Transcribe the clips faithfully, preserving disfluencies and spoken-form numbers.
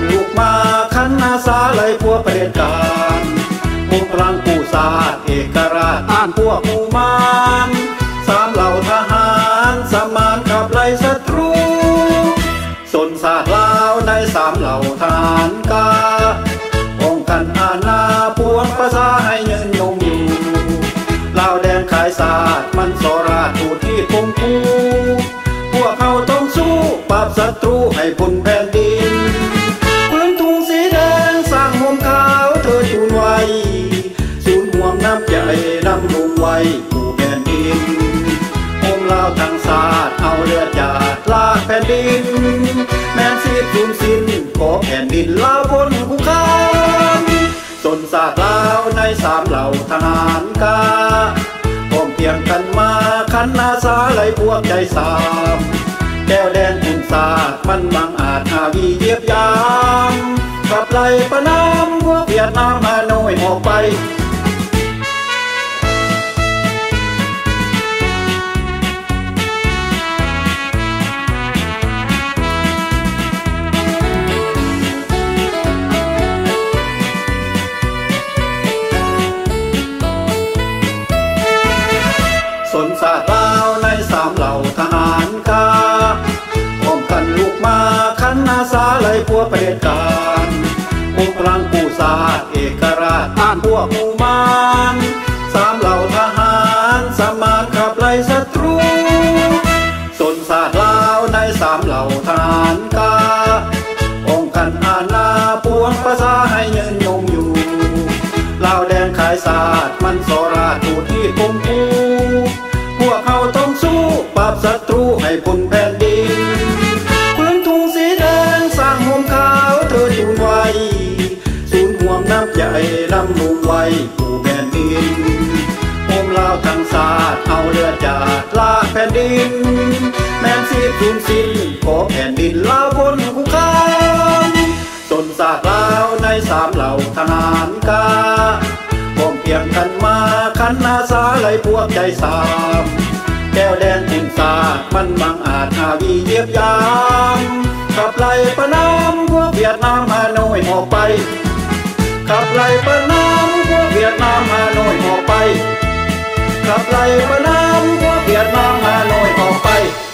ลูกมาขันอาสาไล่พวกประเด็จการองค์พลังผู้ศาสตร์เอกราชอ่านพวกหมู่มารสามเหล่าทหารสมานขับไล่ศัตรูสนศาสตร์ลาวในสามเหล่าทหารกาองค์กันอาณาพวงภาษาให้ยืนยงอยู่ลาวแดงขายศาสตร์มันสราดถูที่คงคูพวกเขาต้องสู้ปราบศัตรูให้พ้นแผ่นดินพื้นทุ่งสีแดงสร้างห่มขาวเธอจูนไว้ศูนย์ห่วงน้ำใจดำรงไว้ผู้แผ่นดินห่มลาวทั้งศาสตร์เอาเลือดหยาดลากแผ่นดินแม้นสิบสูญสิ้นขอแผ่นดินลาวพ้นคุกคามสนศาสตร์ลาวในสามเหล่าทหารกาพร้อมเพียงกันมาขันอาสาไล่พวกใจสามแก้วแดงขุนศาสตร์มันบังอาจอาวีเยียบยามขับไล่ประนามพวกเวียดนามฮานอยออกไปสนศาสตร์ลาวในสามเหล่าทหารกาพร้อมกันลูกมาขันอาสาไล่พวกประเด็จการองค์พลังผู้ศาสตร์เอกราชอ่านพวกหมู่มารสามเหล่าทหารสมานขับไล่ศัตรูสนศาสตร์ลาวในสามเหล่าทหารกาองค์กันอาณาพวงภาษาให้ยืนยงอยู่ลาวแดงขายศาสตร์มันสราดถูที่คงคูพวกเขาต้องสู้ปราบศัตรูให้พ้นแผ่นดินพื้นทุ่งสีแดงสร้างห่มขาวเธอจูนไว้ศูนย์ห่วงน้ำใจดำรงไว้ผู้แผ่นดินห่มลาวทั้งศาสตร์เอาเลือดหยาดลากแผ่นดินแม้นสิบสูญสิ้นขอแผ่นดินลาวพ้นคุกคามสนศาสตร์ลาวในสามเหล่าทหารกาพร้อมเพียงกันมาขันอาสาไล่พวกใจสามแก้วแดงขุนศาสตร์มันบังอาจอาวีเยียบยามขับไล่ประนามพวกเวียดนามฮานอยออกไปขับไล่ประนามพวกเวียดนามฮานอยออกไปขับไล่ประนามพวกเวียดนามฮานอยออกไป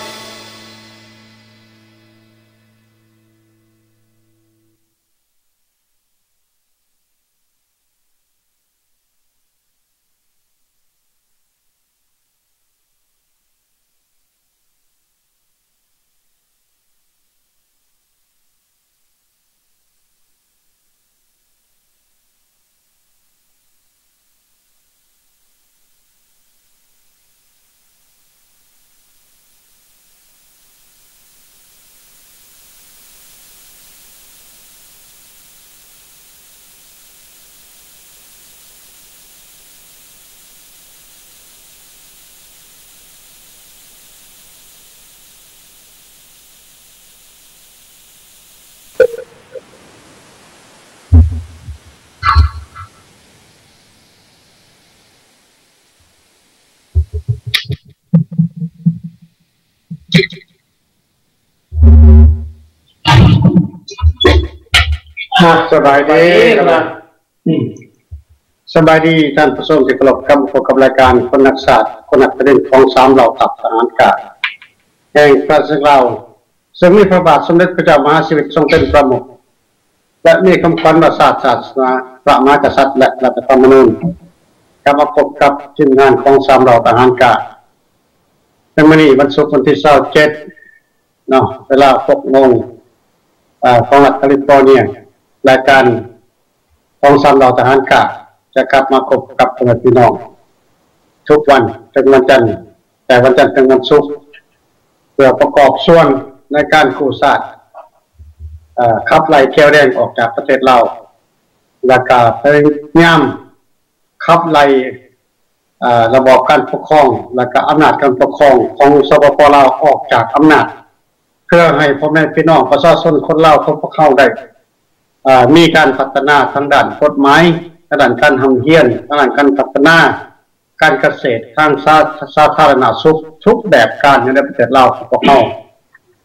สบายดีนะสบายดีท่านผู้ชมที่เคารพครับพบกับรายการคนนักศาสตร์คนนักประเด็นของสามเหล่าทัพทหารกาแห่งประเทศลาวซึ่งมีพระบาทสมเด็จพระเจ้ามหาชีวิตทรงเป็นประมุขและมีคำขวัญว่าศาสตร์ศาสนาพระมหากษัตริย์และรัฐธรรมนูญกลับมาพบกับทีมงานของสามเหล่าทหารกาในวันนี้วันศุกร์วันที่ยี่สิบเจ็ดเนาะเวลาหกโมงอ่าของรัฐแคลิฟอร์เนียรายการของสามเหล่าทหารกาจะกลับมาพบกับพี่น้องทุกวันถึงวันจันทร์แต่วันจันทร์ถึงวันศุกร์เพื่อประกอบส่วนในการกู้ศาสตร์ขับไล่แก้วแดงออกจากประเทศลาวและก็พยายามขับไล่ระบอบการปกครองและก็อำนาจการปกครองของสปป.ลาวออกจากอำนาจเพื่อให้พ่อแม่พี่น้องประชาชนคนลาวเขาเข้าได้มีการพัฒนาทางด้านกฎหมายทางด้านการทำเฮียนทางด้านการพัฒนาการเกษตรทางสาธารณสุขทุกแบบการในประเทศลาวของพวกเขา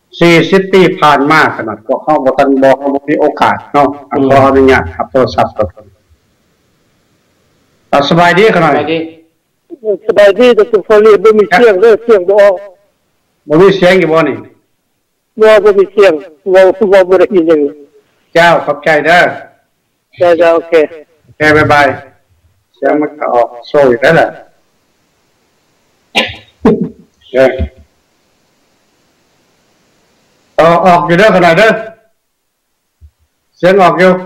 สี่สิบปีผ่านมาขนาดพวกเขาบอกกันบอกเขามีโอกาสเนาะขออนุญาตครับโทรศัพท์ก่อนสบายดีขนาดสบายดีแต่ตัวเรียนไม่มีเสียงเลยเสียงบ่ออกบ่มีเสียงอยู่บ่นี่บ่บ่มีเสียงบ่บ่บ่ได้ยินอย่างเจ้าขอบใจเด้อจ้าจ้าโอเคโอเคบ๊ายบายเสียงมันก็ออกโซ่อยู่แล้วแหละเออออกออกอยู่เด้อขนาดเด้อเสียงออกอยู่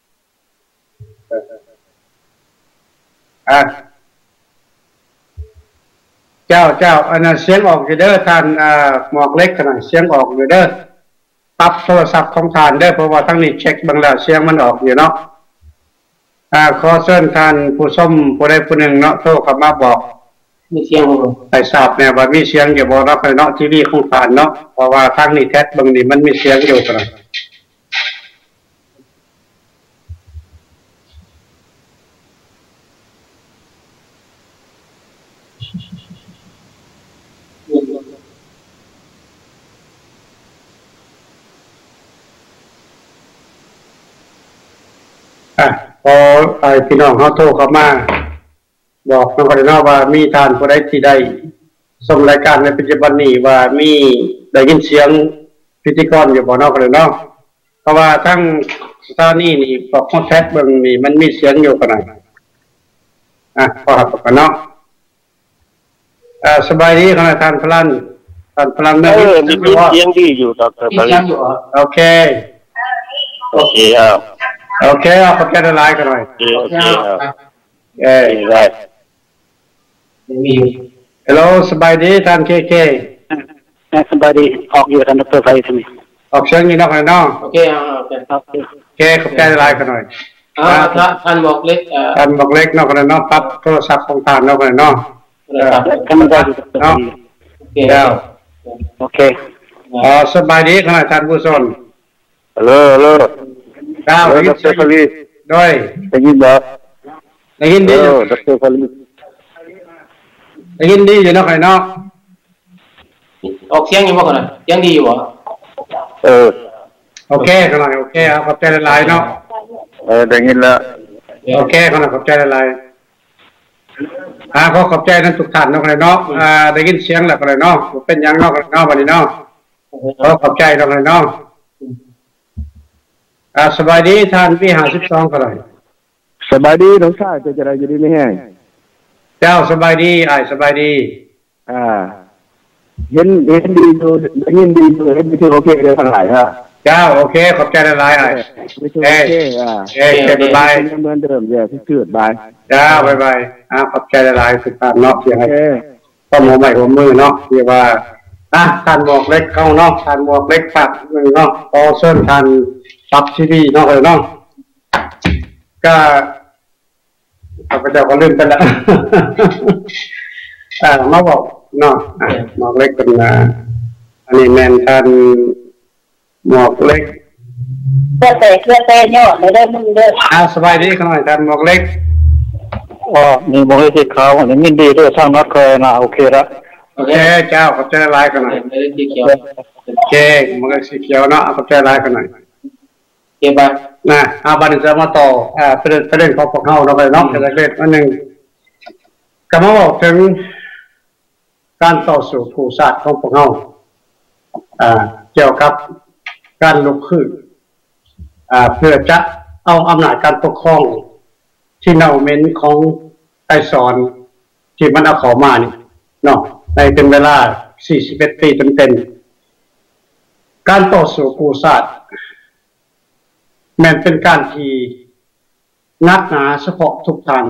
อ่ะเจ้าเจ้าอันนั้นเสียงออกอยู่เด้อท่านอ่าหมอกเล็กขนาดเสียงออกอยู่เด้อปรับโทรศัพท์ของท่านเด้อเพราะว่าทั้งนี้เช็คบางแล้วเสียงมันออกอยู่เนาะอ่าขอเชิญท่านผู้ชมผู้ใดผู้หนึ่งเนาะโทรเข้ามาบอกมีเสียงบ่ให้ทราบแน่ว่ามีเสียงอยู่บ่เนาะเนาะทีวีของท่านเนาะเพราะว่าทางนี้แท็กบางนี่มันมีเสียงอยู่ขนาดอ่ะพอไอ้พี่น้องเขาโทรเข้ามาบอกน้องคนนั้นว่ามีทานผู้ใดที่ได้ส่งรายการในปัจจุบันนี้ว่ามีได้ยินเสียงพิธีกรอยู่บ่นอกคนนั้นเพราะว่าทั้งสถานีนี่พอคอนแทคเบิ่งนี่มันมีเสียงอยู่ขนาดอ่ะพอครับกันเนาะอ่าสบายดีขนาดท่านพลันท่านพลันเออมีเสียงดีอยู่ดอกเตอร์พลันโอเคโอเคครับโอเคเอาประกันไลน์กันหน่อยโอเคครับเอ้ยได้มีฮัลโหลสบายดีท่านเคเคสบายดีออกอยู่ท่านดรไฟใช่ไหมออกเสียงนี่นอกเลยเนาะโอเคครับโอเคครับโอเคขอบใจไลน์กันหน่อยอ่าท่านบอกเล็กท่านบอกเล็กนอกเลยเนาะปั๊บโทรศัพท์ของท่านนอกเลยเนาะธรรมดาเนาะเจ้าโอเคอ๋อสบายดีขนาดท่านผู้ชมฮัลโหลฮัลโหลดาวดรฟลีด้วยได้ยินบ่ได้ยินดีอยู่ดรฟลีได้ยินดีอยู่นอกเลยเนาะออกเสียงอยู่บ่ก่อนน่ะเสียงดีอยู่บ่เออโอเคกันหน่อยโอเคครับขอบใจหลายๆเนาะเออได้ยินแล้วโอเคกันหน่อยขอบใจหลายๆอ่าขอขอบใจนั้นทุกท่านเนาะเลยเนาะอ่าได้ยินเสียงแล้วกันเลยเนาะเป็นยังเนาะเนาะวันนี้เนาะขอขอบใจเนาะเลยเนาะอ่าสบายดีท่านพี่ห้าสิบสองกันเลยสบายดีน้องชายจะจะได้อยู่ดีไม่แห้งเจ้าสบายดีไอ้สบายดีอ่าเห็นเห็นดีดูเห็นดีดูเห็นไม่ใช่โอเคเลยทั้งหลายฮะเจ้าโอเคขอบใจหลายๆไอ้ไม่ใช่โอเคอ่าเอ้ยบายเหมือนเดิมแย่ที่เกิดบายเจ้าบายบายอ่าขอบใจหลายๆสุดท้ายเนาะเพียงให้ข้อมือใหม่หัวมือเนาะเรียกว่าอ่ะท่านบอกเล็กเข้าเนาะท่านบอกเล็กปักหนึ่งเนาะพอเส้นท่านปับทีวีเนาะเลยเนาะก็ข้าพเจ้าก็ลืมไปแล้วอ่ามาบอกเนาะหมอกเล็กเป็นอ่าอันนี้แมนท่านหมอกเล็กเพื่อเตะเพื่อเตะเนาะไม่ได้มึงเด้ออ่าสบายดีขนาดท่านหมอกเล็กอ๋อนี่หมอกเล็กสีขาวอันนี้มินดีด้วยทางน็อตเคยนะโอเคละโอเคเจ้าขอบใจหลายกันหน่อยโอเคหมอกเล็กสีเขียวเนาะขอบใจหลายกันหน่อยเก็บไปนะอาบันจะมาต่ออ่าประเด็นประเด็นของพวกเขาเราไปเนาะแต่เล็กๆอันหนึ่งก็มาบอกถึงการต่อสู้ผู้ศาสตร์ของพวกเขาอ่าเกี่ยวกับการลุกขึ้นอ่าเพื่อจะเอาอำนาจการปกครองที่เน่าเหม็นของไอสอนที่มันเอาเข้ามานี่เนาะในเป็นเวลาสี่สิบเอ็ดปีเต็มๆการต่อสู้ผู้ศาสตร์แม้เป็นการที่นักหนาเฉพาะทุกทาง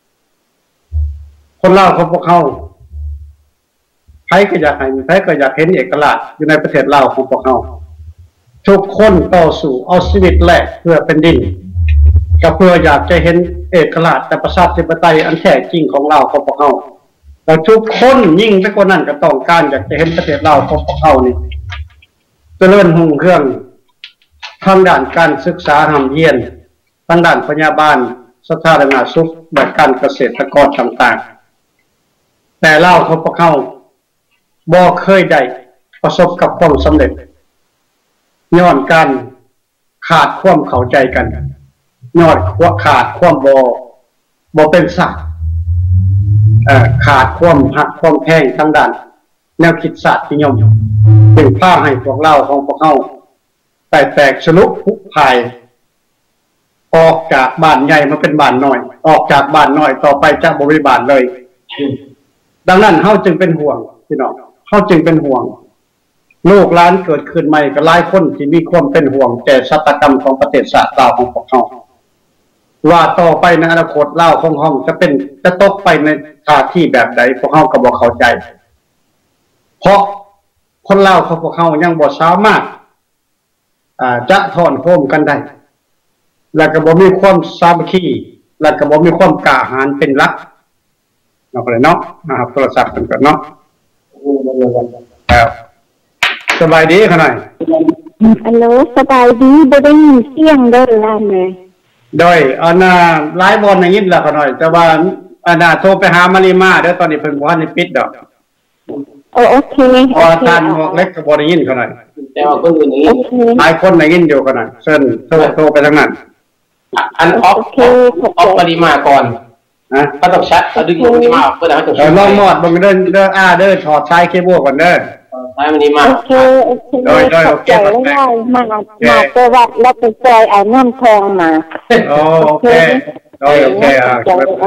คนเล่าของพวกเขาใครก็อยากให้ใครก็อยากเห็นเอกราชอยู่ในประเทศลาวของพวกเขาทุกคนต่อสู้เอาชีวิตแลกเพื่อเป็นดินก็เพื่ออยากจะเห็นเอกราชแต่ประชาธิปไตยอันแท้จริงของลาวของพวกเขาแต่ทุกคนยิ่งไปกว่านั้นก็ต้องการอยากจะเห็นประเทศลาวของพวกเขานี่เจริญรุ่งเรืองทางด้านการศึกษาหำเฮียนทางด้านพยาบาลสาธารณสุขแบบการเกษตรกรต่างๆแต่เล่าของพวกเขาบ่เคยได้ประสบกับความสำเร็จย้อนกันขาดความเข้าใจกันย้อนขาดความบ่บ่เป็นสัตว์เอ่อขาดความหักความแพงทั้งด้านแนวคิดศาสตร์นิยมเป็นผ้าให้พวกเราของพวกเฮาแตกแตกสลุกพุกภายออกจากบ้านใหญ่มาเป็นบ้านน้อยออกจากบ้านน้อยต่อไปจะบ่มีบ้านเลยดังนั้นเฮาจึงเป็นห่วงพี่น้องเฮาจึงเป็นห่วงลูกหลานเกิดขึ้นใหม่ก็หลายคนที่มีความเป็นห่วงแต่ชะตากรรมของประเทศชาติลาวของพวกเฮาว่าต่อไปในอนาคตลาวของเฮาจะเป็นจะตกไปในท่าที่แบบใดพวกเฮาก็บ่เข้าใจเพราะคนลาวของพวกเฮายังบ่สามารถอ่าจะถอนโฮมกันได้แล้วก็บ่มีความสามัคคีแล้วก็บ่มีความกล้าหาญเป็นหลักเนาะเลยเนาะนะครับโทรศัพท์กันก่อนเนาะครับสบายดีขนาดฮัลโหลสบายดีบ่ได้ยินเสียงเด้อล่ะแม่โดยอันน่ะหลายบอลอย่างนี้ล่ะขนาดแต่ว่าอันน่ะโทรไปหามาริมาเด้อตอนนี้เพิ่นบ่ทันได้ปิดดอกโอโอเคพอทานหมวกเล็กก็บ่ได้ยินขนาดแต่ว่าคนอื่นอย่างนี้หลายคนได้ยินอยู่ขนาดเชิญโทรโทรไปทางนั้นอันออฟออฟมาริมาก่อนนะเขาต้องชัดเขาดึงมาริมาเพื่อให้เขาเออลองมอดบังเด้อเด้ออ่าเด้อถอดสายเคเบิลก่อนเด้อสายมาริมาโอเคโอเคโดยโดยโอเคมามามาไปวัดแล้วไปจอยเอาน้ำทองมาโอเคโดยโอเคอ่ะ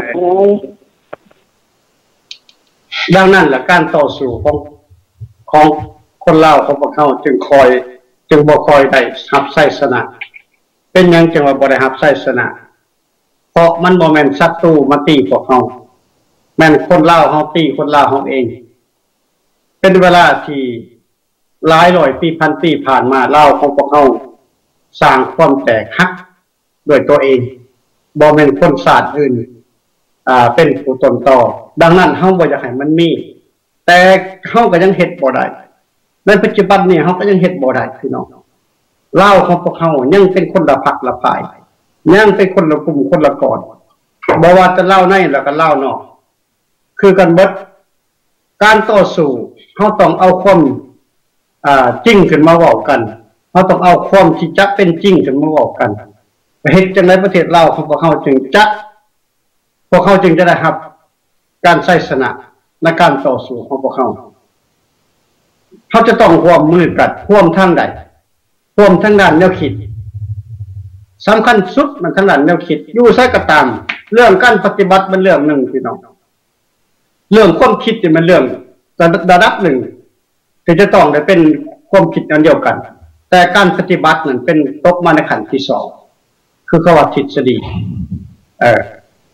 ดังนั้นแหละการต่อสู้ของของคนลาวของพวกเขาจึงคอยจึงบ่คอยได้รับไสชนะเป็นหยังจึงว่าบ่ได้รับไสชนะเพราะมันบ่แม่นศัตรูมาตีพวกเขาแม่นคนลาวเฮาตีคนลาวเฮาเองเป็นเวลาที่หลายร้อยปีพันปีผ่านมาลาวของพวกเขาสร้างความแตกหักด้วยตัวเองบ่แม่นคนศาสตร์อื่นอ่าเป็นผู้ต้นตอดังนั้นเฮาบ่อยากให้มันมีแต่เฮาก็ยังเฮ็ดบ่ได้ในปัจจุบันนี้เฮาก็ยังเฮ็ดบ่ได้พี่น้องลาวของพวกเฮายังเป็นคนละพรรคละฝ่ายยังเป็นคนละกลุ่มคนละก่อนบ่ว่าจะเล่าในแล้วก็เล่านอกคือกันเบิดการต่อสู้เฮาต้องเอาความอ่าจริงขึ้นมาเว้ากันเฮาต้องเอาความที่จะเป็นจริงขึ้นมาเว้ากันเฮ็ดจังได๋ประเทศลาวของพวกเฮาจึงจะพวกเขาจึงจะได้รับการไสชนะในการต่อสู้ของพวกเขาเขาจะต้องร่วมมือกันร่วมทางใดร่วมทางด้านแนวคิดสำคัญสุดมันทางด้านแนวคิดอยู่ไสก็ตามเรื่องการปฏิบัติมันเรื่องหนึ่งพี่น้องเรื่องความคิดนี่มันเรื่องระดับหนึ่งที่จะต้องได้เป็นความคิดอันเดียวกันแต่การปฏิบัตินั้นเป็นตกมาในขั้นที่สองคือคำว่าทฤษฎีเออ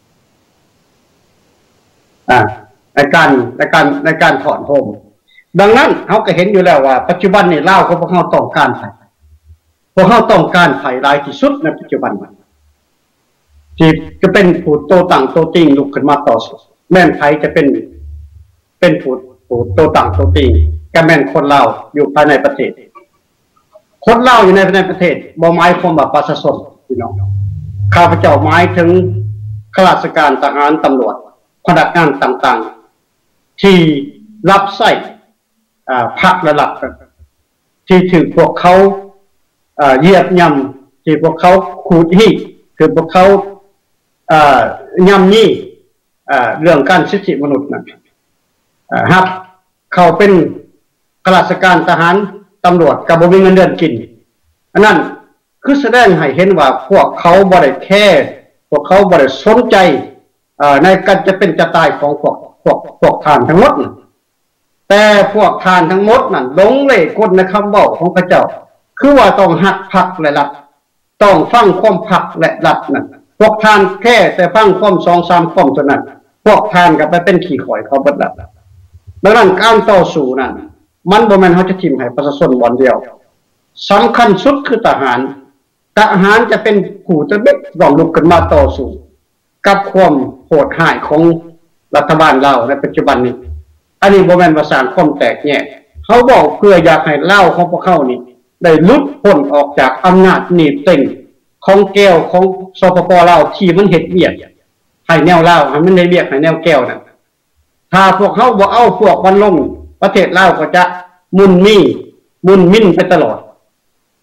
อ่าในการในการในการถอนโฮมดังนั้นเขาก็เห็นอยู่แล้วว่าปัจจุบันนี่ลาวเขาพวกเขาต้องการไผ่พวกเขาต้องการไผ่รายที่สุดในปัจจุบันที่จะเป็นผู้โตต่างโตติงลุกขึ้นมาต่อสู้แม่นไผ่จะเป็นเป็นผู้ผู้โตต่างโตติงกับแม่นคนลาวอยู่ภายในประเทศคนลาวอยู่ในภายในประเทศบ่หมายความว่าประชาชนพี่น้องข้าพเจ้าหมายถึงข้าราชการทหารตำรวจพนักงานต่างๆที่รับใช้พรรคระดับที่ถือพวกเขาเหยียบย่ำที่พวกเขาขูดหิ้คือพวกเขาย่ำยี่เรื่องการสิทธิมนุษย์นะครับเขาเป็นข้าราชการทหารตำรวจกับบ่มีเงินเดือนกินอันนั้นคือแสดงให้เห็นว่าพวกเขาบ่ได้แค่พวกเขาบ่ได้สนใจในการจะเป็นจะตายของพวกพวกพวกทานทั้งหมดแต่พวกทานทั้งหมดนั่นหลงเล่กลในคำบอกของพระเจ้าคือว่าต้องหักพักและรัฐต้องฟังความพักและรัฐนั่นพวกทานแค่แต่ฟังความสองสามความเท่านั้นพวกทานกับไปเป็นขี่ข่อยเขาบัดละดังนั้นการต่อสู้นั่นมันบ่แม่นเฮาจะทิ่มให้ประชาชนบ่อนเดียวสำคัญสุดคือทหารทหารจะเป็นผู้จะเบ็ดต้องลุกขึ้นมาต่อสู้กับความโหดร้ายของรัฐบาลเราในปัจจุบันนี้อันนี้บ่แม่นว่าสร้างความแตกแยกเขาบอกเพื่ออยากให้เล่าของพวกเขานี่ได้หลุดพ้นออกจากอำนาจหนีบเต็งของแก้วของสปป.ลาวที่มันเฮ็ดเวียกให้แนวลาวให้มันได้เวียกให้แนวแก้วนั่นถ้าพวกเขาบ่เอาพวกมันลงประเทศลาวก็จะมุนมี่มุนมิ่นไปตลอด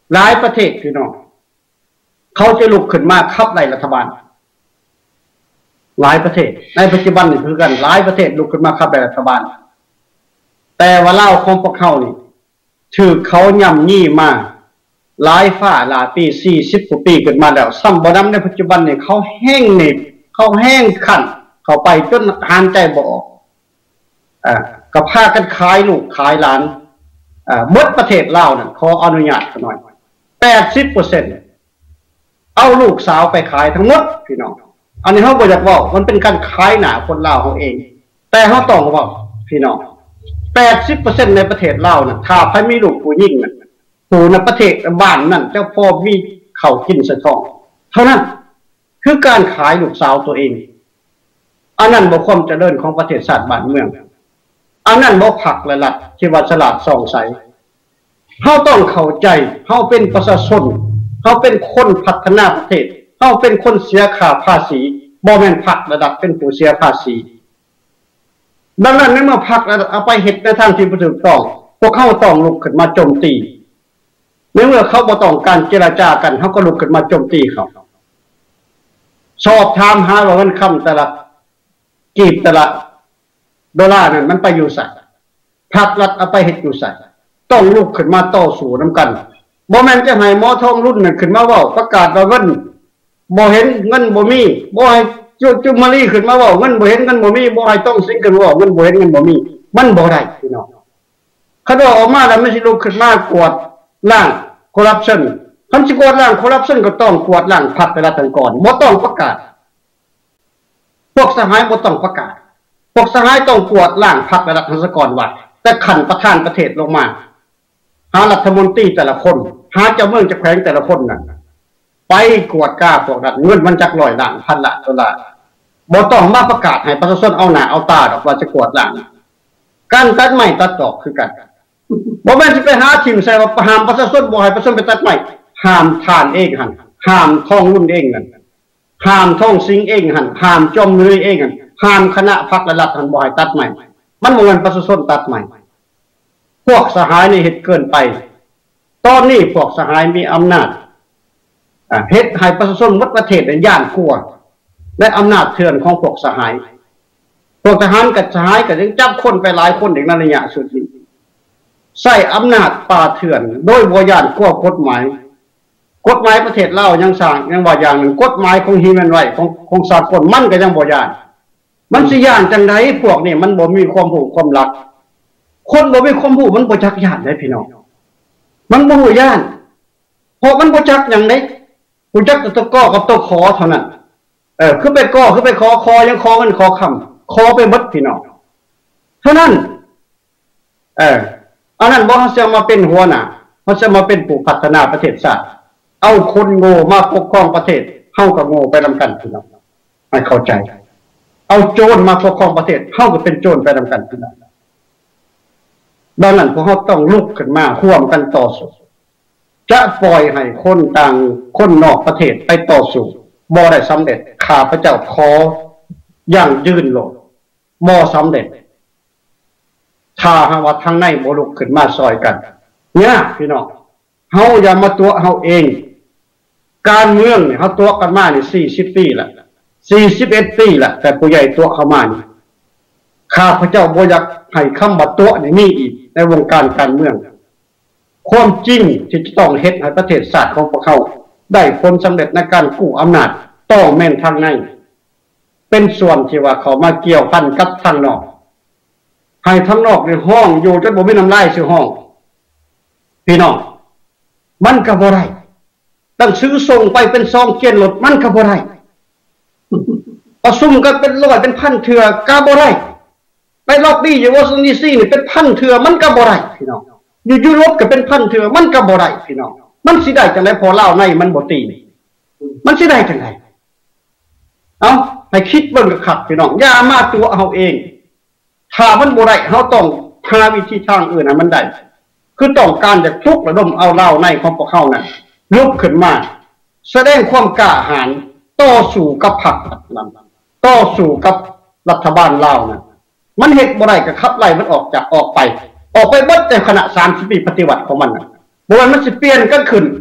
หลายประเทศพี่น้องเขาจะลุกขึ้นมาขับไล่รัฐบาลหลายประเทศในปัจจุบันนี่คือกันหลายประเทศลุกขึ้นมาขับไล่รัฐบาลแต่ว่าเล่าของพวกเขานี่ถือเขาย่ำยี่มาหลายฝ่าหลายปีสี่สิบกว่าปีขึ้นมาแล้วซ้ำบ่นำในปัจจุบันนี่เขาแห้งหนีบเขาแห้งขันเขาไปจนหายใจบ่ออกอ่าก็พากันขายลูกขายหลานอ่าหมดประเทศลาวน่ะขออนุญาตกันหน่อยแปดสิบเปอร์เซ็นต์เอาลูกสาวไปขายทั้งหมดพี่น้องอันนี้เขาบ่อยากบอกมันเป็นการขายหนาคนลาวเขาเองแต่เขาต้องบอกพี่น้องแปดสิบเปอร์เซ็นต์ในประเทศลาวน่ะถ้าใครมีลูกผู้หญิงน่ะผู้ในประเทศบ้านนั่นเจ้าพ่อมีเข่ากินใส่ท้องเท่านั้นคือการขายลูกสาวตัวเองอันนั้นบ่ความเจริญของประเทศชาติบ้านเมืองอันนั้นบ่ผักและลัดที่ว่าฉลาดส่องใสเฮาต้องเข้าใจเฮาเป็นประชาชนเฮาเป็นคนพัฒนาประเทศเฮาเป็นคนเสียค่าภาษีบ่แม่นผักระดับเป็นผู้เสียภาษีดังนั้นในเมื่อผักเอาไปเฮ็ดในทางที่บ่ถูกต้องพวกเขาต้องลุกขึ้นมาโจมตีในเมื่อเขาบ่ต้องการเจรจากันเฮาก็ลุกขึ้นมาโจมตีเขาสอบถามหาว่าเงินคำแต่ละกีบแต่ละดอลลาร์นั่นมันไปอยู่ใส่ภาครัฐเอาไปเฮ็ดอยู่ใส่ต้องลุกขึ้นมาต่อสู้นำกันบ่แม่นจะให้หมอทองรุ่นนั่นขึ้นมาเว้าประกาศว่าเงินบ่เห็นเงินบ่มีบ่ให้จุจุมาลีขึ้นมาเว้าเงินบ่เห็นเงินบ่มีบ่ให้ต้องสิงกันเว้าเงินบ่เห็นเงินบ่มีมันบ่ได้พี่น้องเขาว่าออกมาแล้วมันสิลุกขึ้นมากวดล้างคอร์รัปชันคันสิกวดล้างคอร์รัปชันก็ต้องกวดล้างพรรคแต่ละทางก่อนบ่ต้องประกาศพวกสหายบ่ต้องประกาศพวกสหายต้องกวดล้างพรรคแต่ละทางก่อนว่าแต่ขันประธานประเทศลงมาหารัฐมนตรีแต่ละคนหาเจ้าเมืองเจ้าแขวงแต่ละคนน่ะไปกวดกล้าพวกนั้นเงินมันจักร้อยล้านพันล้านดอลลาร์บ่ต้องมาประกาศให้ประชาชนเอาหน้าเอาตาดอกว่าจะกวดล้างการตัดไม้ตัดดอกคือกันบ่แม่นสิไปหาทิ่มใส่ว่าห้ามประชาชนบ่ให้ประชาชนไปตัดไม้ห้ามทานเองหั่นห้ามท้องรุ่นเองนั่นห้ามท้องสิงเองหั่นห้ามจอมเนยเองหั่นห้ามคณะพรรคและรัฐหั่นบ่ให้ตัดไม้มันบ่แม่นประชาชนตัดไม้พวกสหายนี่เฮ็ดเกินไปตอนนี้พวกสหายมีอำนาจอ่าเฮ็ดให้ประชาชนหมดประเทศย่านกลัวและอำนาจเถื่อนของพวกสหายพวกทหารกับสหายก็ยังจับคนไปหลายคนอีกในระยะสุดนี้ใช้อำนาจป่าเถื่อนโดยบ่ย่านกลัวกฎหมายกฎหมายประเทศลาวยังสร้างยังว่าอย่างนึงกฎหมายของ Human Rights ของของสากลมันก็ยังบ่ย่านมันสิย่านจังได๋พวกนี้มันบ่มีความรู้ความหลักคนบ่มีความรู้มันบ่จักย่านได้พี่น้องมันบ่ฮู้ย่านเพราะมันบ่จักหยังเด้ฮู้จักแต่ตะก้อกับตะขอเท่านั้นเออคือไปก้อคือไปขอคอยังขอเงินขอคำขอไปหมดพี่น้องเท่านั้นเอออันนั้นบ่เขาจะมาเป็นหัวหน้าเขาจะมาเป็นผู้พัฒนาประเทศชาติเอาคนโง่มาปกครองประเทศเฮาก็โง่ไปนำกันพี่น้องให้เข้าใจเอาโจรมาปกครองประเทศเฮาก็เป็นโจรไปนำกันพี่น้องดังนั้นพวกเขาต้องลุกขึ้นมาร่วมกันต่อสู้จะปล่อยให้คนต่างคนนอกประเทศไปต่อสู้บ่ได้สำเร็จข้าพเจ้าขออย่างยืนโลดบ่สำเร็จถ้าหากว่าทางในบ่ลุกขึ้นมาซอยกันเนี่ยพี่น้องเฮาอย่ามาตัวเฮาเองการเมืองเนี่ยเฮาตัวกันมานี่สี่สิบปีละสี่สิบเอ็ดปีละแต่ผู้ใหญ่ตัวเข้ามานี่ข้าพเจ้าบ่อยากให้คำว่าตัวนี่มีอีกในวงการการเมืองความจริงที่จะต้องเฮ็ดให้ประเทศชาติของพวกเขาได้ผลสำเร็จในการกู้อำนาจต้องแม่นทางในเป็นส่วนที่ว่าเขามาเกี่ยวพันกับทางนอกให้ทางนอกในห้องอยู่จนบ่มีน้ำลายสิห้องพี่น้องมันก็บ่ได้ต้องซื้อส่งไปเป็นซองเกียนรถมันก็บ่ได้เอาซุ่มกันเป็นร้อยเป็นพันเทื่อก็บ่ได้ไปล็อบบี้อยู่วอชิงตันดีซีนี่เป็นพันเทื่อมันก็บ่ได้พี่น้องอยู่ยุโรปก็เป็นพันเทื่อมันก็บ่ได้พี่น้องมันสิได้จังได๋พอลาวในมันบ่ตีมันสิได้จังได๋เอ้าให้คิดเบิ่งคักพี่น้องอย่ามาตัวเอาเองถ้ามันบ่ได้เฮาต้องหาวิธีทางอื่นให้มันได้คือต้องการจะปลุกระดมเอาลาวในของพวกเฮานั่นลุกขึ้นมาแสดงความกล้าหาญต่อสู้กับพรรคนั้นต่อสู้กับรัฐบาลลาวนั่นมันเฮ็ดบ่ได้ก็ขับไล่มันออกจากออกไปออกไปเบิดในขณะสามสิบปีปฏิวัติของมันน่ะบ่ว่ามันสิเปลี่ยนกันขึ้น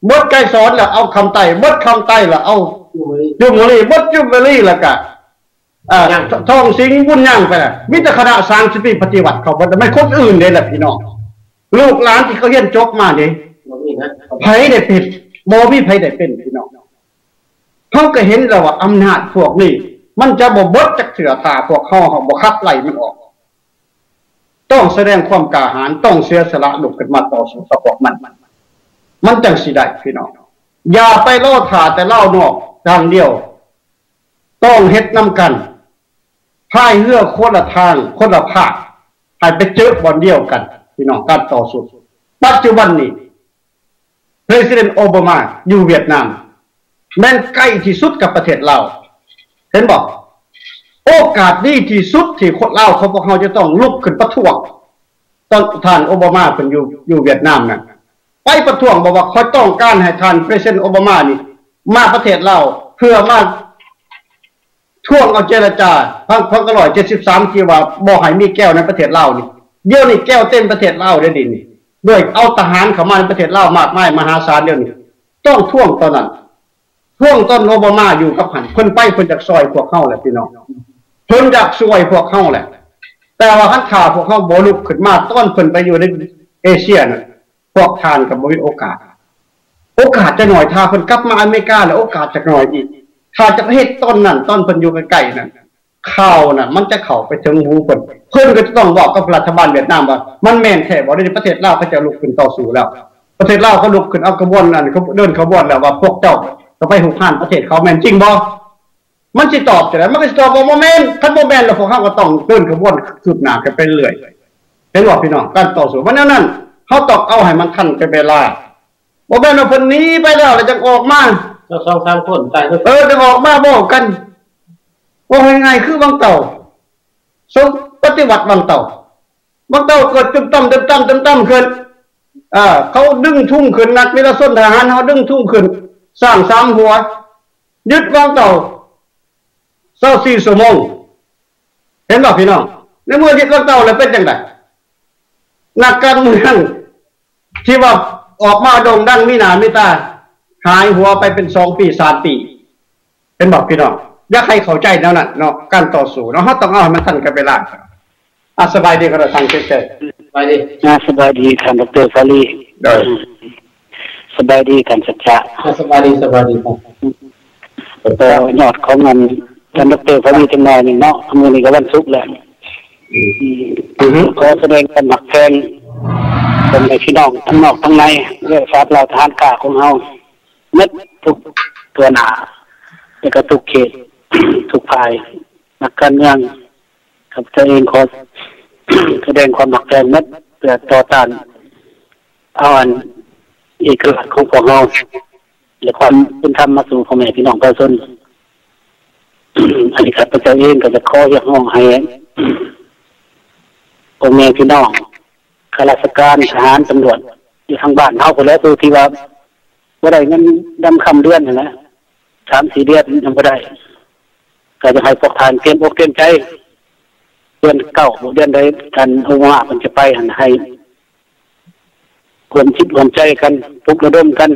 บดไก่สอนแล้วเอาคำไต่บดคำไต่แล้วเอาจุมรีบดจุมรีแล้วก็อ่าทองสิงห์บุญยังไปละมิตรคณะสร้างสิปีปฏิวัติเขาบ่ไม่คนอื่นเลยแหละพี่น้องลูกหลานที่เขาเรียนจบมาเนี่ยไผได้เป็นบ่มีไผได้เป็นพี่น้องเขาก็เห็นแล้วว่าอำนาจพวกนี้มันจะบ่บดจักเสือตาพวกเขาเขาบ่คัดไล่มันออกต้องแสดงความกล้าหาญต้องเสียสละลุกขึ้นมาต่อสู้กับพวกมันมันจังสิได้พี่น้องอย่าไปล่อถ่าแต่เล่านอกทางเดียวต้องเฮ็ดนำกันพายเรือคนละทางคนละภาคให้ไปเจอบอนเดียวกันพี่น้องการต่อสู้ปัจจุบันนี้ประธานาธิบดีโอบามาอยู่เวียดนามแม่นใกล้ที่สุดกับประเทศลาวเห็นบอกโอกาสดีที่สุดที่คนลาวเขาพวกเขาจะต้องลุกขึ้นประท้วงตอนท่านโอบามาเป็นอยู่อยู่เวียดนามนั่นไปประท้วงบอกว่าเขาต้องการให้ท่านประธานาธิบดีโอบามานี่มาประเทศลาวเพื่อมาท่วงเอาเจรจาพังพังกระลอยเจ็ดสิบสามที่ว่าบ่ให้มีแก้วในประเทศลาวนี่เดี๋ยวนี้แก้วเต็มประเทศลาวได้ดินี่ด้วยเอาทหารเข้ามาในประเทศลาวมากมายมหาศาลเดี๋ยวนี้ต้องท่วงตอนนั้นท่วงต้นโอบามาอยู่กับหันเพิ่นไปเพิ่นจากซอยพวกเขาแหละพี่น้องเพิ่นจากซอยพวกเขาแหละแต่ว่าคันข่าวพวกเขาบ่ลุกขึ้นมาต้นเพิ่นไปอยู่ในเอเชียน่ะพวกทานกับบ่มีโอกาสโอกาสจะหน่อยถ้าเพิ่นกลับมาอเมริกาแล้วโอกาสจะหน่อยอีกถ้าจะเฮ็ดต้นนั่นต้นเพิ่นอยู่ใกล้ๆนั่นข่าวน่ะมันจะเข้าไปถึงหูเพิ่นเพิ่นก็จะต้องบอกกับรัฐบาลเวียดนามว่ามันแม่นแท้บ่ได้ประเทศลาวเขาจะลุกขึ้นต่อสู้แล้วประเทศลาวเขาลุกขึ้นเอากระบวนนั่นเขาเดินขบวนแล้วว่าพวกเจ้าก็ไปหุบห่านประเทศเขาแม่นจริงบ่มันสิตอบจะได้มันก็สิตอบว่าบ่แม่นคันบ่แม่นแล้วพวกเขาก็ต้องเดินขบวนคืบหน้ากันไปเรื่อยเห็นบ่พี่น้องการต่อสู้เพราะนั้นเขาต้องเอาให้มันทันกับเวลาบ่แม่นว่าเพิ่นหนีไปแล้วแล้วจะออกมาสองสามคนตายเออจะออกมาบอกกันว่ายังไงคือบางเต่าสมปฏิวัติบางเต่าบางเต่าเกิดตึมตั้มตึมตั้มตึมตั้มขึ้นอ่าเขาดึงทุ่มขึ้นนักนิรศนทหารเขาดึงทุ่มขึ้นสร้างสามหัวยึดบางเต่าเศร้าสี่ชั่วโมงเห็นป่ะพี่น้องในเมื่อยึดบางเต่าแล้วเป็นยังไงนักการเมืองที่ว่าออกมาโด่งดังมีหน้ามีตาหายหัวไปเป็นสองปีสามปีเป็นบอกพี่น้องอยากให้เข้าใจแล้วน่ะเนาะการต่อสู้เนาะเขาต้องเอาให้มันทันกับเวลาอ่ะสบายดีก็ได้ทางเฉยๆสบายดีอ่าสบายดีท่านดร.ฟาลีได้สบายดีกันสัจจะสบายดีสบายดีครับแต่ยอดของมันท่านดร.ฟาลีจังหน่อยนี่เนาะมื้อนี้ก็วันศุกร์แล้วอือขอแสดงความรักแทนเป็นพี่น้องทั้งนอกทั้งในเรื่องฟ้าเราทหารกล้าของเฮาเม็ดทุกตัวหนาแล้วก็ทุกเขตทุกฝ่ายนักการเมืองกับตัวเองขอแสดงความรักแทนเม็ดเพื่อต่อต้านเอาอันเอกลักษณ์ของพวกเราและความเป็นธรรมมาสู่พ่อแม่พี่น้องประชาชนอันนี้ครับตัวเองก็จะขอเรียกร้องให้พ่อแม่พี่น้องข้าราชการทหารตำรวจอยู่ทางบ้านเฮาก็แล้วตัวที่ว่าบ่ได้เงินดำคำเดือนนั่นแหละสามสี่เดือนยังบ่ได้ก็จะให้พวกทานเตรียมอกเตรียมใจเดือนเก้าเดือนใดกันเอาว่ามันจะไปหันให้ควรคิดควรใจกันปลุกระดมกัน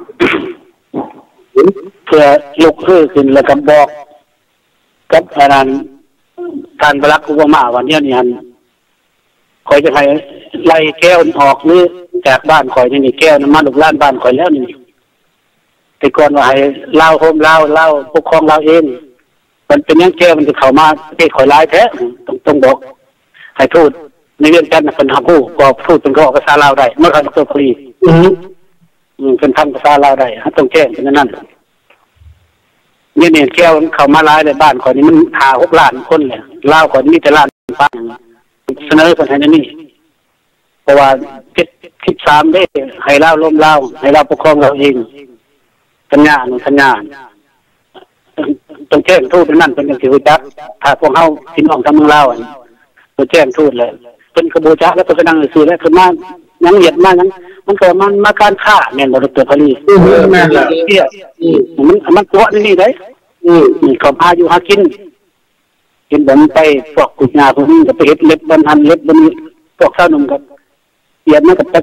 เพื่อลุกขึ้นขึ้นแล้วก็บอกกับอาจารย์การบรักอุปมาวันนี้นี่ฮันคอยจะให้ไล่แก้วออกหรือจากบ้านคอยนี่แก้วน้ำมันลูกล้านบ้านคอยแล้วนี่แต่ก่อนว่าให้เล่าโฮมเล่าเล่าปกครองเราเองมันเป็นยังแก้วมันจะเข้ามาเตะคอยร้ายแท้ต้องต้องบอกให้ทูตในเรื่องกันเป็นทางผู้ก็ทูตเป็นก็ภาษาลาวได้เมื่อครั้งตัวฟรีอืมเป็นทำภาษาลาวได้ต้องแก้เป็นนั่นเนี่ยเนี่ยแก้วเข้ามาร้ายในบ้านคอยนี่มันหาหกล้านคนเลยเล่าคอยมีแต่ล้านป้าเสนอปัญหานี้เพราะว่าเจ็ดสิบสามได้ให้เล่าล้มเล่าให้เราปกครองเราเองสัญญาหนุสัญญาต้องแจ้งทูตเป็นนั่นเป็นอย่างที่รู้จักถ้าพวกเขาพี่น้องทำเมืองเล่าต้องแจ้งทูตเลยเป็นกระบวนการแล้วเป็นกระดังสื่อแล้วคือมายังเหยียดมายังมันเกิดมันมาการฆ่าแม่นบริเตอร์พลีแม่นเลยมันมันตัวนี่ได้มีขอบอายุหากินกินบนไปพวกกุญญาพวกนี้กับไปเห็ดเล็บบนหันเล็บบนพวกเศร้าหนุ่มกับเอียดมากับ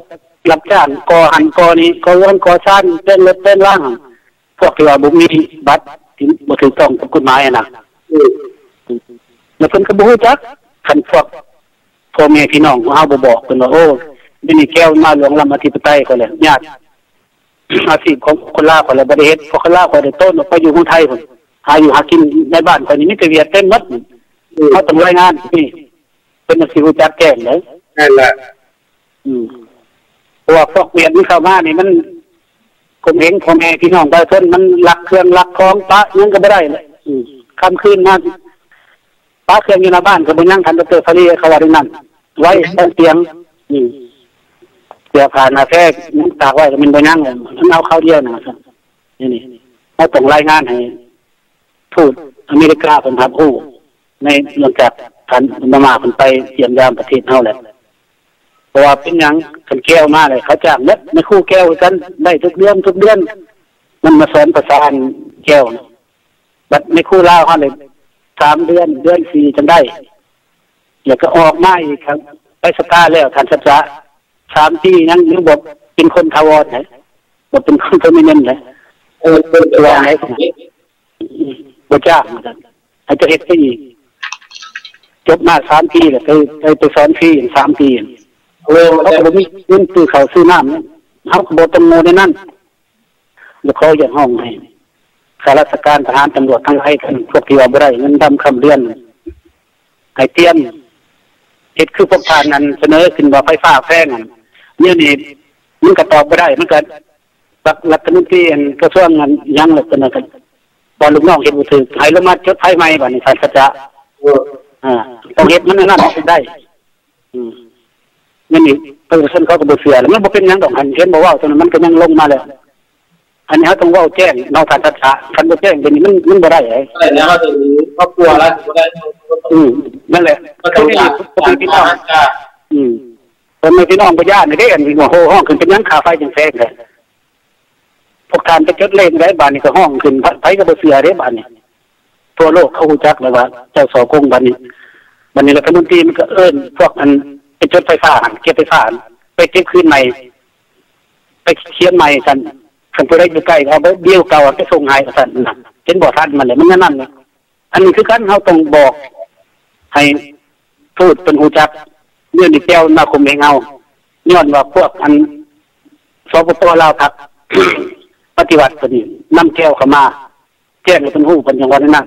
รับจ้างก่อหันก่อนี้ก่อเรื่องก่อสร้างเต้นรถเต้นล่างพวกที่ว่าบ่มีบัตรที่บ่ถูกต้องกับกฎหมายน่ะแล้วเพิ่นก็บ่รู้จักคันพวกพ่อแม่พี่น้องของเฮาบ่บอกเพิ่นว่าโอ้นี่นี่แก้วมาหลวงลำอธิปไตยก็แล้วญาติอาชีพของคนลาวก็แล้วบ่ได้เฮ็ดเพราะคนลาวก็ได้ต้นออกไปอยู่เมืองไทยพุ่นหาอยู่หากินในบ้านคนนี้มีแต่เวียดเต็มหมดเฮาต้องรายงานนี่เพิ่นสิรู้จักแก้งเลยนั่นแหละอืมเพราะว่าพวกเวียดมันเข้ามานี่มันผมเห็นพ่อแม่พี่น้องประชาชนมันลักเครื่องลักของปะยังก็บ่ได้เลยอืมค่ำคืนมาปะเครื่องอยู่ในบ้านก็บ่ยังทันจะเปิดไฟเขาว่าได้นั่นไว้ตั้งเตียงอืมเดี๋ยวผ่านมาแค่มันตากไว้ก็มันบ่ยังเลยมันเอาเข้าเดียวนะครับนี่นี่เราต้องรายงานให้ทูตอเมริกาเพิ่นรับรู้ในเรื่องจากการมามาเพิ่นไปเยี่ยมยามประเทศเฮาแหละเพราะว่าเป็นหยังคันแก้วมาเลยเขาจ้างเม็ดในคู่แก้วกันได้ทุกเดือนทุกเดือนมันมาสอนภาษาแก้วบัดในคู่ลาวเฮาเลยสามเดือนเดือนสี่จังได้แล้วก็ออกมาอีกครับไปสตาร์แล้วท่านสัจจะสามปียังยังบ่เป็นคนทาวรนะบ่เป็นคนเปอร์มิเนนต์นะเออเป็นตัวไหนบ่จ้างนะครับให้จะเฮ็ดไปอีกจบมาสามปีแล้วไปไปไปสอนฟรีอีกสามปีเออเขาก็บ่มีเงินซื้อข้าวซื้อน้ำเฮาก็บ่ต้องโง่ในนั้นแล้วเขาอยากห้องให้ข้าราชการทหารตำรวจทั้งหลายกันพวกที่ว่าบ่ได้เงินดำคำเดือนให้เตรียมเฮ็ดคือพวกทานนั้นเสนอขึ้นว่าไฟฟ้าแพงนั่นเนี่ยนี่มันก็ตอบบ่ได้มันก็รัฐมนตรีกระทรวงนั้นยังแล้วกันนะครับตอนลูกน้องเฮ็ดบ่ถูกให้ลงมาจดไฟใหม่บัดนี้ท่านสัจจะอ่าต้องเฮ็ดมันนั่นได้อืมนี่นี่ประชาชนเขาก็บ่เชื่อแล้วมันบ่เป็นหยังดอกอันเห็นบ่ว่าตอนนั้นมันก็ยังลงมาแล้วอันนี้เฮาต้องเว้าแจ้งนอกท่านสัจจะคันบ่แจ้งเดี๋ยวนี้มันมันบ่ได้ไอ้อะไรนะเฮาจะครอบครัวแล้วบ่ได้อืมนั่นแหละก็ต้องมีพี่น้องอืมคนพี่น้องบ่ญาตินี่เด้อันนี้ว่าโหห้องขึ้นเป็นหยังค่าไฟจังแพงเลยพวกท่านไปจดเลขได้บ้านนี้ก็ห้องขึ้นไผก็บ่เชื่อเด้บ้านนี้ทั่วโลกเขารู้จักแล้วว่าเจ้าสอกงบ้านนี้บ้านนี้รัฐมนตรีมันก็เอิ้นพวกอันไปจดไฟฟ้าเก็บไฟฟ้าไปเก็บคืนใหม่ไปเขียนใหม่กันคันผู้ใดอยู่ใกล้เอาเบี้ยวเก่าไปส่งให้ซั่นน่ะเห็นบ่ทันมันเลยมันนั่นน่ะอันนี้คือกันเฮาต้องบอกให้ทูตเป็นรู้จักเรื่องนี้แก้วมาคุมเองเฮาย้อนว่าพวกอันสปปลาวพัก ปฏิวัติตัวนี้นำแก้วเข้ามาแจ้งให้เป็นฮู้เป็นจังหวัดนั้น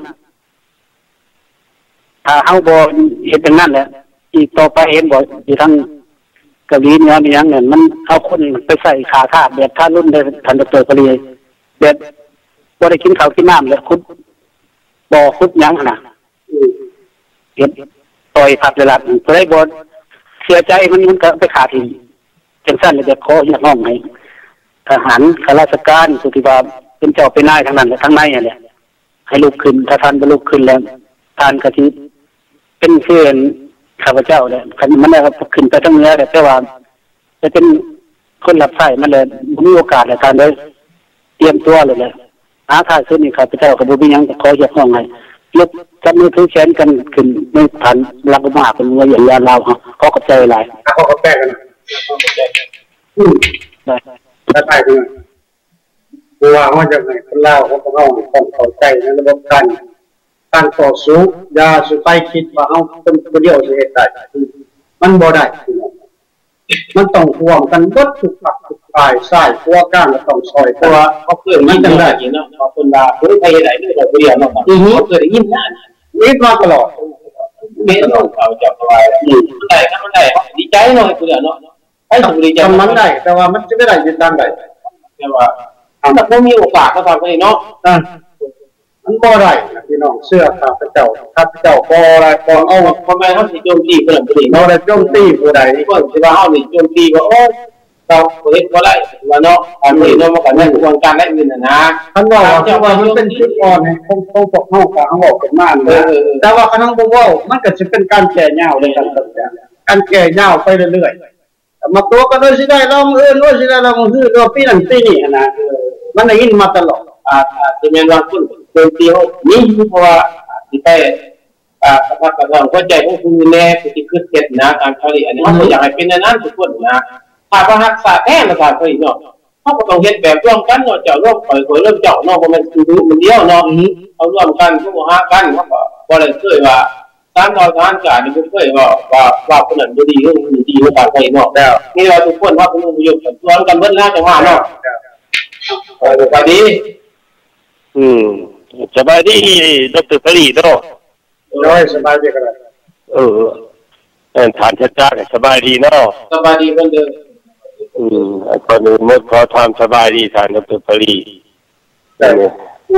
ถ้าเฮาบ่เฮ็ดอย่างนั้นแหละอีกต่อไปเห็นบ่อยู่ทั้งเกาหลีเหนือมีหยังนั่นมันเอาคนไปใส่ขาทาสแบบท่ารุ่นได้ทันดรปริยแบบบ่ได้กินข้าวกินน้ำแล้วคุดบ่คุดหยังน่ะเฮ็ดต่อยผัดเลยล่ะบ่ได้บ่เสียใจมันมันก็ไปขาดอีกจังซั่นเลยแบบขออยากร้องให้ทหารข้าราชการสุติบาเป็นเจ้าเป็นนายทั้งนั้นและทั้งในนั่นแหละให้ลุกขึ้นถ้าท่านบ่ลุกขึ้นแล้วท่านก็สิเป็นเพื่อนข้าพเจ้าเนี่ยคันมันได้ขึ้นไปทั้งเหนือแต่ว่าจะเป็นคนรับใช้มันเลยมีโอกาสในการได้เตรียมตัวเลยแหละหาทางขึ้นนี่ข้าพเจ้าก็บ่มีหยังขออยากร้องให้ยกจับมือถือแขนกันขึ้นในฐานรักมากเป็นเมืองอย่างยานลาวเฮาขอขอบใจหลายขอขอบใจกันอืมได้ได้คือคือว่าเฮาจะให้คนลาวเขาก็เฮาต้องเข้าใจในระบบการการต่อสู้อย่าสุไปคิดว่าเฮาเป็นผู้เดียวสิเฮ็ดได้มันบ่ได้มันต้องร่วมกันเบิดทุกฝ่ายทุกฝ่ายซ้ายขวากันต้องซอยเพราะว่าเขาเกิดมันจังได้เนาะว่าคนลาวบ่ได้เฮ็ดได้ด้วยผู้เดียวเนาะอือฮึเกิดได้ยินนานนี่มาตลอดเม่นของเขาจับไว้อือได้ถ้ามันได้ดีใจเนาะผู้เดียวเนาะไอ้ผู้ดีใจมันได้แต่ว่ามันจะไม่ได้ยินตามได้แต่ว่าถ้าบ่มีโอกาสก็ทำได้เนาะอ่ามันบ่ได้พี่น้องเชื่อข้าพเจ้าข้าพเจ้าบ่ได้บ่เอาพ่อแม่เฮาสิโจมตีเพิ่นบ่ได้บ่ได้โจมตีผู้ใดเพิ่นสิว่าเฮานี่โจมตีว่าโอ้เราบ่เฮ็ดบ่ได้ว่าเนาะอันนี้เนาะมันก็นั่นควรการได้เงินน่ะนะคันว่าว่ามันเป็นจุดอ่อนให้คงต้องพวกเฮาก็เฮาออกกันมาเออแต่ว่าคันเฮาบ่เว้ามันก็สิเป็นการแก่ยาวเลยกันการแก่ยาวไปเรื่อยๆมาตัวก็ได้สิได้เรามื้ออื่นว่าสิได้เรามื้อฮื้อตัวปีนั้นปีนี้นะมันได้ยินมาตลอดอ่าสิแม่นว่าคุณโดยที่นี่เพราะว่าที่ไปอ่าสภาพการเข้าใจของคุณแน่ที่คือเกิดนะการผลิตอันนี้เขาอยากให้เป็นนั้นทุกคนนะถ้าพระรักษาแท้มาจากเคยเนาะเขาก็ต้องเฮ็ดแบบร่วมกันเนาะเจ้าร่วมข่อยข่อยเริ่มเจ้าเนาะบ่แม่นคือดูมันเดียวเนาะเอาร่วมกันผู้บ่ฮักกันเขาก็บ่ได้เคยว่าตามเราทานการนี่บ่เคยว่าว่าว่าคนนั้นบ่ดีหรือคนนี้ดีมาจากเคยเนาะแล้วนี่ว่าทุกคนว่าเป็นประโยชน์ส่วนกันเบิดแล้วจังว่าเนาะเออสวัสดีอืมสบายดีดร.ปรีเนาะโอ้ยสบายดีกันเออเออฐานชัดจ้าสบายดีเนาะสบายดีเพิ่นเด้ออืมก่อนอื่นหมดขอทำสบายดีฐานดร.ปรีได้มั้ย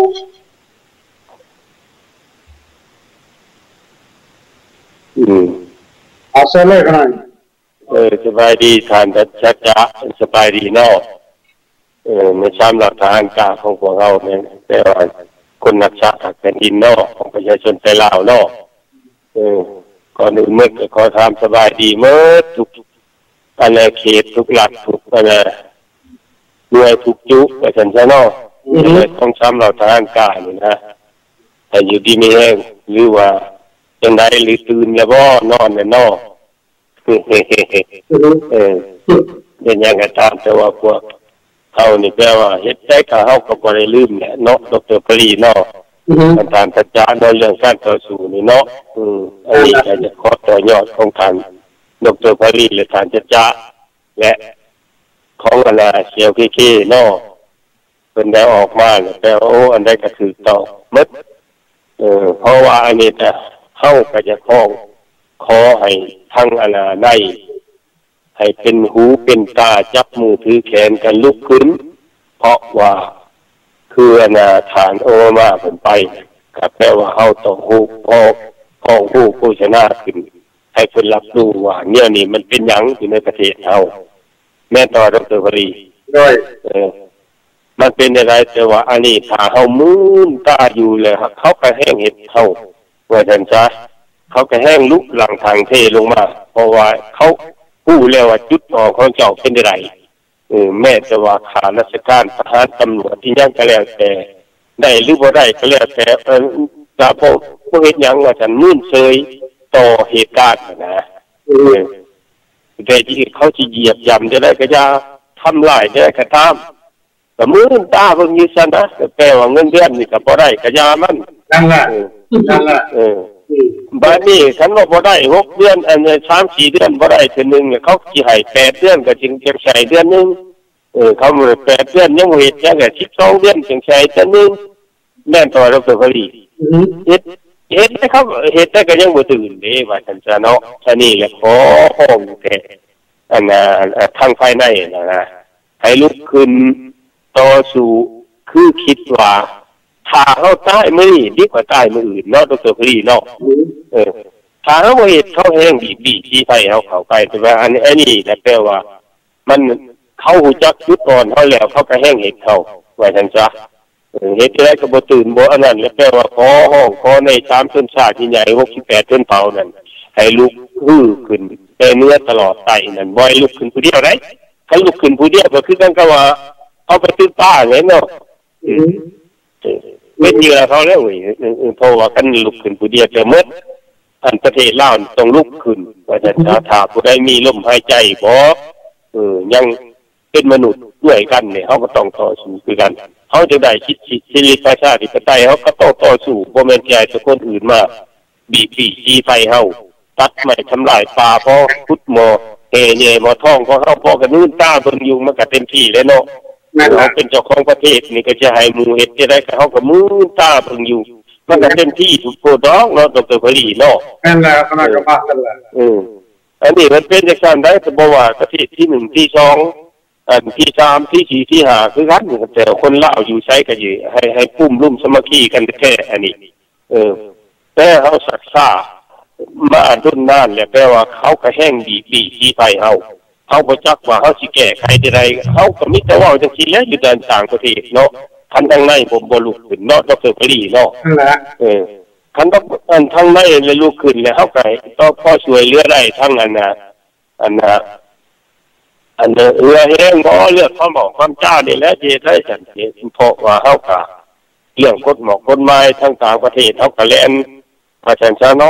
อืมเอาเสเลยกันหน่อยเออสบายดีฐานชัดจ้าสบายดีเนาะเออไม่ช้ำหลักฐานกล้าของพวกเราเนี่ยแต่ว่าคนนักชาติแผ่นดินนอกของประชาชนไทยลาวนอกเออก่อนอื่นเมื่อขอทำสบายดีเมื่อทุกอะไรเขตทุกหลักทุกอะไรด้วยทุกจุกประชาชนนอกเลยต้องช้ำหลักฐานกล้านี่นะแต่อยู่ดีไม่แห้งหรือว่าจังไดหรือตื่นแล้วบ่นอนแล้วนอกเออเป็นอย่างก็ตามแต่ว่าพวกเขานี่แปลว่าเฮ็ดได้ก็เฮาก็บ่ได้ลืมแหละเนาะดร.ปรีเนาะการทานสัจจะในเรื่องการต่อสู้นี่เนาะอืมอันนี้ก็จะขอต่อยอดของทางดร.ปรีและทานสัจจะและของอะไรเซียวเคเคเนาะเพิ่นได้ออกมาแปลว่าโอ้อันใดก็ถูกต้องหมดเออเพราะว่าอันนี้จะเฮาก็จะขอขอให้ทั้งอะไรได้ให้เป็นหูเป็นตาจับมือถือแขนกันลุกขึ้นเพราะว่าคืออนาฐานโอมาผมไปกับแปลว่าเฮาต้องฮู้พอของผู้ผู้ชนะขึ้นให้เพิ่นรับรู้ว่าเนี่ยนี่มันเป็นหยังอยู่ในประเทศเฮาแม่ต่อดร.ปรีด้วยเออมันเป็นอะไรแต่ว่าอันนี้ถ้าเฮามืนตาอยู่เลยครับเขาก็แห้งเฮ็ดเฮาว่าซั่นซะเขาก็แห้งลุกหลังทางเทลงมาเพราะว่าเขาผู้แล้วว่าจุดอ่อนของเจ้าเป็นอะไรเออแม้แต่ว่าข้าราชการทหารตำรวจที่ยังก็แล้วแต่ได้หรือบ่ได้ก็แล้วแต่เออจะบ่บ่เฮ็ดหยังว่าฉันมื่นเฉยต่อเหตุการณ์นะเออแต่ที่เขาสิเหยียบย่ำจะได้ก็อย่าทำลายได้ก็ตามก็มื่นตาเบิ่งอยู่ซั่นนะแปลว่าเงินเดือนนี่ก็บ่ได้ก็อย่ามันนั่นแหละนั่นแหละเออบัดนี้คันว่าบ่ได้หกเดือนอันนี้ สามสี่ เดือนบ่ได้คือนึงเขาสิให้แปดเดือนก็จึงจะใช้เดือนนึงเออเขาบ่แปดเดือนยังบ่เฮ็ดจังก็สิบสองเดือนจึงใช้เดือนนึงแม่นต่อดร.ปรีเฮ็ดเฮ็ดได้เขาเฮ็ดได้ก็ยังบ่ตื่นเด้ว่าซั่นซะเนาะอันนี้แหละขอห้องแต่อันน่ะทางภายในน่ะนะให้ลุกขึ้นต่อสู้คือคิดว่าถ้าเขาตายมื้อนี้ดีกว่าตายมื้ออื่นเนาะดร.ปรีเนาะเออถ้าเขาบ่เฮ็ดเขาแห้งบีบๆที่ไผเฮาเข้าไปแต่ว่าอันนี้อันนี้แปลว่ามันเขาฮู้จักจุดอ่อนเฮาแล้วเขาก็แห้งเฮ็ดเขาว่าซั่นซะเออเฮ็ดได้ก็บ่ตื่นบ่อันนั้นแล้วแปลว่าขอห้องขอในสามชนชาติที่ใหญ่หกสิบแปดชนเผ่านั่นให้ลุกฮือขึ้นแต่เนื้อตลอดไตนั่นบ่ให้ลุกขึ้นผู้เดียวได้ถ้าลุกขึ้นผู้เดียวก็คือกันก็ว่าเอาไปตื้อป้าไงเนาะอือเป็นเหยื่อเขาแล้วเว้ยเพราะว่ากันลุกขึ้นผู้เดียวจะหมดอันประเทศลาวต้องลุกขึ้นว่าจะถ้าผู้ใดมีลมหายใจบ่เออยังเป็นมนุษย์ด้วยกันเนี่ยเฮาก็ต้องต่อสู้คือกันเฮาจะได้คิดสิริประชาธิปไตยเฮาก็ต้องต่อสู้บ่แม่นสิให้คนอื่นมาบีบจี้จี้ไฟเฮาตัดไม้ทำลายป่าพอขุดหม้อเฮแย่หม้อทองของเฮาพอก็นื่นตาเบิ่งอยู่มันก็เต็มที่แล้วเนาะเฮาเป็นเจ้าของประเทศนี่ก็จะให้หมู่เฮ็ดจะได้ก็เฮาก็มือตาเบิ่งอยู่มันก็เต็มที่ทุกโพดอกเนาะดร.ปรีเนาะนั่นแหละคณะกรรมการนั่นแหละอืออันนี้มันเป็นจังซั่นได้แต่บ่ว่าประเทศที่หนึ่งที่สองอันที่สามที่สี่ที่ห้าคือกันแต่คนลาวอยู่ใช้ก็อยู่ให้ให้ปุ่มลุ่มสมัคคีกันแท้อันนี้เออแต่เฮาศึกษามาดุนนานแล้วแปลว่าเขาก็แห้งดีดีที่ไผเฮาเฮาบ่จักว่าเฮาสิแก้ไขได้ใดเฮาก็มีแต่เว้าจังซี่แหละอยู่ด้านต่างประเทศเนาะคันทางในผมบ่ลุกขึ้นเนาะดร.ปรีเนาะนั่นแหละเออคันต้องทางในเลยลุกขึ้นแล้วเฮาก็ต้องพอช่วยเหลือได้ทั้งอันน่ะอันน่ะอันเอือแห้งบ่เลือกความบอกความจ้านี่แหละที่ได้สันติเพราะว่าเฮาก็ เรื่องกฎหมายกฎหมายทางต่างประเทศเขาก็แล่นประชาชนเนาะ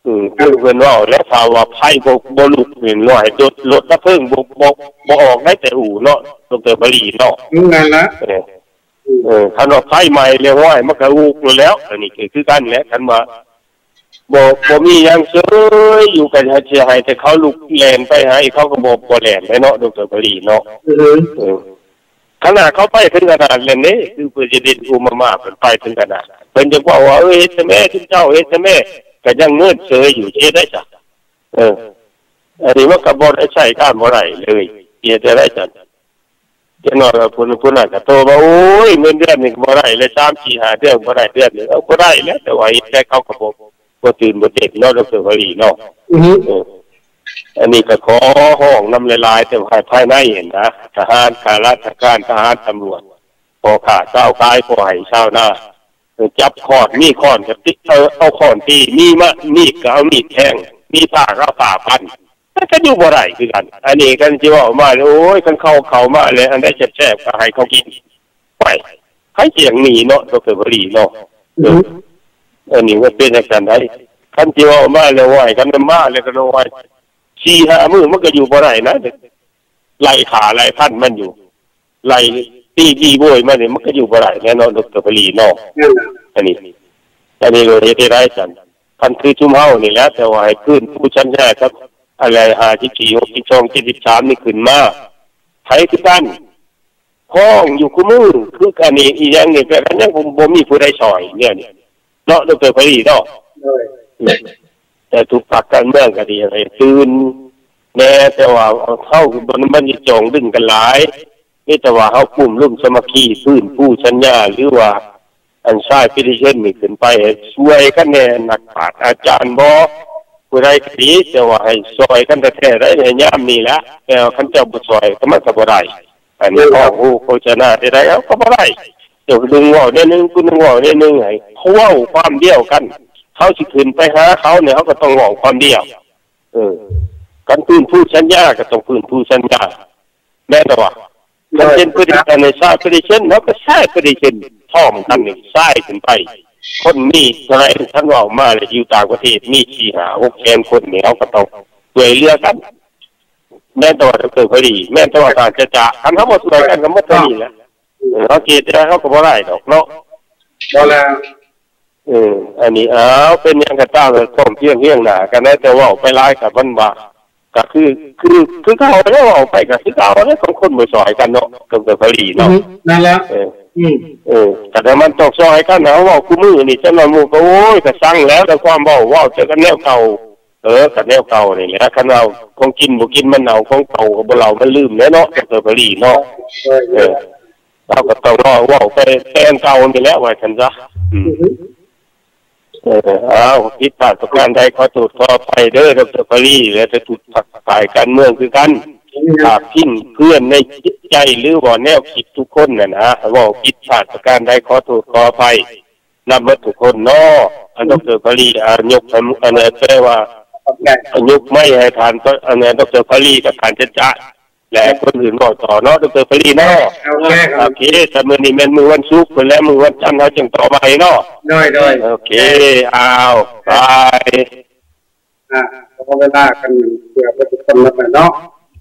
อืมคือเพิ่นว่าแล้วถ้าว่าไผบ่บ่ลุกเห็นว่าให้รถรถดับเพลิงบ่บ่บ่ออกได้แต่อู่เนาะดร.บรีเนาะนั่นละเออคันว่าไฟใหม่แล้วห้อยมันก็อูกแล้วอันนี้คือกันแหละคันว่าบ่บ่มีหยังเฉยอยู่กันเสียให้แต่เขาลุกแล่นไปให้เขาก็บ่บ่แล่นได้เนาะดร.บรีเนาะเออขนาดเขาไปถึงขนาดนั้นนี่คือเพื่อจะเด็ดอุมามาเพิ่นไปถึงขนาดเพิ่นจะบอกว่าเอ้ยเฮ็ดแม่ที่เจ้าเฮ็ดแม่ก็ยังเงินเฉยอยู่เฮ็ดได้จ้ะเอออันนี้มันก็บ่ได้ใช้การบ่ได้เลยเฮ็ดได้จ้ะเจ้าน้อยเพิ่นเพิ่นน่ะก็โตว่าโอ้ยเงินเดือนนี่บ่ได้เลย สาม สี่ ห้า เดือนบ่ได้เดือนนึงเอาบ่ได้แล้วแต่ว่าเฮ็ดแต่เขาก็บ่บ่ตื่นบ่เด็กเนาะดร.บรีเนาะอืออันนี้ก็ขอห้องน้ำลายๆแต่ภายในเห็นนะทหารข้าราชการทหารตำรวจพอขาดเจ้ากายพอให้ชาวนาจับขอดมีขอนกับติ๊กเออเอาขอนตีมีมะมีก็เอามีดแทงมีผ้าก็ผ้าพันก็อยู่บ่ได้คือกันอันนี้กันสิว่ามาโอ้ยคันเข้าเข้ามาแล้วอันได้แซ่บๆก็ให้เขากินไปให้เสียงหนีเนาะดร.บรีเนาะอันนี้มันเป็นจังซั่นได้คันสิว่ามาแล้วว่ากันมาแล้วก็ว่าสี่ห้ามื้อมันก็อยู่บ่ได้นะไล่ขาไล่พันมันอยู่ไล่ตีดีโวยมันนี่มันก็อยู่บ่ได้แน่นอนดร.บรีเนาะอันนี้อันนี้ก็เฮ็ดได้จังคันคือชุมเฮานี่แหละแต่ว่าให้ขึ้นผู้ชั้นแรกครับอะไรห้าสิบสี่ หกสิบสอง เจ็ดสิบสามนี่ขึ้นมาไผคือกันพ้องอยู่คู่มือคืออันนี้อีหยังนี่แต่กันยังผมบ่มีผู้ใดช่วยเนี่ยนี่เนาะดร.บรีเนาะแต่ทุกพรรคการเมืองก็ดีให้ตื่นแน่แต่ว่าเข้าบนมันจะจองดึงกันหลายนี่แต่ว่าเฮากลุ่มร่วมสมัครฟื้นผู้สัญญาหรือว่าอันชายพิธีเช่นนี่ขึ้นไปช่วยกันแน่นักปราชญ์อาจารย์บ่ผู้ใดก็ดีแต่ว่าให้ซอยกันแท้ๆได้ในยามนี้แหละแต่คันเจ้าบ่ซอยก็มันก็บ่ได้อันนี้พ่อฮู้โฆษณาได้ๆเอาก็บ่ได้เดี๋ยวดึงเว้าแน่นึงกูนึงเว้าแน่นึงให้เขาเว้าความเดียวกันเขาสิขึ้นไปหาเขาเนี่ยเขาก็ต้องบอกความเดียวเออการพื้นผู้สัญญาก็ต้องพื้นผู้สัญญาแม่นบ่มันเป็นประเด็นในชาติประเด็นเขาก็ใช้ประเด็นท่อมกันนี่ใช้ขึ้นไปคนมีอะไรท่านบอกมาเลยอยู่ต่างประเทศมีสี่ห้าหกแสนคนเนี่ยเขาก็ต้องช่วยเหลือกันแม่นตัวเกิดพอดีแม่นตัวการจะจะคันเขาหมดช่วยกันก็หมดเท่านี้แหละเขาเกลียดแล้วเขาก็บ่ได้ดอกเนาะบ่แล้วเอออันนี้อ้าวเป็นยังกระต้าเลยผมเที่ยงเที่ยงหนากันนะแต่ว่าไปไล่กับมันว่าก็คือคือคือเขาแล้วออกไปก็คือเขาแล้วของคนบ่ซอยกันเนาะกับกับผลีเนาะนั่นแหละเออเออแต่มันต้องซอยกันเนาะว่าคู่มือนี่จังว่าหมู่ก็โอ้ยก็สั่งแล้วแต่ความเว้าเว้าเจอกันแนวเก่าเออกับแนวเก่านี่แหละคันเอาของกินบ่กินมันเอาของเก่าก็บ่เรามันลืมแล้วเนาะกับผลีเนาะเออเราก็ต้องรอเว้าไปแทนเก่านี่แหละว่าซั่นซะอืมเอออ้าวผิดพลาดประการใดขอโทษขออภัยเด้อดร.บรีและจะถูกฝักฝ่ายการเมืองคือกันฝากทิ้งเพื่อนในจิตใจหรือว่าแนวคิดทุกคนน่ะนะว่าผิดพลาดประการใดขอโทษขออภัยนำมาทุกคนเนาะอันดร.บรีอ่ายกอันอันแปลว่ายกไม่ให้ทานอันดร.บรีกับทานจะจะและคนอื่นบอกต่อเนาะดร.บรีเนาะโอเคแต่มื้อนี้แม่นมื้อวันศุกร์แล้วมื้อวันจันทร์เฮาจึงต่อไปเนาะได้ๆโอเคอ้าวบายอ่าพอเวลากันเพื่อทุกคนมาเนาะ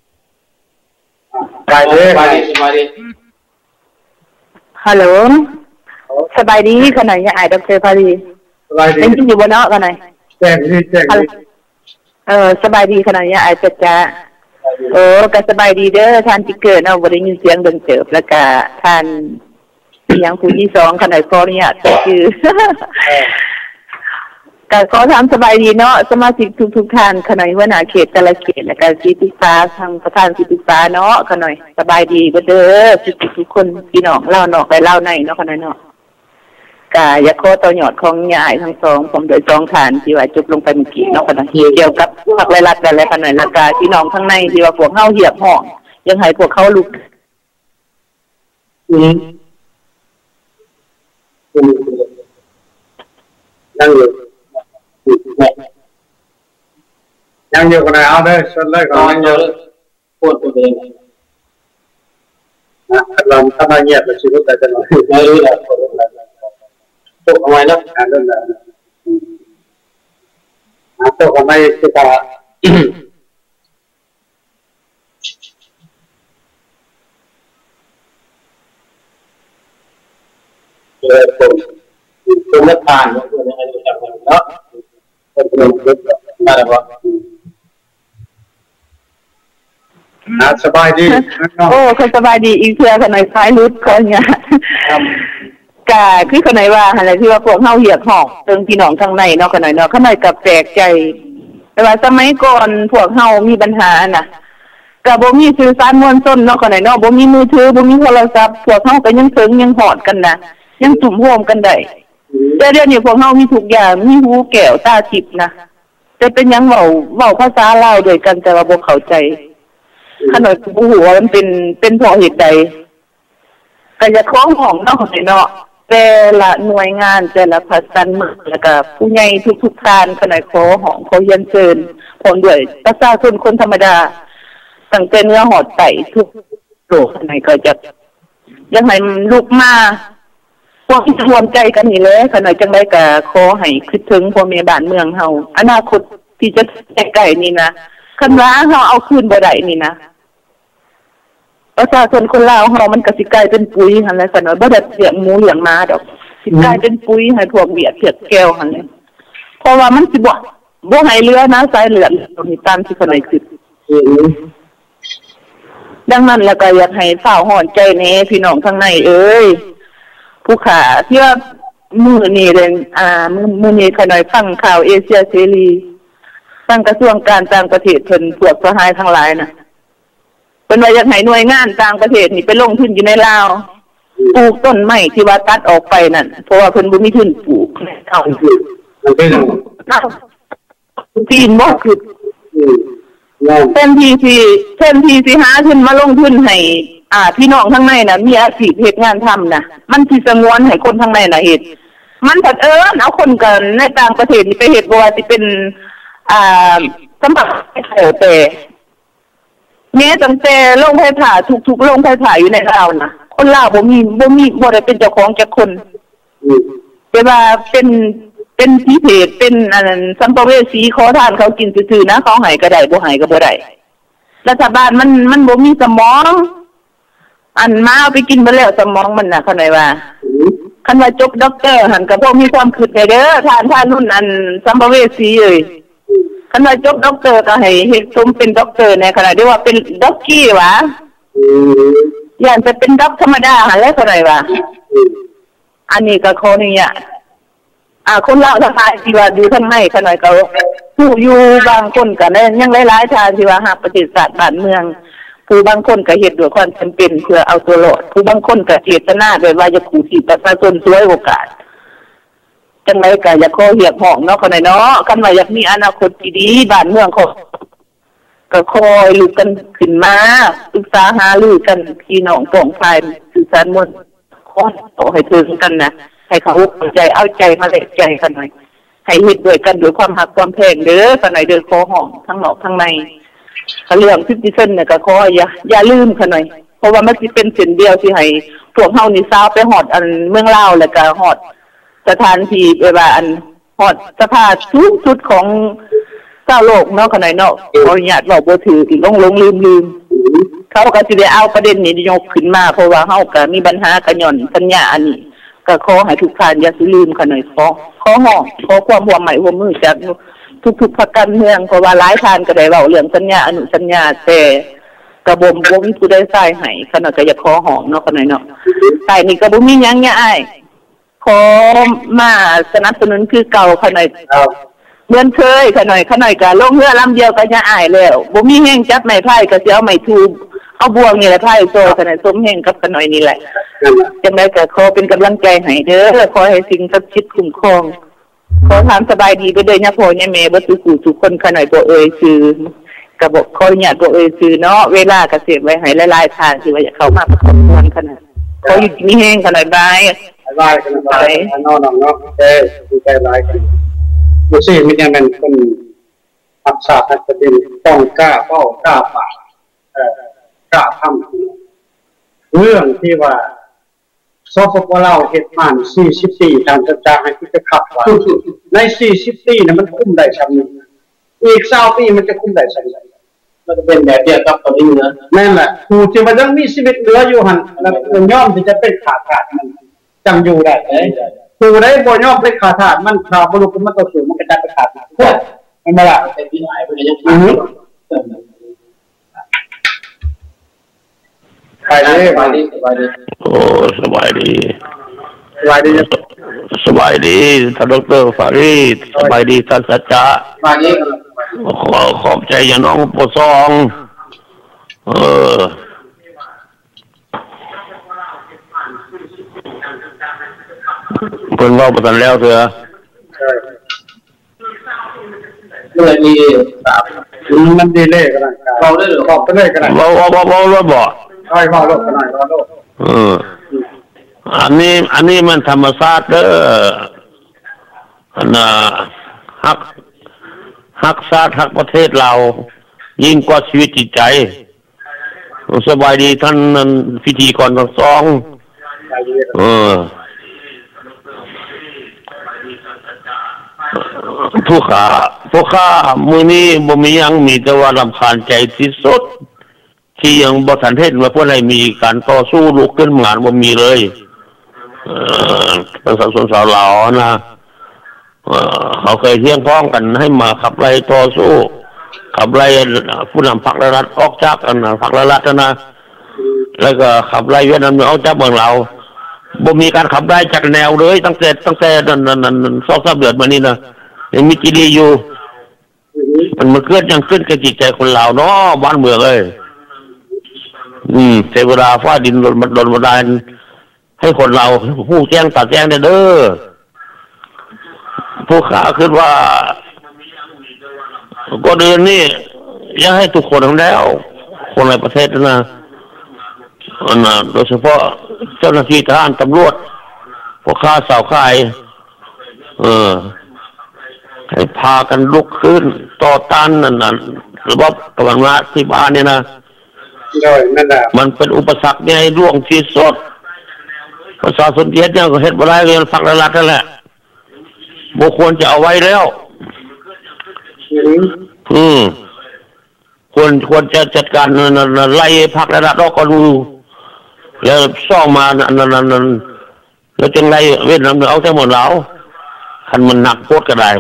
ไปเลยไปสบายดีฮัลโหลสบายดีขนาดยังไงดร.บรีสบายดีเป็นอยู่บ่เนาะกันไหนแจ้งดีแจ้งดีเออสบายดีขนาดยังไงจะจะโอ้ก็สบายดีเด้อท่านที่เกิดเนาะบ่ได้ยินเสียงเบิ่งเติบแล้วก็ท่านยังผู้ที่สองขนาดขออนุญาตก็คือก็ขอถามสบายดีเนาะสมาชิกทุกๆท่านขนาดหัวหน้าเขตแต่ละเขตแล้วก็สิติฟ้าทางประธานสิติฟ้าเนาะขนาดสบายดีเบ่เด้อทุกๆคนพี่น้องเล่านอกไปเล่าในเนาะขนาดเนาะก็อยากขอต่อยอดของยายทั้งสองผมโดยสองฐานที่ว่าจบลงไปเมื่อกี้เนาะขนาดเกี่ยวกับพรรครัฐและขนาดแล้วก็พี่น้องข้างในที่ว่าพวกเฮาเหียบห้องยังให้พวกเขาลุกอืมยังอยู่ยังอยู่กันเอาได้ชนเลยก่อนยังอยู่พูดตัวเองนะเราถ้ามาเงียบเราชีวิตแต่จะน้อยไม่รู้แหละพูดทำไมนะอ่านเรื่องนั้นตัวทำไมคือว่าเออผมผมไม่ผ่านว่าคนยังไงจะจำกันเนาะคนเป็นคนอะไรวะอ่าสบายดีโอ้คนสบายดีอีกเพื่อขนาดคล้ายรุดคนเนี่ยกะคือขนาดว่าอะไรที่ว่าพวกเฮาเหียกหอกเรื่องพี่น้องข้างในเนาะขนาดเนาะขนาดกับแปลกใจแต่ว่าสมัยก่อนพวกเฮามีปัญหาน่ะก็บ่มีสื่อสารมวลชนเนาะขนาดเนาะบ่มีมือถือบ่มีโทรศัพท์พวกเฮาก็ยังถึงยังหอดกันนะยังจุ่มโฮมกันได้แต่เดี๋ยวนี้พวกเฮามีทุกอย่างมีหูแก้วตาทิพย์นะแต่เป็นยังเว้าเว้าภาษาลาวด้วยกันแต่ว่าบ่เข้าใจขนาดบ่ฮู้ว่ามันเป็นเป็นเพราะเหตุใดก็จะคล้องห้องเนาะเนาะแต่ละหน่วยงานแต่ละภาษาเมืองแล้วก็ผู้ใหญ่ทุกๆท่านขนาดขอห้องขอเรียนเชิญพร้อมด้วยประชาชนคนธรรมดาตั้งแต่เนื้อหอดไต่ทุกโลกขนาดก็จะยังให้ลูกมาพวกที่รวมใจกันนี่เลยขนาดจังได๋ก็ขอให้คิดถึงพ่อแม่บ้านเมืองเฮาอนาคตที่จะใกล้ๆนี่นะคันว่าเฮาเอาคืนบ่ได้นี่นะประชาชนคนลาวเฮามันก็สิกลายเป็นปุ๋ยหั่นแหละซั่นว่าบ่ได้เลี้ยงหมูเลี้ยงม้าดอกสิกลายเป็นปุ๋ยให้พวกเบียดเสียดแก้วหั่นแหละเพราะว่ามันสิบ่บ่ให้เหลือนะสายเลือดตรงนี้ตามที่คนใดคิดดังนั้นแล้วก็อยากให้ฝ่าฮ้อนใจแน่พี่น้องข้างในเอ้ยผู้ขาที่ว่ามื้อนี้เด้อ่ามื้อมื้อนี้ขน้อยฟังข่าวเอเชียเสรีทางกระทรวงการต่างประเทศเพิ่นพวกสหายทั้งหลายน่ะเพิ่นว่าอยากให้หน่วยงานต่างประเทศนี่ไปลงทุนอยู่ในลาวปลูกต้นไม้ที่ว่าตัดออกไปนั่นเพราะว่าเพิ่นบ่มีทุนปลูกเอาคือมันเป็นที่บ่คือเต็มที่สิเต็มที่สิหาทุนมาลงทุนให้อ่าพี่น้องข้างในน่ะมีอาชีพเฮ็ดงานทำน่ะมันสิสงวนให้คนข้างในน่ะเฮ็ดมันถ้าเอิ้นเอาคนกันในต่างประเทศนี่ไปเฮ็ดบ่ว่าสิเป็นอ่าสำหรับแต่แม้ตั้งแต่โรงไฟฟ้าทุกๆโรงไฟฟ้าอยู่ในลาวนะคนลาวบ่มีบ่มีบ่ได้เป็นเจ้าของจักคนแต่ว่าเป็นเป็นผีเพศเป็นอันนั้นสัมภเวสีขอทานเขากินซื่อๆนะเขาให้ก็ได้บ่ให้ก็บ่ได้รัฐบาลมันมันบ่มีสมองอันมาเอาไปกินไปแล้วสมองมันน่ะเข้าใจว่าคันว่าจบด็อกเตอร์หั่นก็บ่มีความคิดได้เด้อท่านท่านรุ่นอันสัมภเวสีเอ้ยคันว่าจบด็อกเตอร์ก็ให้เฮ็ดสมเป็นด็อกเตอร์ในขณะที่ว่าเป็นด็อกกี้หวะย่านจะเป็นด็อกธรรมดาหั่นแหละเท่าไหร่ว่าอันนี้ก็ขออนุญาตอ่าคนลาวทั้งหลายที่ว่าอยู่ข้างในขนาดก็ผู้อยู่บางคนก็ได้ยังหลายๆทางที่ว่าฮักประเทศชาติบ้านเมืองผู้บางคนก็เฮ็ดด้วยความจำเป็นเพื่อเอาตัวรอดผู้บางคนก็เจตนาด้วยว่าจะขู่ที่ประชาชนช่วยโอกาสจังได๋ก็อยากขอเรียกร้องเนาะคนเนาะคันว่าอยากมีอนาคตที่ดีบ้านเมืองเขาก็คอยลุกกันขึ้นมาปรึกษาหารือกันพี่น้องป้องภายสื่อสารมวลขอต่อให้ถึงกันนะให้เขาเข้าใจเอาใจมาแลกใจกันหน่อยให้เฮ็ดด้วยกันด้วยความรักความแพงเด้อกันหน่อยเด้อขอห้องทั้งนอกทั้งในเรื่องซิติเซนเนี่ยก็ขออย่าอย่าลืมกันหน่อยเพราะว่ามันสิเป็นเส้นเดียวที่ให้พวกเฮานี่ซาวไปฮอดอันเมืองลาวแล้วก็ฮอดสถานที่แบบว่าอันฮอดสภาพสูงสุดของชาวโลกเนาะกันหน่อยเนาะขออนุญาตเว้าบ่ถืออีกลงลงลืมๆเขาก็สิได้เอาประเด็นนี้ยกขึ้นมาเพราะว่าเฮาก็มีปัญหากันย้อนสัญญาอันนี้ก็ขอให้ทุกท่านอย่าสิลืมกันหน่อยขอขอห้องขอความร่วมมือร่วมมือจากทุกๆพรรคการเมืองเพราะว่าหลายท่านก็ได้เว้าเรื่องสัญญาอนุสัญญาแต่กระบ่มบ่มีผู้ใดทรายให้ขนาดก็อยากขอห้องเนาะกันหน่อยเนาะใต้นี่ก็บ่มีหยังเนี่ยอ้ายขอมาสนับสนุนคือเก่าขนาดเหมือนเคยขนาดขนาดก็ลงเรือลำเดียวก็จะอ้ายแล้วบ่มีแฮงจับไม้ไผ่ก็สิเอาไม้ทูบเอาบ่วงนี่แหละไผ่โตขนาดสมแฮงกับขนาดนี่แหละจังได๋ก็ขอเป็นกำลังใจให้เด้อขอให้สิ่งศักดิ์สิทธิ์คุ้มครองขอถามสบายดีไปเด้อย่าพ่อย่าแม่บ่ทุกผู้ทุกคนขนาดบ่เอ่ยชื่อก็บ่ขออนุญาตบ่เอ่ยชื่อเนาะเวลาก็เสียไว้ให้หลายๆทางที่ว่าอยากเข้ามาประกอบมวลขนาดขออยู่มีแฮงขนาดบายบายกันบายนอนๆเนาะเอ้ดีใจหลายกันบ่สิมีแต่มันคนรักษาประเด็นต้องกล้าเป้ากล้าปากเอ่อกล้าทำเรื่องที่ว่าสปปลาวเฮ็ดมาสี่สิบปีตามสัญญาให้ที่จะขับว่าในสี่สิบปีน่ะมันคุ้มได้ซำนี้อีกเศร้าปีมันจะคุ้มได้สักไหนมันจะเป็นแบบเดียวกับตอนนี้นะนั่นแหละผู้ที่มันยังมีชีวิตเหลืออยู่หันแล้วย่อมที่จะเป็นขาดขาดมันจำอยู่ได้ผู้ใดบ่ย่อมเป็นขาดขาดมันข่าวบรุษมันต่อสู้มันก็จะเป็นขาดขาดไม่มาละเป็นที่หายไปเลยยังไปดีไปดีไปดีโอ้สบายดีสบายดีสบายดีท่านดร.ฟารีดสบายดีท่านสัจจะสบายดีขอขอบใจอย่างน้องปซองเออคนว่าประทันแล้วเถอะเมื่อมีมันดีเลยกันเราได้หรือบอกไปเลยกันเราเราเราเราบอกใช่บอกโลกกันหน่อยเราโลกเอออันนี้อันนี้มันธรรมชาติเด้ออันน่ะฮักฮักชาติฮักประเทศเรายิ่งกว่าชีวิตจิตใจสบายดีท่านพิธีกรทั้งสองเออผู้ขาผู้ขามือนี้บ่มียังมีแต่ว่ารำคาญใจที่สุดที่ยังบ่ทันเห็นว่าพวกไหนมีการต่อสู้ลุกขึ้นงานบ่มีเลยเอ่อประชาชนชาวลาวนะเอ่อเขาเคยเที่ยงพ้องกันให้มาขับไล่ต่อสู้ขับไล่ผู้นำพรรครัฐออกจากกันพรรครัฐนะแล้วก็ขับไล่เวียดนามออกจากเมืองเราบ่มีการขับไล่จากแนวเลยตั้งแต่ตั้งแต่นั้นๆสองสามเดือนมานี้นะยังมีกิเลสอยู่มันมันเกิดยังขึ้นกับจิตใจคนลาวเนาะบ้านเมืองเอ้ยอืมเทวดาฟ้าดินโดนโดนบันดาลให้คนเราผู้แจ้งตัดแจ้งเด้อผู้ขาคิดว่าก็เดือนนี้อยากให้ทุกคนทั้งแล้วคนในประเทศนะนะโดยเฉพาะเจ้าหน้าที่ทหารตำรวจพวกข้าสาวข่ายเออให้พากันลุกขึ้นต่อต้านนั่นน่ะระบบกำลังรัฐที่บ้านเนี่ยนะมันเป็นอุปสรรคใหญ่ร่วงที่สุดประชาชนเย็ดเนี่ยก็เฮ็ดบ่ได้เลยฝักละลัดนั่นแหละบ่ควรจะเอาไว้แล้วอืมควรควรจะจัดการไล่พรรคละลัดออกก่อนแล้วซ่องมานั่นๆๆแล้วจึงไล่เวียดนามเอาแต่หมดแล้วคันมันหนักโคตรก็ได้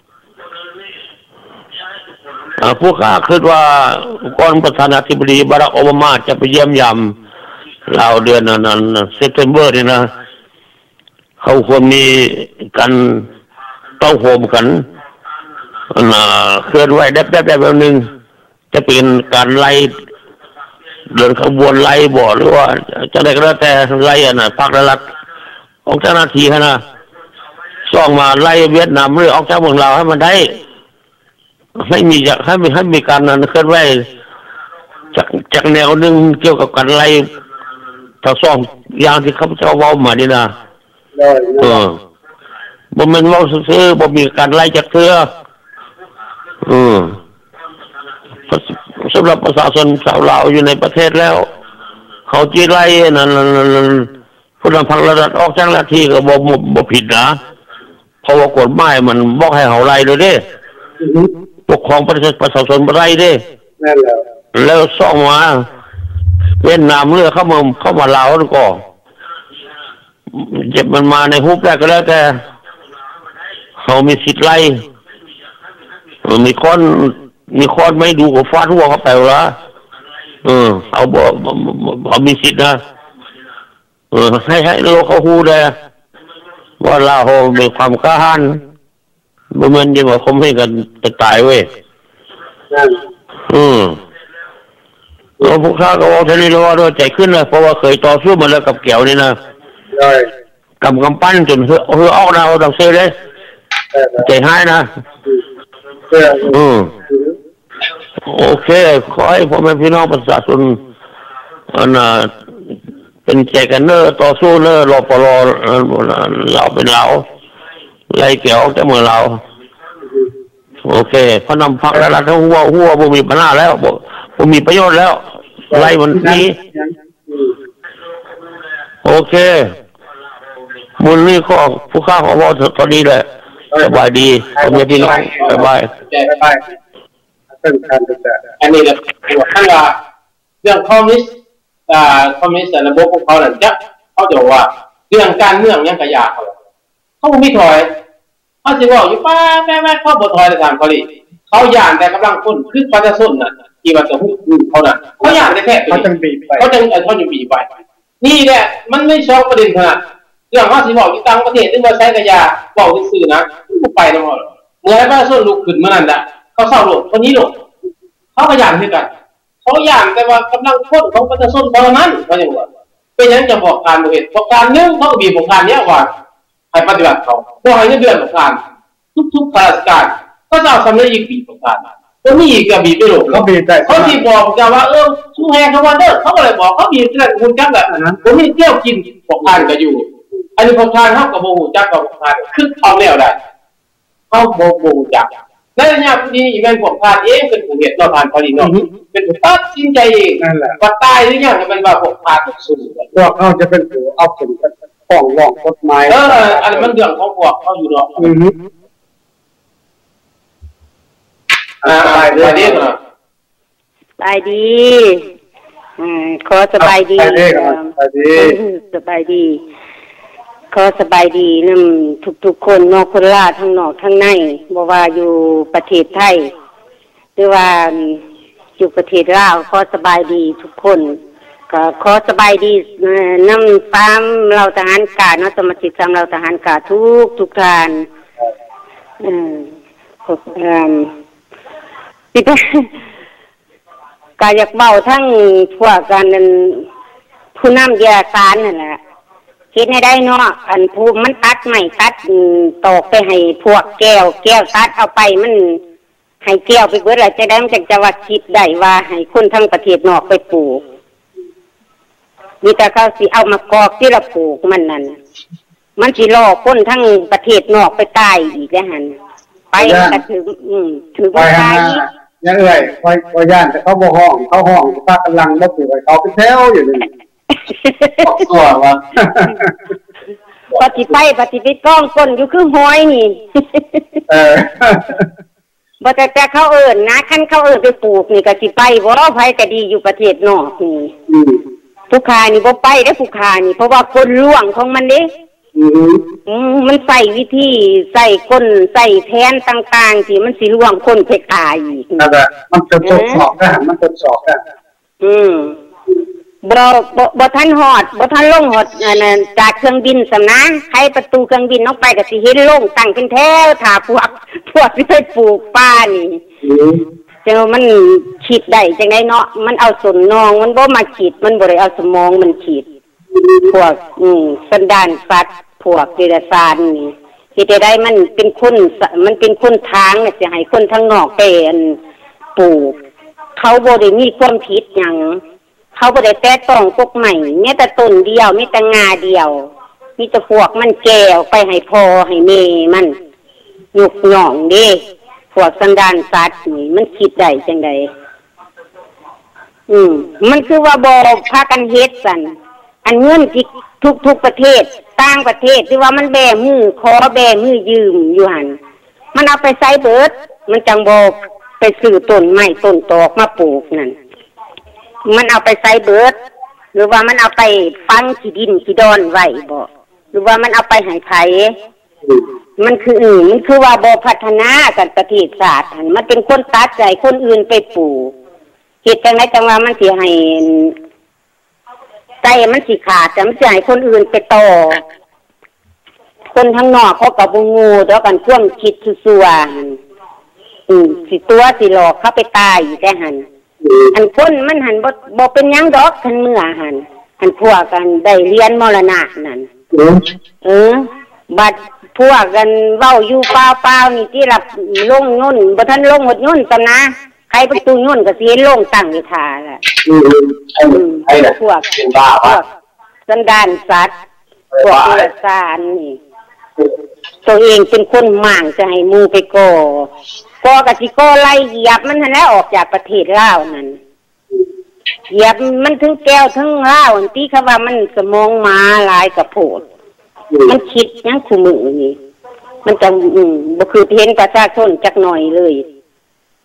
อ่าผู้ข้าคิดว่าก่อนประธานาธิบดีบารักโอบามาจะไปเยี่ยมยามลาวเดือนนั้นเซปเทมเบอร์นี่นะเขาควรมีการต้องโฮมกันน่ะเคลื่อนไหวแป๊บๆแบบนึงจะเป็นการไล่เดินขบวนไล่บ่หรือว่าจะได้ก็แล้วแต่ไล่อ่ะน่ะพรรครัฐของเจ้าหน้าที่นะส่องมาไล่เวียดนามหรือออกจากเมืองลาวให้มันได้ให้มีให้มีให้มีการนั้นเคลื่อนไหวจากจากแนวนึงเกี่ยวกับการไล่ถ้าส่องอย่างที่ข้าพเจ้าเว้ามานี่นะเออบ่แม่นเว้าซื่อๆบ่มีการไล่จากเทื่อเออสำหรับประชาชนชาวลาวอยู่ในประเทศแล้วเขาจีไล่นั่นผู้นำพรรครัฐออกจากหน้าที่ก็บ่บ่ผิดนะเพราะว่ากฎหมายมันบอกให้เขาไล่เลยเด้ปกครองประชาประชาชนบ่ได้เด้นั่นแหละแล้วซ่องมาเวียดนามเรือเข้ามาเข้ามาลาวนั่นก็เจ็บมันมาในฮุบแรกก็แล้วแต่เขามีสิทธิ์ไล่มีคนมีคนไม่ดูกับฟาดหัวเขาไปละเออเอาบ่เขามีสิทธิ์นะเออให้ให้โลกเขาฮู้ได้ว่าลาวมีความกล้าหาญบ่แม่นจะว่าคมให้กันจะตายเว้ยอืมแล้วพวกข้าก็ว่าท่านนี่ว่าด้วยใจขึ้นนะเพราะว่าเคยต่อสู้มาแล้วกับเกี่ยวนี่นะกำกำปั้นจนเฮือเฮือออกนะเอาดังเซ่เลยใจหายนะอืมโอเคขอให้พ่อแม่พี่น้องประชาชนอันน่ะเป็นใจกันเนอต่อสู้เนอรอปลอเราเป็นเราไล่เกี่ยวแต่เมื่อเราโอเคพอนำพักแล้วล่ะทั้งหัวหัวบ่มีปัญหาแล้วบ่บ่มีประโยชน์แล้วไล่มันนี้โอเคมูลนี้ข้อผู้ข้าขอบอกตอนนี้แหละสบายดีผมจะพี่น้องสบายเป็นการศึกษาอันนี้แหละตัวท่านว่าเรื่องคอมมิวนิสต์อ่าคอมมิวนิสต์ระบบของเขาเนี่ยจะเขาจะว่าเรื่องการเมืองยังกระยาเขาเขาไม่ถอยเขาจะบอกอยู่ป้าแม่แม่เขาบ่ถอยในทางเขาดิเขาย่านแต่กำลังคนคือประชาชนน่ะที่ว่าจะหุ้นเขาน่ะเขาย่านแต่แค่เขาจังบีบไปเขาจังเขาจะบีบไปนี่แหละมันไม่ชอบประเด็นขนาดเรื่องว่าสิบอกอยู่ต่างประเทศที่ว่าใช้กระยาบอกซื่อๆนะกูไปแล้วหรอกเมื่อให้ประชาชนลุกขึ้นเมื่อนั้นน่ะเขาเศร้าโลกคนนี้โลกเขาก็ย่านคือกันเขาย่านแต่ว่ากำลังคนของประชาชนเท่านั้นเขาอย่างว่าเป็นอย่างจะบอกการเหตุบอกการนึงเขาก็บีบบอกการเนี้ยว่าให้ปฏิบัติเขาพอให้เงินเดือนบอกการทุกๆข้าราชการก็จะเอาสำเร็จอีกบีบบอกการคนนี้อีกก็บีบไปโลกเขาบีบได้เขาที่บอกกันว่าเออชูแฮเขาว่าเด้อเขาก็เลยบอกเขาบีบแต่คุณจักแบบนั้นผมนี่เที่ยวกินบอกการก็อยู่อันนี้บอกการเขากับโมหูจักกับบอกการคือเอาแล้วได้เขาโมโมหูจักในระยะนี้อีเวนต์บอกการเองเป็นผู้เหตุเราผ่านพอดีเนาะเป็นผู้ตัดสินใจเองนั่นแหละว่าตายหรือยังมันว่าบอกการถูกสู้พวกเขาจะเป็นผู้เอาผลฟ้องร้องกฎหมายเอออันนี้มันเรื่องของพวกเขาอยู่เนาะอ่าสบายดีเนาะสบายดีอืมขอสบายดีสบายดีสบายดีขอสบายดีนำทุกๆคนนอกคนลาทั้งนอกทั้งในบ่ว่าอยู่ประเทศไทยหรือว่าอยู่ประเทศลาวขอสบายดีทุกคนก็ขอสบายดีนำตามเราทหารกาเนาะสมาชิกตามเราทหารกาทุกทุกท่านเอ่อขอบเอ่อที่ก็อยากเว้าทั้งพวกกันนั้นผู้นำยาสารนั่นแหละคิดให้ได้เนาะอันผู้มันตัดใหม่ตัดตอกไปให้พวกแก้วแก้วตัดเอาไปมันให้แก้วไปเบิดแล้วจะได้มันจะว่าคิดได้ว่าให้คนทั้งประเทศนอกไปปลูกมีแต่เขาสิเอามากอกที่เราปลูกมันนั่นมันสิล่อคนทั้งประเทศนอกไปตายอีกแล้วหั่นไปก็ถึงอืมถึงว่าตายอีกยังเอ่ยคอยคอยย่านแต่เขาบ่ห้องเขาห้องป้ากำลังบ่ปลูกให้เขาเป็นแถวอยู่นี่ตัวว่าปฏิไปปฏิไปก้องก้นอยู่คือห้อยนี่เออบ่แต่แต่เขาเอิ้นนะคันเขาเอิ้นไปปลูกนี่ก็สิไปบ่ไผก็ดีอยู่ประเทศนอกนี่อืมผู้ค้านี่บ่ไปเด้อผู้ค้านี่เพราะว่าคนล่วงของมันเด้อืออืมมันใส่วิธีใส่คนใส่แทนต่างๆที่มันสิล่วงคนไปตายอีกนั่นแหละมันทดสอบได้มันทดสอบได้อืมบ่บ่บ่ทันฮอดบ่ทันลงฮอดอันนั้นจากเครื่องบินสำนะใครประตูเครื่องบินออกไปก็สิเห็นลงตั้งเป็นแถวถ้าพวกพวกที่ไปปลูกป่านี่อือจังมันคิดได้จังได๋เนาะมันเอาสนนองมันบ่มาคิดมันบ่ได้เอาสมองมันคิดพวกอืมสันดานสัตว์พวกเดรัจฉานนี่ที่ได้มันเป็นคนมันเป็นคนทางน่ะสิให้คนทางนอกไปอันปลูกเขาบ่ได้มีความผิดหยังเขาบ่ได้แตะต้องกกใหม่แม้แต่ต้นเดียวมีแต่งาเดียวมีแต่พวกมันแก่ออกไปให้พ่อให้แม่มันยุกหย่องเด้พวกสันดานสัตว์นี่มันคิดได้จังได๋อืมมันคือว่าบ่พากันเฮ็ดซั่นอันเงินที่ทุกๆประเทศต่างประเทศที่ว่ามันแบมือขอแบมือยืมอยู่หั่นมันเอาไปใช้เบิดมันจังบ่ไปซื้อต้นไม้ต้นตอกมาปลูกนั่นมันเอาไปใช้เบิดหรือว่ามันเอาไปฟังที่ดินที่ดอนไว้บ่หรือว่ามันเอาไปให้ไผมันคืออือมันคือว่าบ่พัฒนากันประเทศชาติหั่นมันเป็นคนตัดใจคนอื่นไปปลูกเฮ็ดจังได๋จังว่ามันสิให้ใจมันสิขาดแต่มันสิให้คนอื่นไปต่อคนข้างนอกเขาก็บ่งูเด้อกันความคิดซั่วๆอืมสิตัวสิหลอกเขาไปตายอีกแต่หั่นอันคนมันหั่นบ่บ่เป็นหยังดอกคันเมื่อหั่นอันพวกกันได้เรียนมรณะนั่นเออบัดพวกกันเว้าอยู่เปล่าๆนี่ที่รับลงยุ่นบ่ทันลงหมดยุ่นซะนะใครประตูยุ่นก็สิเห็นลงตั้งอยู่ท่าล่ะอือไอ้น่ะพวกเป็นบ้าว่ะสันดานสัตว์พวกเดรัจฉานนี่ตัวเองเป็นคนมั่างจะให้หมู่ไปก่อก่อก็สิก่อไล่เหยียบมันหั่นแล้วออกจากประเทศลาวนั่นเหยียบมันถึงแก้วถึงลาวอันที่เขาว่ามันสมองม้าหลายกะโพดมันคิดหยังคู่มือนี่มันจังอือบ่คือเห็นประชาชนจักหน่อยเลย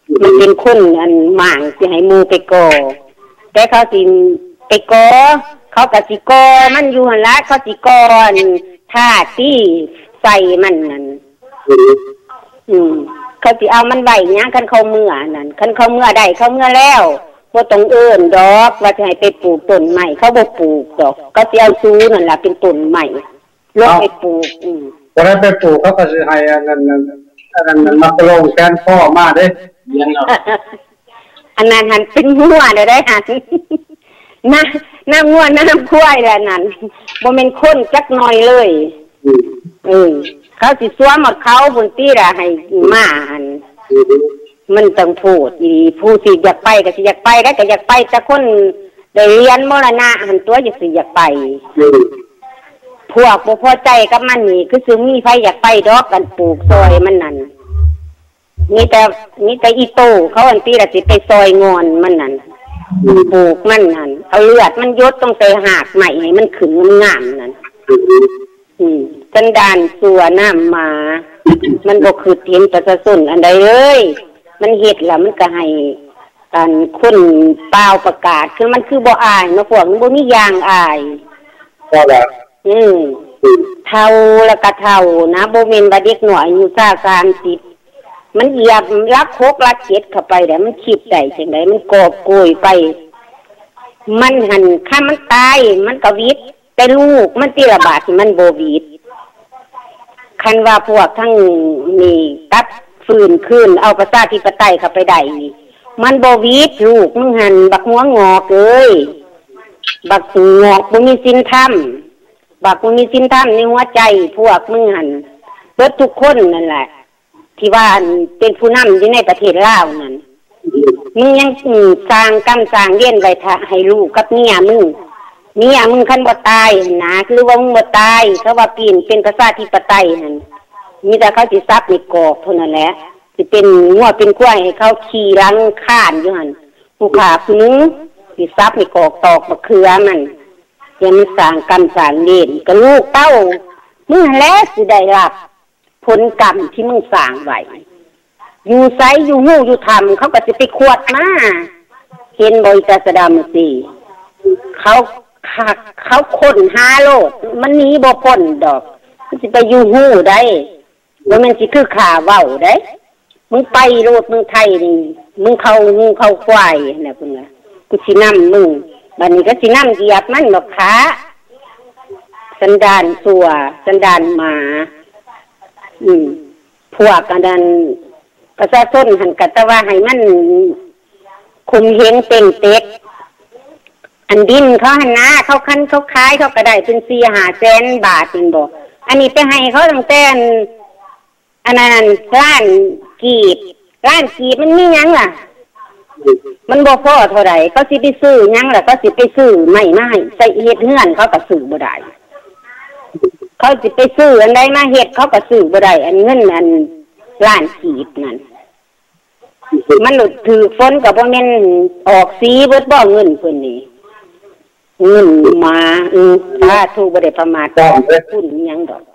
มันเป็นคนอันหม่างสิให้หมู่ไปก่อแต่เขาสิไปก่อเขาก็สิก่อมันอยู่หั่นล่ะเขาสิก่อท่าที่ใส่มันนั่นอืมเขาสิเอามันไว้หยังคันเขาเมื่อนั่นคันเขาเมื่อได้เขาเมื่อแล้วบ่ต้องเอิ้นดอกว่าจะให้ไปปลูกต้นใหม่เขาบ่ปลูกดอกก็สิเอาซูนั่นล่ะเป็นต้นใหม่ลงไปปลูกอืมบ่ได้ไปปลูกเขาก็สิให้อันนั้นอันนั้นมาลงแทนพ่อมาเด้เรียนเนาะอันนั้นหันเป็นงัวได้ได้หันน้าน้างัวน้าควายแล้วนั่นบ่แม่นคนจักหน่อยเลยเออเขาสิสวมหมดเขาบนตีละให้มาหันมันต้องพูดอีผู้สิอยากไปก็สิอยากไปได้ก็อยากไปแต่คนได้เรียนมรณะหันตัวจะสิอยากไปพวกบ่พอใจกับมันนี่คือสิมีไผอยากไปดอกกันปลูกซอยมันนั่นมีแต่มีแต่อีโตเขาอันตีละสิไปซอยงอนมันนั่นปลูกมันนั่นเอาเลือดมันยดต้องใส่หากใหม่ให้มันขึ้นงามนั่นอืมสันดานสัวน้ำมามันบ่คือเห็นประชาชนอันใดเลยมันเฮ็ดแล้วมันก็ให้การคนเปล่าประกาศคือมันคือบ่อายเนาะพวกมันบ่มีอย่างอายก็แบบอืมเท่าแล้วก็เท่านะบ่แม่นว่าเด็กน้อยอายุสามสิบมันเหยียบลักหกลักเจ็ดเข้าไปแต่มันคิดได้จังได๋มันกอบโกยไปมันหันถ้ามันตายมันก็วิตแต่ลูกมันติระบาดมันบ่วิตคันว่าพวกทั้งนี่ตัดฟื้นคืนเอาประชาธิปไตยเข้าไปได้มันบ่วิตลูกมึงหันบักหัวงอกเอ้ยบักงอกบ่มีศีลธรรมบักบ่มีศีลธรรมในหัวใจพวกมึงหันเบิดทุกคนนั่นแหละที่ว่าเป็นผู้นำอยู่ในประเทศลาวนั่นมึงยังสร้างกรรมสร้างเลี้ยนไว้ให้ลูกกับเมียมึงเมียมึงคันบ่ตายนะคือว่ามึงบ่ตายเขาว่าปีนเป็นประชาธิปไตยนั่นมีแต่เขาสิซับในกอกเท่านั้นแหละสิเป็นงัวเป็นควายให้เขาขี่หลังข้านอยู่หั่นผู้ขาผู้นึงสิซับในกอกตอกมะเขือมันยังมันสร้างกรรมสร้างเลี้ยนก็ลูกเต้ามึงแลสิได้รับผลกรรมที่มึงสร้างไว้อยู่ไสอยู่หู้อยู่ทำเขาก็จะไปขวดมาเห็นบริษัทสะดำสิเขาขักเขาค้นหาโลดมันหนีบ่พ้นดอกมันสิไปอยู่หู้ได้ว่ามันสิคือข่าเว้าได้มึงไปโลดมึงไทยนี่มึงเข้างูเข้าควายน่ะพุ่นน่ะกูสินำมึงบัดนี้ก็สินำเหยียบมันดอกขาสันดานสัวสันดานหมาอืมพวกอันนั้นประชาชนหันกัตว่าให้มันคุมเฮงเต็งเต็กอันดินเขาหันหน้าเขาคันเขาขายเขาก็ได้เป็นสี่ห้าแสนบาทจริงบอกอันนี้ไปให้เขาตั้งแต่อันนั้นล้านกีบล้านกีบมันมียังล่ะมันบ่พอเท่าไหร่เขาสิไปซื้อยังล่ะเขาสิไปซื้อไม่ไม่ใส่เฮ็ดเฮือนเขาก็ซื้อบ่ได้เขาสิไปซื้ออันใดมาเฮ็ดเขาก็ซื้อบ่ได้อันเงินอันล้านกีบนั่นมันหลุดถือฝนกับบ่แม่นออกสีเบิดบ่เงินเพิ่นนี่เงินมาอือถ้าถูกบ่ได้ประมาทพุ่นหยังดอก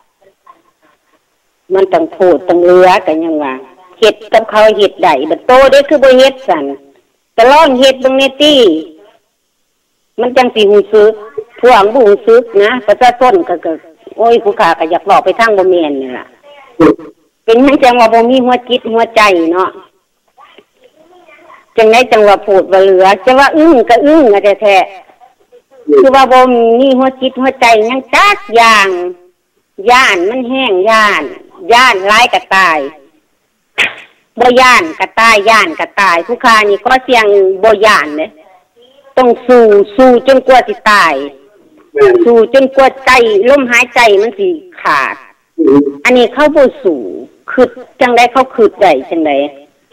มันต้องโพดต้องเหลือกันยังว่าเฮ็ดกับเขาเฮ็ดได้บัดโตเด้คือบ่เฮ็ดสั่นแต่ลองเฮ็ดเบิ่งแน่ติมันจังสิรู้สึกพวกบ่รู้สึกนะประชาชนก็ก็โอ้ยผู้ค้าก็อยากเว้าไปทางบ่แม่นนี่ล่ะเป็นจังจังว่าบ่มีหัวจิตหัวใจเนาะจังได๋จังว่าพูดว่าเหลือจะว่าอึ้งก็อึ้งอะแท้ๆคือว่าบ่มีหัวจิตหัวใจหยังจักอย่างย่านมันแห้งย่านย่านหลายก็ตายบ่ย่านก็ตายย่านก็ตายผู้ค้านี่ก็เสี่ยงบ่ย่านเด้ต้องสู้สู้จนกว่าสิตายสู้จนกว่าใจลมหายใจมันสิขาดอันนี้เขาบ่สู้คือจังได๋เขาคิดได้จังได๋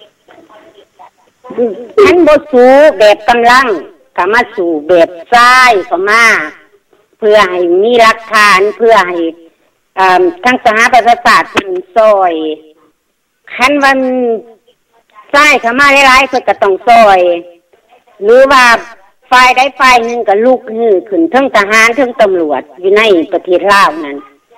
ท่านบ่สู้แบบกำลังก็มาสู้แบบซ้ายก็มาเพื่อให้มีหลักฐานเพื่อให้อ่าทางสหประชาชาติเพิ่นซอยคันว่าซ้ายเข้ามาหลายๆเพิ่นก็ต้องซอยหรือว่าฝ่ายใดฝ่ายหนึ่งก็ลุกฮือขึ้นทั้งทหารทั้งตำรวจอยู่ในประเทศลาวนั้น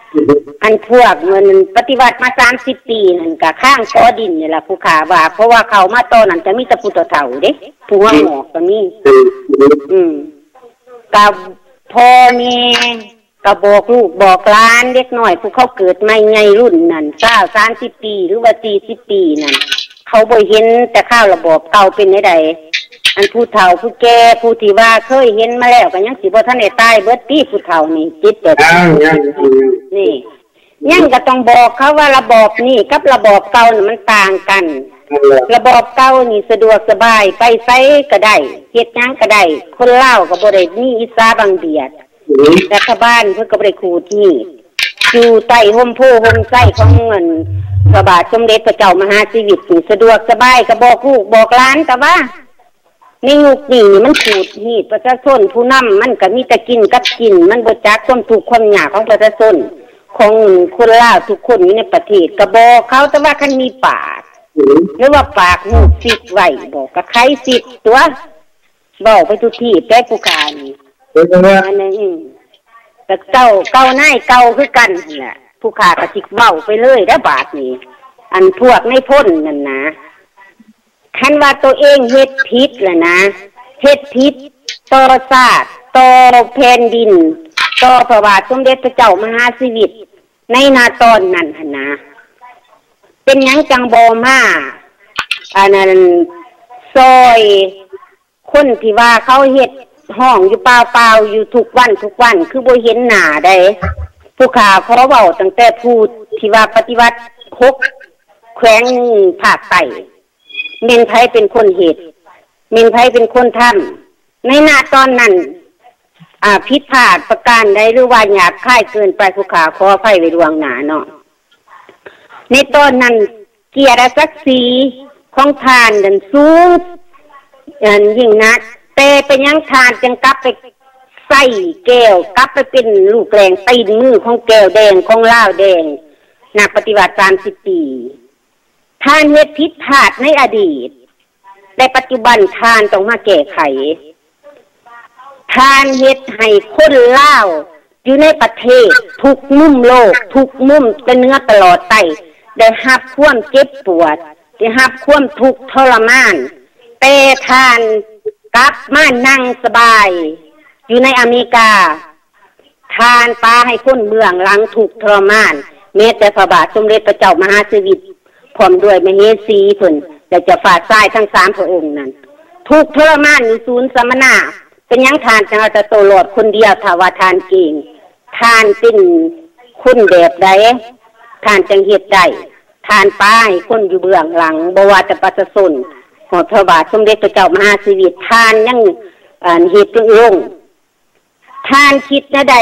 อันพวกเงินปฏิวัติมาสามสิบปีนั่นก็ข้างกอดินนี่แหละผู้ขาว่าเพราะว่าเขามาตอนนั้นจะมีแต่ผู้เฒ่าเด้ผู้ว่าหมอกก็มีอืมกับพ่อแม่ก็บอกลูกบอกหลานเด็กน้อยผู้เขาเกิดใหม่ใหญ่รุ่นนั่นเก้าสามสิบปีหรือว่าสี่สิบปีนั่นเขาบ่เห็นแต่ข้าวระบบเก่าเป็นไดอันผู้เฒ่าผู้แก่ผู้ที่ว่าเคยเห็นมาแล้วก็ยังสิบ่ทันได้ตายเบิดปีผู้เฒ่านี่จิตแบบนี่ยังก็ต้องบอกเขาว่าระบบนี่กับระบบเก่านี่มันต่างกันระบบเก่านี่สะดวกสบายไปไสก็ได้เฮ็ดหยังก็ได้คนลาวก็บ่ได้มีอิสาบังเบียดรัฐบาลเพิ่นก็บ่ได้ขู่ที่อยู่ใต้ห่มโพห่มไส้ของเงินพระบาทสมเด็จพระเจ้ามหาชีวิตนี่สะดวกสบายก็บอกลูกบอกหลานก็ว่าในยุคนี้มันขูดหีดประชาชนผู้นำมันก็มีแต่กินกับกินมันบ่จักความทุกข์ความยากของประชาชนของคนลาวทุกคนอยู่ในประเทศก็บอกเขาแต่ว่าคันมีปากหรือว่าปากหูสิทธิ์ไว้บอกกับใครสิทธิ์ตัวบอกไปทุกที่ได้ผู้การอันนี้แต่เก่าเก่าหน้าเก่าคือกันแหละผู้ขาก็จิกเบ้าไปเลยได้บาทนี้อันพวกในพ้นนั่นนะคันว่าตัวเองเฮ็ดผิดแหละนะเฮ็ดผิดต่อชาติต่อแผ่นดินต่อพระบาทสมเด็จพระเจ้ามหาชีวิตในนาตอนนั้นหั่นนะเป็นหยังจังบ่มาอันนั้นซอยคนที่ว่าเขาเฮ็ดห้องอยู่เปล่าๆอยู่ทุกวันทุกวันคือบ่เห็นหน้าได้ผู้ข่าวเขาเว้าตั้งแต่ผู้ที่ว่าปฏิวัติหกแขวงภาคใต้เมนไผเป็นคนเหตุเมนไผเป็นคนทำในหน้าตอนนั้นอ่าผิดพลาดประการใดหรือว่าหยาบคายเกินไปผู้ข่าวขออภัยไว้ล่วงหน้าเนาะในตอนนั้นเกียรติศักดิ์ศรีของทานดันสูงอันยิ่งนักแต่เป็นยังทานจังกลับไปใส่แก้วกลับไปเป็นลูกแรงตีนมือของแก้วแดงของล่าวแดงนักปฏิบัติสามสิบปีทานเฮ็ดผิดพลาดในอดีตแต่ปัจจุบันทานต้องมาแก้ไขทานเฮ็ดให้คนลาวอยู่ในประเทศทุกมุมโลกทุกมุมเป็นเนื้อตลอดไตได้รับความเจ็บปวดได้รับความทุกข์ทรมานแต่ทานกลับมานั่งสบายอยู่ในอเมริกาทานปาให้คนเมืองหลังถูกทรมานแม้แต่พระบาทสมเด็จพระเจ้ามหาชีวิตพร้อมด้วยมเหสีเพิ่นแต่จะฝาดทรายทั้งสามพระองค์นั้นถูกทรมานอยู่ศูนย์สัมมนาเป็นยังทานจังจะโตโลดคนเดียวถ้าว่าทานเก่งทานเป็นคุณแบบใดทานจังเฮ็ดได้ทานปาให้คนอยู่เบื้องหลังบ่ว่าแต่ประชาชนของพระบาทสมเด็จพระเจ้ามหาชีวิตทานยังอ่าเฮ็ดลงทานคิดนะใด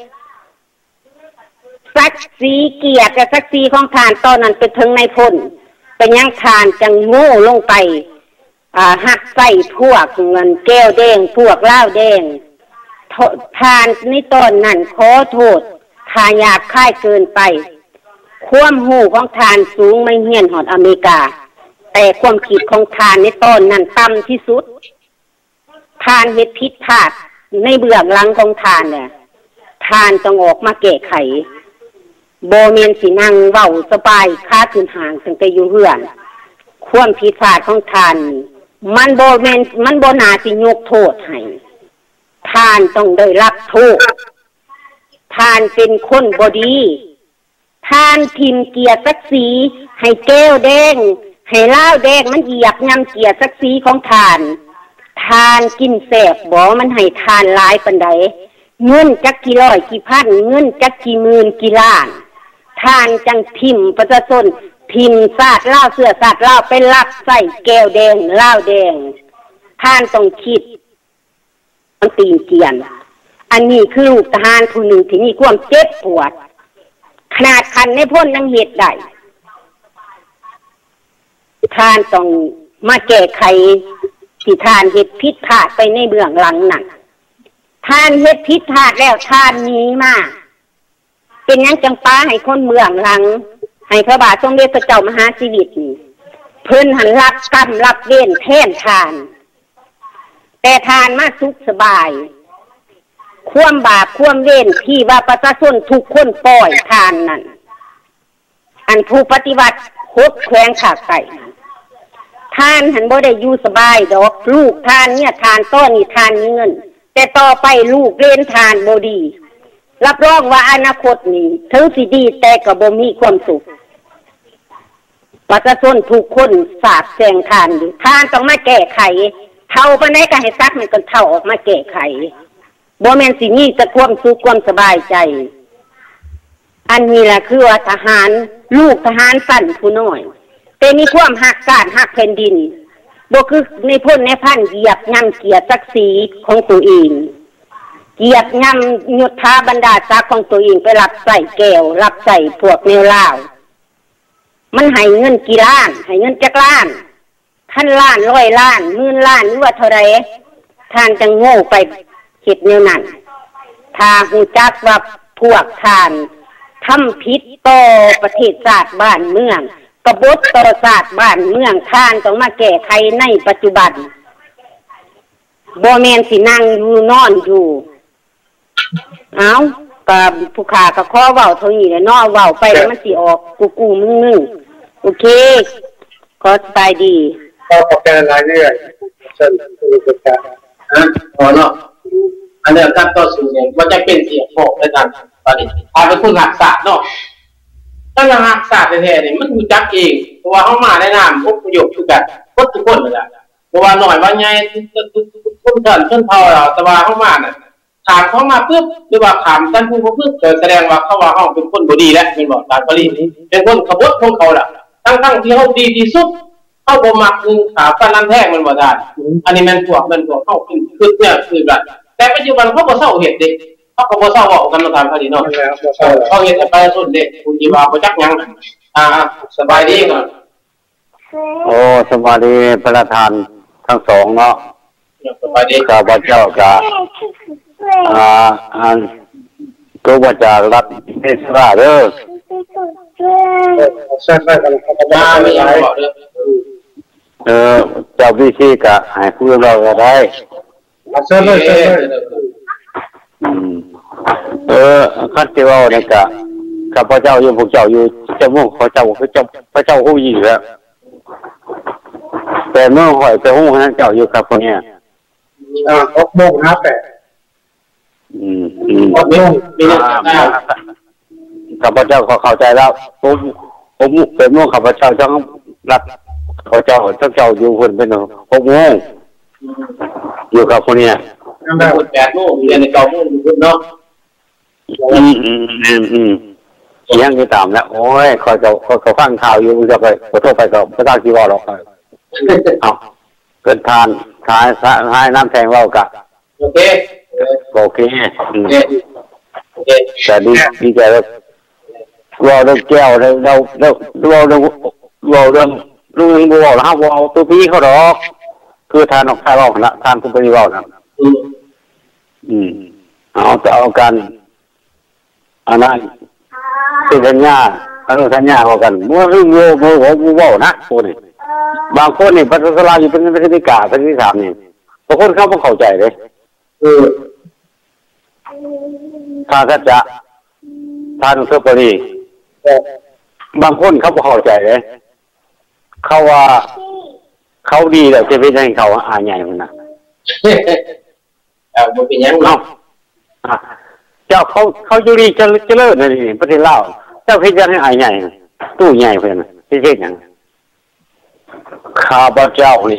ศักดิ์ศรีเกียรติศักดิ์ศรีของทานตอนนั้นเป็นถึงในพ้นเป็นยังทานจังโง่ลงไปอ่าหักใส่พวกเงินแก้วแดงพวกเหล้าแดงทานในตอนนั้นขอโทษทานหยาบคายเกินไปความหูของทานสูงไม่เฮี้ยนหอดอเมริกาแต่ความคิดของทานในตอนนั้นต่ำที่สุดทานเฮ็ดผิดพลาดในเบื้องหลังของทานเนี่ยทานต้องออกมาแก้ไขโบเมนสินั่งเว้าสบายค้าขึ้นห่างตั้งแต่อยู่เฮือนความผิดพลาดของทานมันโบเมนมันโบนาสิยกโทษให้ทานต้องได้รับโทษทานเป็นคนบดีทานทิมเกียรติศักดิ์ศรีให้แก้วแดงให้เหล้าแดงมันเหยียบยำเกียรติศักดิ์ศรีของทานทานกินแสบบ่มันให้ทานหลายปานใดเงินจักกี่ร้อยกี่พันเงินจักกี่หมื่นกี่ล้านทานจังทิมประชาชนทิมศาสตร์เหล้าเสื้อศาสตร์เหล้าไปรับใส่แก้วแดงเหล้าแดงทานต้องคิดมันตีนเกียนอันนี้คือลูกทหารผู้หนึ่งที่มีความเจ็บปวดขนาดคันในพ้นยังเหตุได้ทานต้องมาแก้ไขที่ทานเหตุผิดพลาดไปในเบื้องหลังนั่นทานเหตุผิดพลาดแล้วทานนี้มาเป็นยังจังป้าให้คนเมืองหลังให้พระบาทสมเด็จพระเจ้ามหาชีวิตนี่เพิ่นหันรับกรรมรับเวรแทนทานแต่ทานมาสุขสบายความบาปความเวรที่ว่าประชาชนทุกคนปล่อยทานนั่นอันผู้ปฏิบัติโคตรแขวงขาไก่ทานหันบ่ได้อยู่สบายดอกลูกทานเนี่ยทานต้นนี่ทานมีเงินแต่ต่อไปลูกเล่นทานบ่ดีรับรองว่าอนาคตนี่ถึงสิดีแต่ก็บ่มีความสุขประชาชนทุกคนสาบแช่งทานอยู่ทานต้องมาแก้ไขเท่าปานใดก็ให้ซักมันก็เท่าออกมาแก้ไขบ่แม่นสิมีแต่ความสุขความสบายใจอันนี้แหละคือว่าทหารลูกทหารสั้นผู้น้อยแต่มีความหักการหักแผ่นดินบ่คือในพ้นในพันเหยียบย่ำเกียรติศักดิ์ศรีของตัวเองเหยียบย่ำยศถาบรรดาศักดิ์ของตัวเองไปรับใส่แก้วรับใส่พวกแนวล่าวมันให้เงินกี่ล้านให้เงินจักล้านพันล้านร้อยล้านหมื่นล้านหรือว่าเท่าไรท่านจะโง่ไปเฮ็ดแนวนั้นถ้าฮู้จักว่าพวกท่านทำผิดต่อประเทศชาติบ้านเมืองกบฏต่อชาติบ้านเมืองท่านต้องมาแก้ไขในปัจจุบันบ่แม่นสินั่งอยู่นอนอยู่เอ้ากับผู้ขาก็ขอเว้าเท่านี้แหละเนาะเว้าไปแล้วมันสิออกกูกูมึงมึงโอเคขอสบายดีก็ขอบใจหลายเรื่อยเชิญผู้บริการนะพอเนาะอันนี้การต่อสู้เนี่ยว่าจะเป็นเสียงโผล่ในการตอนนี้พาเป็นคนหักศาสตร์เนาะถ้าอย่างหักศาสตร์แท้ๆเนี่ยมันรู้จักเองเพราะว่าเขามาในนามพวกประโยชน์ทุกกันพวกทุกคนเลยนะเพราะว่าหน่อยว่าไงทุกคนท่านท่านเท่าเราแต่ว่าเขามาเนี่ยถามเขามาปุ๊บหรือว่าถามท่านผู้ปุ๊บแสดงว่าเขาว่าเขาเป็นคนบดีแล้วเป็นบอกตามปรินี้เป็นคนขบฏของเขาแหละทั้งๆที่เขาดีที่สุดเขาบ่มักหนึ่งขาฟันน้ำแท่งมันบ่ได้อันนี้มันพวกมันพวกเข้าขึ้นคือเนี่ยคือแบบแต่ปัจจุบันเขาบ่เศร้าเหตุเด็กเขาก็บ่เศร้าออกกันมาทำพอดีเนาะเขาเหตุไปสุดเด็กคุณจีวาบ่จักยังอ่าสบายดีก่อนโอ้สบายดีประธานทั้งสองเนาะสบายดีข้าพเจ้าก็อ่าอันก็ว่าจะรับเทศราเด้อใช่ใช่กันมาไม่อยากบอกเด้อเออเจ้าวิธีก็ให้พูดเราก็ได้เชิญเลยเชิญเลยอืมเออคันที่ว่าเนี่ยก็ข้าพเจ้าอยู่พวกเจ้าอยู่เจ้ามุ่งเขาเจ้าคือเจ้าพระเจ้าฮู้ยี่แล้วแต่เมื่อหอยไปฮู้นั้นเจ้าอยู่ครับคนเนี้ยอ่าหกโมงห้าแปดอืมอืมหกโมงมีเรื่องข้าพเจ้าเข้าใจแล้วผมผมเป็นมุ่งข้าพเจ้าจังรักเขาเจ้าเจ้าเจ้าอยู่คนเป็นหกโมงอยู่กับคนเนี้ยคนแปดโมงเรียนในเก้าโมงอยู่คนเนาะอืมอืมอืมอืมยังไม่ตามแล้วโอ้ยเขาจะเขาฟังข่าวอยู่จะไปขอโทษไปก็ไม่ต้องคิดว่าหรอกเอาเกินทานทายทายน้ำแทงว่าวกะโอเคโอเคแต่ดีดีใจแล้วเราเรื่องแก้วเราเราเราเราเรื่องเราเรื่องลุงบัวนะบัวตัวพี่เขาหรอกคือทานออกทานออกนะทานคุณเป็นว่าวนะอืมเอาแต่เอากันอันนั้นเป็นสัญญาอันนั้นสัญญาเขากันเมื่อเรื่องโยโมโหบูว่าวนะคนนี้บางคนนี่พัฒนาอยู่เป็นเป็นที่กาเป็นที่สามนี่บางคนเขาไม่เข้าใจเลยเออถ้าถ้าจะทานเพื่อปรีบางคนเขาไม่เข้าใจเลยเขาว่าเขาดีแต่จะเป็นให้เขาอ่านใหญ่คนน่ะเอาเป็นยังเนาะเจ้าเขาเขาอยู่ดีจะจะเลิศนะนี่ประเทศลาวเจ้าพิจารณาอ่านใหญ่ตู้ใหญ่เพื่อนที่เช่นอย่างข้าพเจ้านี่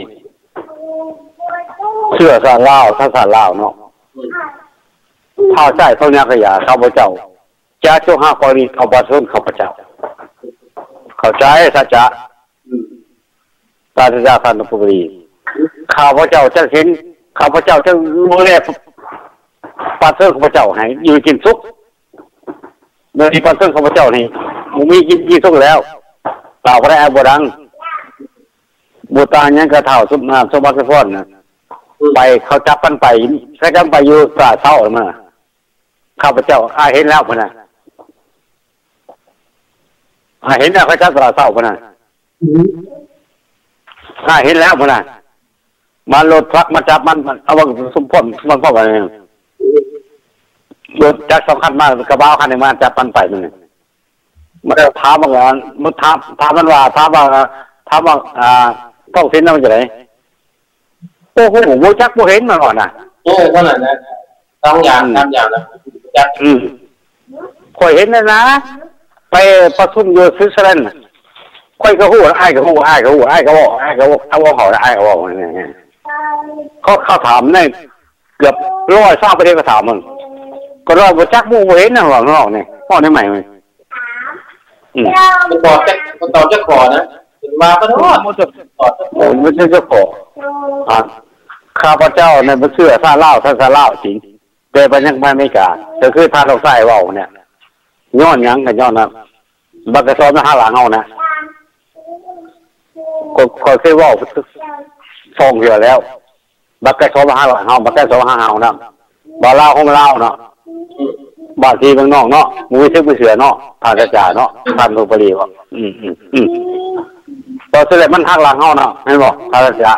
เชื่อสารเล่าถ้าสารเล่าเนาะถ้าใช่เขาเนี้ยขยะข้าพเจ้าจะช่วยหากรณีข้าพเจ้าข้าพเจ้าเข้าใจสัจจะตาสัจจะพันธุปรีข้าพเจ้าจะเห็นข้าพเจ้าจะรู้แลปาเตอร์ข้าพเจ้าให้อยู่กินสุขเมื่อที่ปาเตอร์ข้าพเจ้านี่มึงมีกินกินสุขแล้วเปล่าพระแอบดังบูตาเนี่ยกระเท่าสมนาสมบัติพรนะไปเขาจับกันไปเขาจับไปอยู่ตราเท่ามาข้าพเจ้าอาเห็นแล้วพนะอาเห็นแล้วเขาจับตราเท่าพนะอาเห็นแล้วพนะมาลดพักมาจับมันเอาว่าสมพรมันพ่ออะไรถจักรสองคันมากระบะคันหนึ่งมาจับมันไปมันมันถามว่ามันถามถามมันว่าถามว่าถามว่าอ่าต้องเส้นนั่นมันจะไหนโอ้โหโมจักโมเห็นมาก่อนนะโอ้ขนาดนั้นต้องอย่างทำอย่างนะจักอืมคอยเห็นนะนะไปประทุมอยู่สวิตเซอร์แลนด์คอยก็หู้ไอ้ก็หู้ไอ้ก็หู้ไอ้ก็บอกไอ้ก็บอกเอาว่าเขาไอ้ก็บอกเนี่ยเขาเขาถามเนี่ยเกือบร้อยสามประเทศก็ถามมึงก็ร้อยโมจักโมเห็นนะหรอกนอกเนี่ยพ่อได้ใหม่เลยอืมมันตอบจะมันตอบจะขอนะมาก็ทอดมันจะตอบโอ้ไม่ใช่จะขออ่าข้าพเจ้าเนี่ยมันเชื่อซาเล่าซาซาเล่าจริงแต่ไปยังไม่ไม่กล้าแต่คือถ้าเราใส่ว่าวเนี่ยย้อนยังกันย้อนนะบักกระสอบมาห้าหลังเอานะก็คอยเคยว่าวฟองเหือแล้วบักกระสอบมาห้าหลังเอาบักกระสอบห้าเอานะบ่าเล่าของเล่าเนาะบางทีบางนอกเนาะมือซื้อมือเสือเนาะทางกระจาเนาะทางโรบรีวะอืมอืมอืมพอเสร็จมันหักหลังเอาเนาะไม่บอกทางกระจา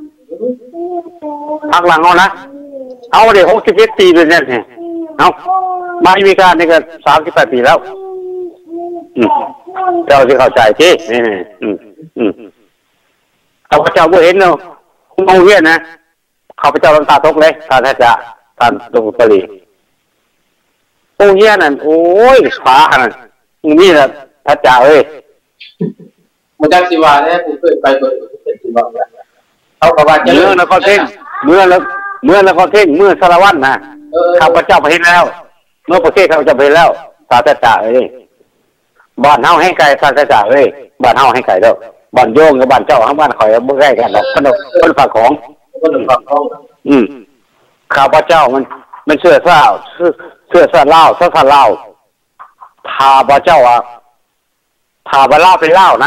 หักหลังเอานะเอาเดี๋ยวหกสิบเอ็ดปีเป็นเนี่ยเอามาอเมริกานี่ก็สามสิบแปดปีแล้วอืมเจ้าที่เข้าใจที่นี่อืมอืมข้าพเจ้าบ่เห็นเนาะคุณมองเห็นนะข้าพเจ้าลำตาตกเลยทางกระจาทางโรบรีโอ้เฮียนั่นโอ้ยฟ้านั่นนี่แหละพระเจ้าเอ้ยมันจักสิว่าเนี่ยผมเคยไปเปิดเป็นสิว่าเขาก็ว่าจะเมื่อนครเท่งเมื่อแล้วเมื่อนครเท่งเมื่อสารวัตรนะข้าพเจ้าไปเห็นแล้วเมื่อประเทศข้าพเจ้าไปแล้วสาธจ่าเอ้ยบ้านเฮาให้ไกลสาธจ่าเอ้ยบ้านเฮาให้ไกลเด้อบ้านโยงกับบ้านเจ้าทั้งบ้านข่อยบ่ใกล้กันหรอกคนคนฝากของคนฝากของอืมข้าพเจ้ามันมันเชื่อเศร้าเชื่อเศร้าเล่าเศร้าเศร้าเล่าพาพระเจ้าอ่ะพาพระเล่าไปเล่านะ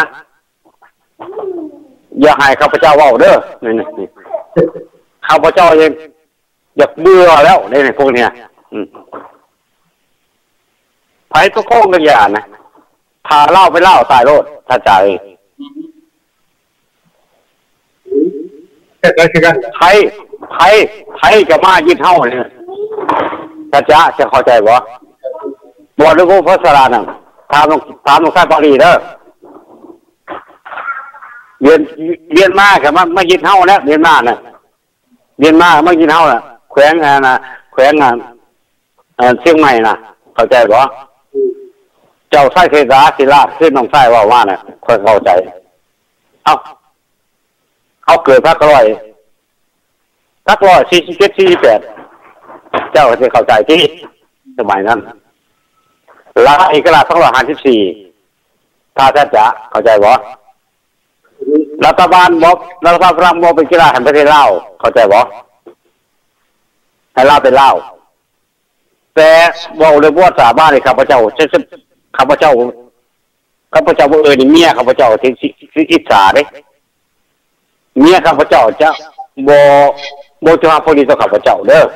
อย่าให้ข้าพเจ้าว่าเด้อนี่นี่ข้าพเจ้าเองอยากเบื่อแล้วในพวกเนี้ยไผ่ก็โค้งกันอย่างนะพาเล่าไปเล่าตายโลดถ้าจ่ายไผ่ไผ่ไผ่กับมายึดเท่าเนี่ยถ้าจะจะเข้าใจบ่บ่หรือว่าพระสราน่ะถามถามลงใต้ปารีเด้อเรียนเรียนมากับมามายึดเท่าแล้วเรียนมาน่ะเรียนมามายึดเท่าน่ะแขวงอ่ะนะแขวงอ่ะเชียงใหม่น่ะเข้าใจบ่เจ้าไส้เทศาศิลาขึ้นน้องไส้ว่าว่าน่ะค่อยเข้าใจเอ้าเอาเกิดพระกร้อยพระกร้อยสี่สิบเจ็ดสี่สิบแปดเจ้าจะเข้าใจที่สมัยนั้นลาเอกราชสองร้อยห้าสิบสี่ถ้าจะจะเข้าใจบ่รัฐบาลบอกรัฐบาลฝรั่งบอกเป็นกีฬาแห่งประเทศลาวเข้าใจบ่ให้ลาวเป็นลาวแต่บอกเลยว่าสามารถเลยข้าพเจ้าจะข้าพเจ้าข้าพเจ้าบ่เอ่ยนี่เมียข้าพเจ้าที่ที่อิจฉาเด้เมียข้าพเจ้าจะบ่บ่จะมาพอดีต่อข้าพเจ้าเด้อ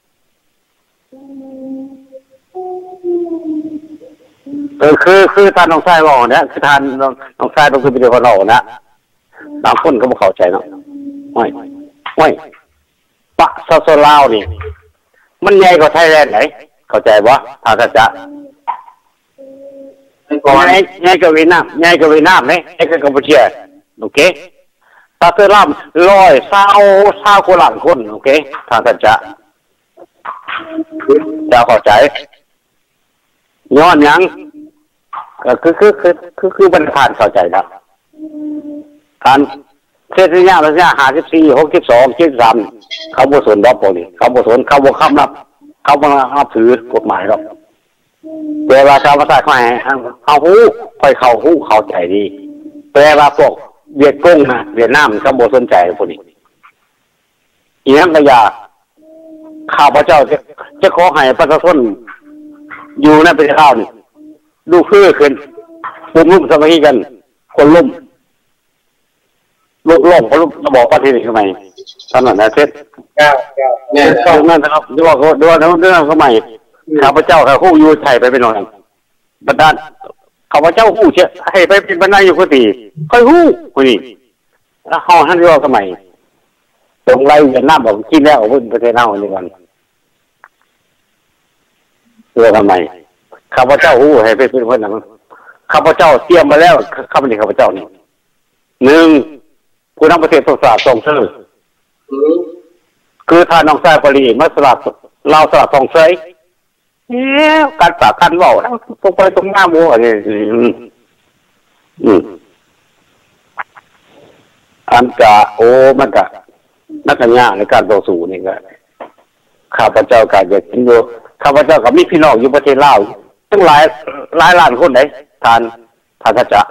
เออคือคือท่านน้องชายบอกเนี่ยคือท่านน้องชายต้องคือเป็นคนเรานะบางคนก็ไม่เข้าใจเนาะไม่ไม่ปะซาโซลาวนี่มันใหญ่กว่าไทยแลนด์ไหนเข้าใจบ่ถ้าจะจะใหญ่ใหญ่กว่าเวียดนามใหญ่กว่าเวียดนามไหมใหญ่กว่ากัมพูชาโอเคซาโซลาวร้อยเศร้าเศร้ากว่าล้านคนโอเคถ้าจะจะจะเข้าใจย้อนยังก็คือคือคือคือคือบรรทัดเข้าใจแล้วการเทศนิยามระยะห้าสิบสี่หกสิบสองเจ็ดสามเขาบ่สนดอกพวกนี้เขาบ่สนเขาบ่คำนับเขาบ่นับถือกฎหมายหรอกเวลาชาวภาษาเขาให้เขาฮู้ค่อยเข้าฮู้เข้าใจดีแปลว่าพวกเวียดกงนะเวียดนามเขาบ่สนใจพวกนี้อีนั้นก็อย่าข้าพเจ้าจะจะขอให้ประชาชนอยู่ในประเทศลาวนี่ดูคือขึ้นปุ่มลุ่มสมัยกันคนลุ่มลุ่มล่มเขาลุ่มระบอกประเทศนี้ทำไมตอนนั้นนะเซ็ตเนี่ยตรงนั้นนะครับดูว่าดูว่าเรื่องสมัยข้าพเจ้าข้าคู่อยู่ไทยไปเป็นหน่อยบรรดาข้าพเจ้าคู่เชื่อให้ไปเป็นบรรดาอยู่คนตีค่อยคู่คนนี้แล้วห้องท่านเรียกว่าสมัยตรงไรเวียดนามบอกกินแล้วเป็นประเทศเน่าในวันตัวทำไมข้าพเจ้าหู้ให้ไปเป็นคนนั้นข้าพเจ้าเตรียมมาแล้วข้าพเจ้าข้าพเจ้านี่หนึ่งผู้นำประเทศศาสตร์ทรงชื่อคือท่านน้องชายปรีมาสลัดเราสลัดทรงเซยเนี่ยการปากกันเบาแล้วตรงไปตรงหน้าโมอะไรอืมอันกะโอ้มันกะนักการงานในการต่อสู้นี่ก็ข้าพเจ้าการจะคิดดูข้าพเจ้ากับมีพี่น้องอยู่ประเทศลาวตั้งหลายหลายล้านคนไหนทานทานทัจจะ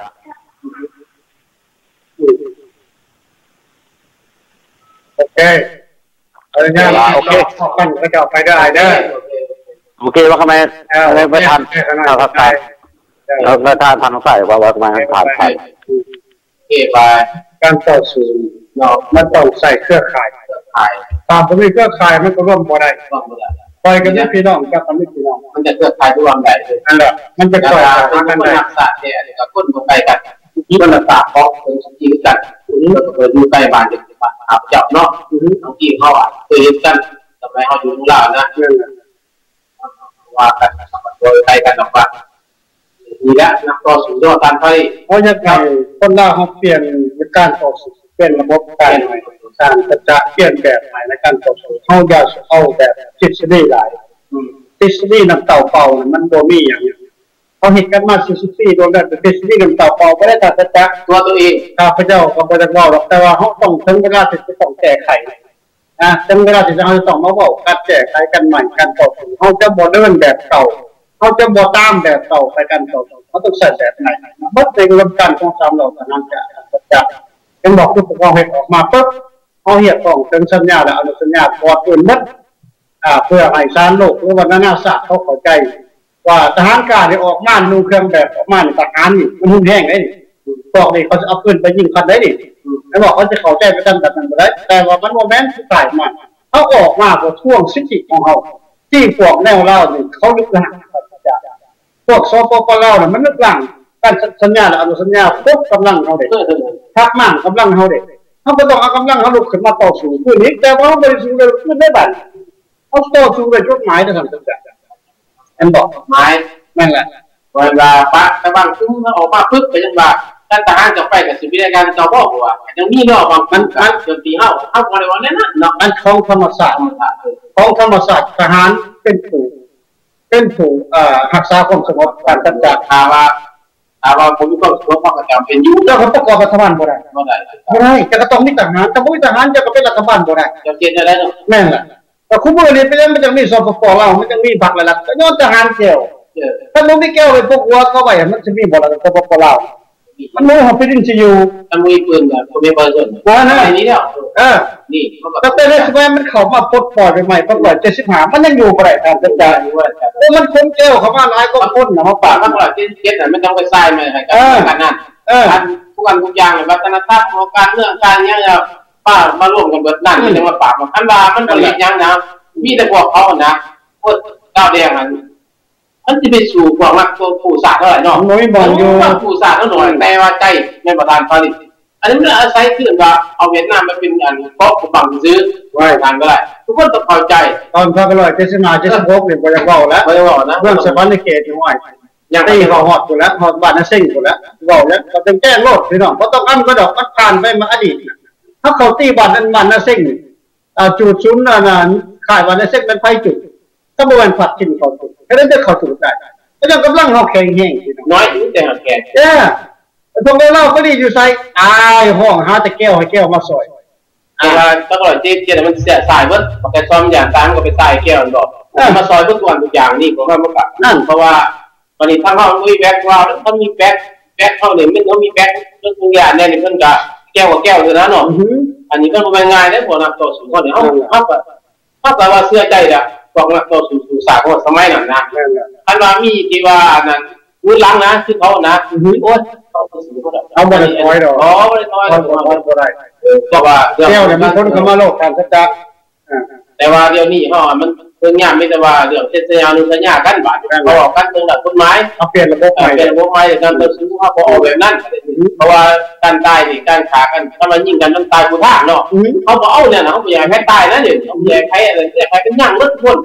โอเคอะไรเนี่ยโอเคขอบคุณพระเจ้าไปได้เด้อโอเคว่าทำไมอะไรไปทานทานทัจจะเราไปทานทานของใส่ว่าว่าทำไมทานไทยเก็บไปการต่อสู้เนาะมันต้องใส่เครือข่ายเครือข่ายตามผมมีเครือข่ายมันก็ร่วมบ่ได้ร่วมบ่ได้ปล่อยกันพี่น้องกับกันพี่น้องมันจะเครือข่ายร่วมได้นั่นแหละมันจะปล่อยกันได้รักษาเนี่ยก็คนบ่ไปกันที่มันรักษาเพราะเป็นจริงกันแล้วก็อยู่ใกล้บ้านเด็กบ้านอาบจับเนาะบางทีเขาอ่ะเคยเห็นกันทำไมเขาอยู่ข้างล่างนะว่ากันโดยใครกันออกมาดีแล้วนักต่อสู้ยอดการไฟเพราะยังไงคนล่าเขาเปลี่ยนการต่อสู้เปลี่ยนระบบการใหม่การจะเปลี่ยนแบบใหม่ในการต่อสู้เขาอยากเอาแบบทฤษฎีหลายทฤษฎีน้ำเต่าเป่ามันโบมี่อย่างนี้เขาเห็นกันมาสี่สิบสี่โดนแต่ทฤษฎีน้ำเต่าเป่าไม่ได้ตัดจะตัวตัวเองข้าพเจ้าก็ไม่ได้เล่าหรอกแต่ว่าเขาต้องถึงเวลาที่จะต้องแก้ไขนะถึงเวลาที่จะต้องมาบอกการแก้ไขกันใหม่การต่อสู้เขาจะโมเดิร์นแบบเก่าเขาจะบ่ตามแบบเก่าไปกันต่อเขาต้องใส่แบบไหนบัดในกระบวนการของสามเหล่านั้นจะจะเป็นบอกทุกคนให้ออกมาปุ๊บเขาเหียบของเป็นสัญญาแล้วเอาสัญญาพอดอื่นมัดอ่าเพื่อให้สารโลกหรือว่านานาศาสตร์เขาเข้าใจว่าทหารกล้าที่ออกมาดูเครื่องแบบออกมาทหารนี่มันหุ่นแห้งได้บอกนี่เขาจะเอาปืนไปยิงคันได้ดิแล้วบอกเขาจะเข้าใจไปกันแบบนั้นบ่ได้แต่ว่ามันโมเมนต์ที่ถ่ายมาเขาออกมาบ่ท่วงสิทธิของเขาที่พวกแนวเล่านี่เขาลึกหลังพวกโซโปปเล่าเนี่ยมันลึกหลังการสัญญาและอนุสัญญาพวกกำลังเขาเด็กทักมั่งกำลังเขาเด็กเขาก็ต้องเอากำลังเขาลุกขึ้นมาต่อสู้คือนี้แต่ว่าเขาบริสุทธิ์เลยคือไม่บั่นเขาต่อสู้เลยจุดหมายจะทำสัญญาอันบอกหมายนั่นแหละเวลาปะแต่บางทีมันออกมาปึ๊บไปยังว่าการทหารจะไปกับสิบวิธีการจะบอกว่ายังมีเนาะบางมันมันจนตีเฮาเฮาบ่ได้ว่าแน่นอนเนาะอันของธรรมศาสตร์ของธรรมศาสตร์ทหารเป็นผู้เป็นผู้รักษาความสงบการจัดการถามว่าถามว่าผมมีความสงบความจำเป็นอยู่แล้วเขาประกอบรัฐบาลบ่ได้บ่ได้บ่ได้จะก็ต้องมีทหารถ้าบ่มีทหารจะก็เป็นรัฐบาลบ่ได้จะเกิดอะไรเนาะแม่นล่ะแต่คุมื้อนี้เป็นมันจะมีสปปลาวมันจะมีพรรคหลักๆก็ย้อนทหารแก้วถ้าบ่มีแก้วไปพวกวัวก็ไว้มันจะมีบ่ล่ะสปปลาวมันรู้ว่าเป็นสิอยู่มันมีปืนแบบบ่มีเบอร์ส่วนว่านะนี่เนี่ยเออนี่แต่แต่ในสมัยมันเข้ามาปลดปล่อยไปใหม่ปลดปล่อยเจ็ดสิบห้ามันยังอยู่บ่ได้ตามจัดการอยู่ว่าโอ้มันคงแก้วเข้ามาหลายกว่าคนน่ะเฮาปากมันบ่ได้เก็ดน่ะมันต้องไปทรายมาให้กันนั่นเออทุกอันทุกอย่างวัฒนธรรมของการเมืองการหยังเนี่ยป้ามาร่วมกันเบิดนั่นมันจะมาปากอันว่ามันบ่เฮ็ดหยังนะมีแต่พวกเขานะพวกดาวแดงอันมันจะไปสู่พวกนักผู้ศาสตร์เท่าไหร่เนาะน้อยบ่อยู่ผู้ศาสตร์เท่าหน่อยแต่ว่าใจในประธานผลิตอันนี้มันอาศัยขึ้นว่าเอาเวียดนามมาเป็นอันก๊อปบังซื้อไว้ทางก็ได้ทุกคนต้องเข้าใจตอนพักร้อยเจ็ดสิบห้า เจ็ดสิบหกนี่บ่ได้เว้าแล้วบ่ได้เว้านะเรื่องสวรรค์เขตนี่ว่าอย่างที่เขาฮอดพุ่นแล้วฮอดบ้านน่ะเซ็งพุ่นแล้วเว้าแล้วก็ต้องแก้โลดพี่น้องบ่ต้องอ้ำก็ดอกมันผ่านไปมาอดีตถ้าเขาตีบ้านนั้นบ้านน่ะเซ็งอ่าจุดศูนย์น่ะค่ายบ้านน่ะเซ็งมันไผจุดถ้าบ่แม่นผัดกินเขาจุดแค่นั้นจะเข้าจุดได้ก็ยังกำลังเขาแข็งแห้งน้อยอยู่แต่แข็งเออพวกเราก็ดีอยู่ใส่อายห้องหาแต่แก้วให้แก้วมาซอยอ่าตลอดเจ๊เจ๊มันเสียสายเบิดปกติซ้อมอย่างตามก็ไปใส่แก้วดอกมาซอยทุกวันทุกอย่างนี่ผมว่ามันก็นั่นเพราะว่าตอนนี้ทั้งเฮามีแบ็คว่าถ้ามีแบ็คแบ็คเฮานี่มันต้องมีแบ็คเรื่องทุกอย่างเนี่ยนี่เพิ่นก็แก้วกับแก้วอยู่นะเนาะอันนี้ก็บ่ง่ายเด้อพวกนักต่อสู้เขาเนี่ยเฮาเฮาก็เฮาก็ว่าเชื่อใจอ่ะพวกนักต่อสู้ศาสตร์ของสมัยนั้นนะอันว่ามีที่ว่านั้นมือหลังนะคือเขานะโอ๊ยเอาบ่ได้ถอยดอกอ๋อบ่ได้ถอยบ่ได้เพราะว่าแก้วเนี่ยมันคนเข้ามาโลกการสัจจะแต่ว่าเดี๋ยวนี้เฮามันเพิ่นยามมีแต่ว่าเรื่องเซ็นสัญญาหรือสัญญากันบาดเขาออกกันเรื่องกฎหมายเอาเปลี่ยนระบบใหม่เปลี่ยนระบบใหม่การต่อสู้เฮาบ่เอาแบบนั้นเพราะว่าการตายนี่การฆ่ากันถ้ามันยิงกันมันตายผู้ทางเนาะเฮาบ่เอาเนี่ยนะเฮาบ่อยากให้ตายนะเดี๋ยวเฮาอยากให้อะไรอยากให้เป็นหยังหมดคน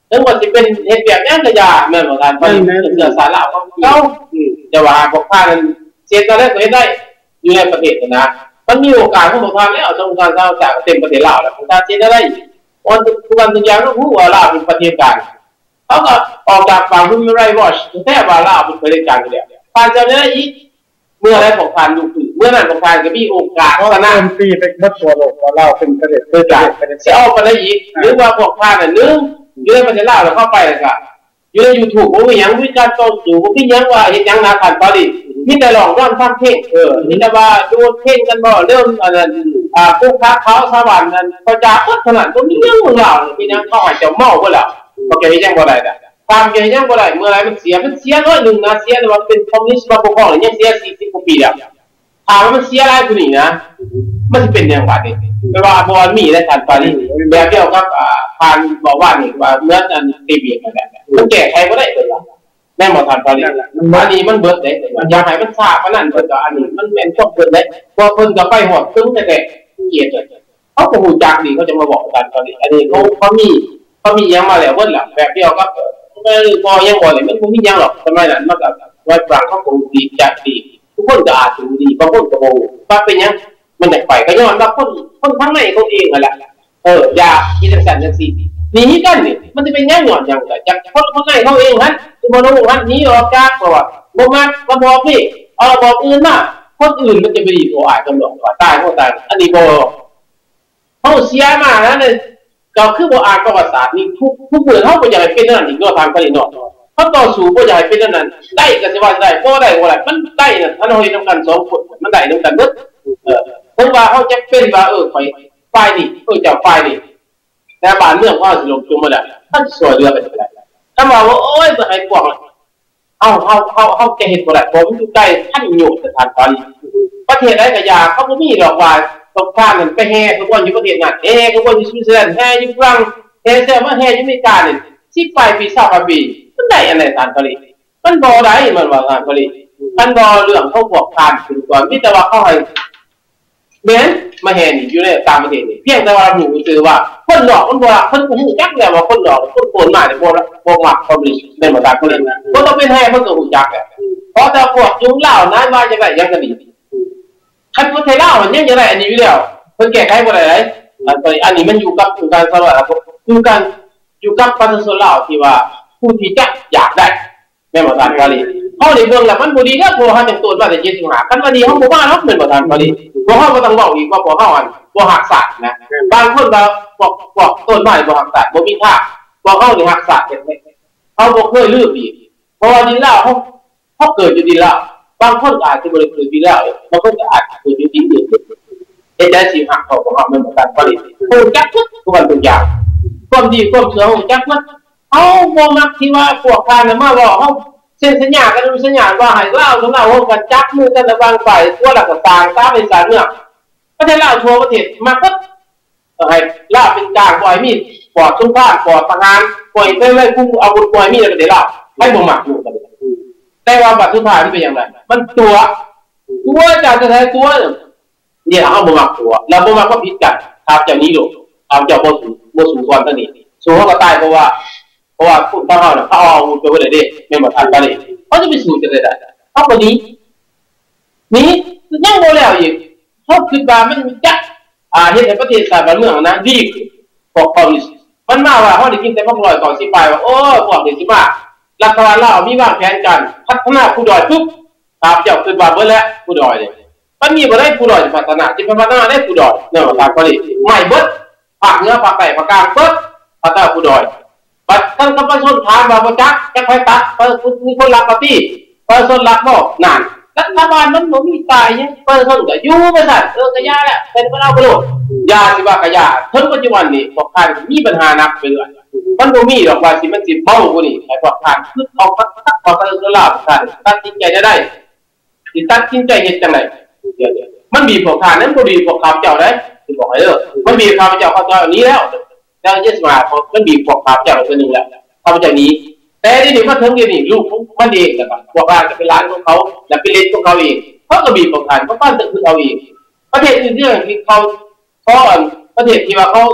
ถึงว่าสิเป็นเฮ็ดแบบนี้ก็อย่าแม่นบ่ท่านไปเสือสารลาวเขาเจ้าจะว่าพวกท่านนั้นเสียอะไรก็เฮ็ดได้อยู่ในประเทศนะมันมีโอกาสของพวกท่านแล้วสงครามสร้างจากเต็มประเทศลาวแล้วพวกท่านเสียได้วันทุกวันทุกอย่างก็รู้ว่าลาวเป็นประเทศกลางเขาก็ออกจากฝั่ง Human Rights Watch แท้ว่าลาวเป็นประเทศกลางอยู่แล้วผ่านจากนั้นอีกเมื่อไรพวกท่านดูคือเมื่อนั้นพวกท่านก็มีโอกาสชนะปีเป็นบัดตัวโลกว่าลาวเป็นประเทศกลางสิเอาไปได้อีกหรือว่าพวกท่านน่ะนึงอยู่ในประเทศลาวแล้วเข้าไปแล้วก็อยู่ใน YouTube บ่มีหยังมีการต่อสู้บ่มีหยังว่าเฮ็ดหยังนะท่านตอนนี้มีแต่ร้องร้องฟังเพลงเออมีแต่ว่าดูเพลงกันบ่เรื่องอันนั้นอ่าพวกพักเขาสวรรค์นั้นประจาพุทธขนาดบ่มีหยังเมืองลาวนี่เป็นหยังเขาอาจจะเมาบ่ล่ะบ่แกเฮ็ดหยังบ่ได้ดอกตามแกเฮ็ดหยังบ่ได้เมื่อไหร่มันเสียมันเสียน้อยนึงนะเสียแต่ว่าเป็นคอมมิวนิสต์มาปกครองยังเสียสี่สิบกว่าปีแล้วถามว่ามันเสียหลายกว่านี้นะมันสิเป็นหยังบาดนี้แปลว่าบ่มีได้ท่านตอนนี้แบบเดียวกับอ่าผ่านบอกว่านี่ว่าเมื่ออันตีเบียดนั่นแหละมันแก้ไขบ่ได้เด้อแม่นบ่ท่านตอนนี้อันนี้มันเบิดได้อยากให้มันช้าปานนั้นเพิ่นก็อันนี้มันแม่นควบเพิ่นได้บ่เพิ่นก็ไปฮอดถึงแต่แต่เกียรติเขาก็ฮู้จักดีเขาจะมาบอกกันตอนนี้อันนี้เขาเขามีเขามีหยังมาแล้วเบิดล่ะแบบเดียวกับบ่บ่ยังบ่เลยมันบ่มีหยังหรอกสมัยนั้นมันก็ไว้ปรางเขาคงดีจักดีทุกคนก็อาจสิดีบางคนก็บ่ว่าเป็นหยังมันจะไปก็ย้อนว่าคนคนข้างในเขาเองนั่นแหละเอออย่าคิดจังซั่นจังซี่นี่กันนี่มันจะเป็นแง่หย่อนหยังก็จากคนข้างในเขาเองหั่นสิบ่รู้หั่นนี้ออกจากเพราะว่าบ่มักบ่บอกพี่เอาบอกอื่นมาคนอื่นมันจะไปดีบ่อายกันดอกว่าตายบ่ตายอันนี้บ่เฮาเสียมาแล้วนี่ก็คือบ่อ่านประวัติศาสตร์นี่ทุกทุกมื้อเฮาบ่อยากให้เป็นนั่นอีกเนาะทางไปเนาะเขาต่อสู้บ่อยากให้เป็นนั่นได้ก็สิว่าได้บ่ได้บ่ได้มันได้น่ะถ้าเฮาเฮ็ดนำกันสองคนมันได้นำกันเบิดเออเพิ่นว่าเฮาจะเป็นว่าเออข่อยฝ่ายนี้เออเจ้าฝ่ายนี้แต่บ้านเมืองเฮาสิลงจุ่มบ่ได้ถ้าสวยเรือไปได้ถ้าว่าโอ้ยบ่ให้พวกเฮาเฮาเฮาเฮาจะเฮ็ดบ่ได้ผมอยู่ใกล้ท่านอยู่สถานตอนนี้ประเทศใดก็อยากเขาบ่มีดอกว่าตกข้างกันไปแห่ทุกวันอยู่ประเทศนั้นแห่ทุกวันอยู่สวิตเซอร์แลนด์แห่อยู่ฝรั่งแห่เสียมาแห่อยู่อเมริกานี่สิบปลายปีสามปีมันได้อันไหนทานเกาหลีมันบ่ได้มันว่าทานเกาหลีมันบ่เรื่องเขาบอกทานถึงก่อนมีแต่ว่าเขาให้แม่นมาแห่นี่อยู่ในต่างประเทศนี่เพียงแต่ว่ารู้ซื่อว่าคนนอกมันบ่เพิ่นบ่ฮู้จักแล้วว่าคนนอกคนโกนมาเนี่ยบ่บ่มักเกาหลีในบ่ต่างประเทศบ่ต้องเป็นแห่เพิ่นก็ฮู้จักแหละเพราะแต่พวกยุงลาวนั้นว่าจังได๋ยังก็ดีคันประเทศลาวมันยังจังได๋อันนี้อยู่แล้วเพิ่นแก้ไขบ่ได้เลยอันนี้มันอยู่กับการสวัสดิ์อยู่กันอยู่กับประชาชนลาวที่ว่าผู้ที่จะอยากได้แม่นบ่ทานเกาหลีเฮาได้เบิ่งแล้วมันบ่ดีเด้อพวกเฮาจังตูนว่าได้เจ็ดสิบห้าคันว่าดีเฮาบ่มาเนาะแม่นบ่ทานเกาหลีพวกเฮาบ่ต้องเว้าอีกว่าพวกเฮาอันบ่ฮักษานะบางคนก็บอกบอกต้นไม้บ่ฮักษาบ่มีค่าพวกเฮานี่ฮักษาเฮ็ดได้เฮาบ่เคยลืมอีกเพราะว่าดินลาวเฮาเฮาเกิดอยู่ดินลาวบางคนอาจสิบ่ได้เกิดดินลาวบางคนก็อาจเกิดอยู่ดินอื่นเฮ็ดได้สิฮักเขาของเฮาแม่นบ่ทานเกาหลีฮู้จักทุกคนทุกอย่างความดีความชั่วฮู้จักหมดเฮาบ่มักที่ว่าพวกท่านน่ะมาบอกเฮาเซ็นสัญญากันดูสัญญาว่าให้ลาวทั้งลาวร่วมกันจับมือกันระหว่างฝ่ายตัวหลักต่างตามเป็นสารเมืองประเทศลาวทั่วประเทศมาก็ให้ลาวเป็นกลางปล่อยมีดปลอดสงครามปลอดทหารปล่อยไปเลยผู้อาวุธปล่อยมีดในประเทศลาวให้บ่มักอยู่กันแต่ว่าบัดสุดท้ายนี่เป็นจังได๋มันตัวตัวจากจะได้ตัวเนี่ยเฮาบ่มักตัวแล้วบ่มักก็ผิดกันครับเจ้านี้โลกเอาเจ้าบ่สูบ่สูก่อนซะนี่สู้เฮาก็ตายเพราะว่าเพราะว่าพวกเฮาน่ะเขาเอาอาวุธไปไว้ได้เด้แม่นบ่ทันกันนี่เขาจะไปสู้จังได๋ได้เฮาบ่นี้นี่ยังบ่แล้วอีกเฮาคิดว่ามันจักอ่าเฮ็ดให้ประเทศชาติบ้านเมืองนะดีขึ้นพวกคอมมิวนิสต์มันมาว่าเฮาได้กินแต่พวกร้อยต่อสิบปลายว่าโอ้พวกนี้สิมารัฐบาลลาวมีวางแผนการพัฒนาผู้ด้อยปุ๊บครับเจ้าคิดว่าเบิดแล้วผู้ด้อยนี่มันมีบ่ได้ผู้ด้อยพัฒนาสิพัฒนาได้ผู้ด้อยแน่บ่ทันก็นี่ไม่เบิดภาคเหนือภาคใต้ภาคกลางเบิดพัฒนาผู้ด้อยบัดท่านก็ประชาชนถามว่าบ่จักจักไผตัดมีคนรักปฏิประชาชนรักบ่นั่นรัฐบาลมันบ่มีตายหยังประชาชนก็อยู่ไปซั่นเออก็ยาแหละเป็นบ่เอาไปโลดยาสิว่าก็ยาถึงปัจจุบันนี้พวกท่านมีปัญหาหนักไปเรื่อยมันบ่มีดอกว่าสิมันสิเบากว่านี้ให้พวกท่านคือเอาปัดตัดเอาไปลาบท่านตัดสินใจได้สิตัดสินใจเฮ็ดจังได๋มันมีพวกท่านนั้นบ่ดีพวกข้าพเจ้าได้สิบอกให้เด้อมันมีข้าพเจ้าข้าพเจ้านี้แล้วแล้วเยสมามันบีบพวกข้าพเจ้าตัวนึงแล้วข้าพเจ้านี้แต่นี่นี่มาถึงนี่นี่ลูกมันเองแล้วก็พวกบ้านก็เป็นร้านของเขาแล้วเป็นเล่นของเขาเองเขาก็บีบพวกท่านเขาปั้นตึกคือเอาเองประเทศอื่นๆที่เขาเขาประเทศที่ว่าเขา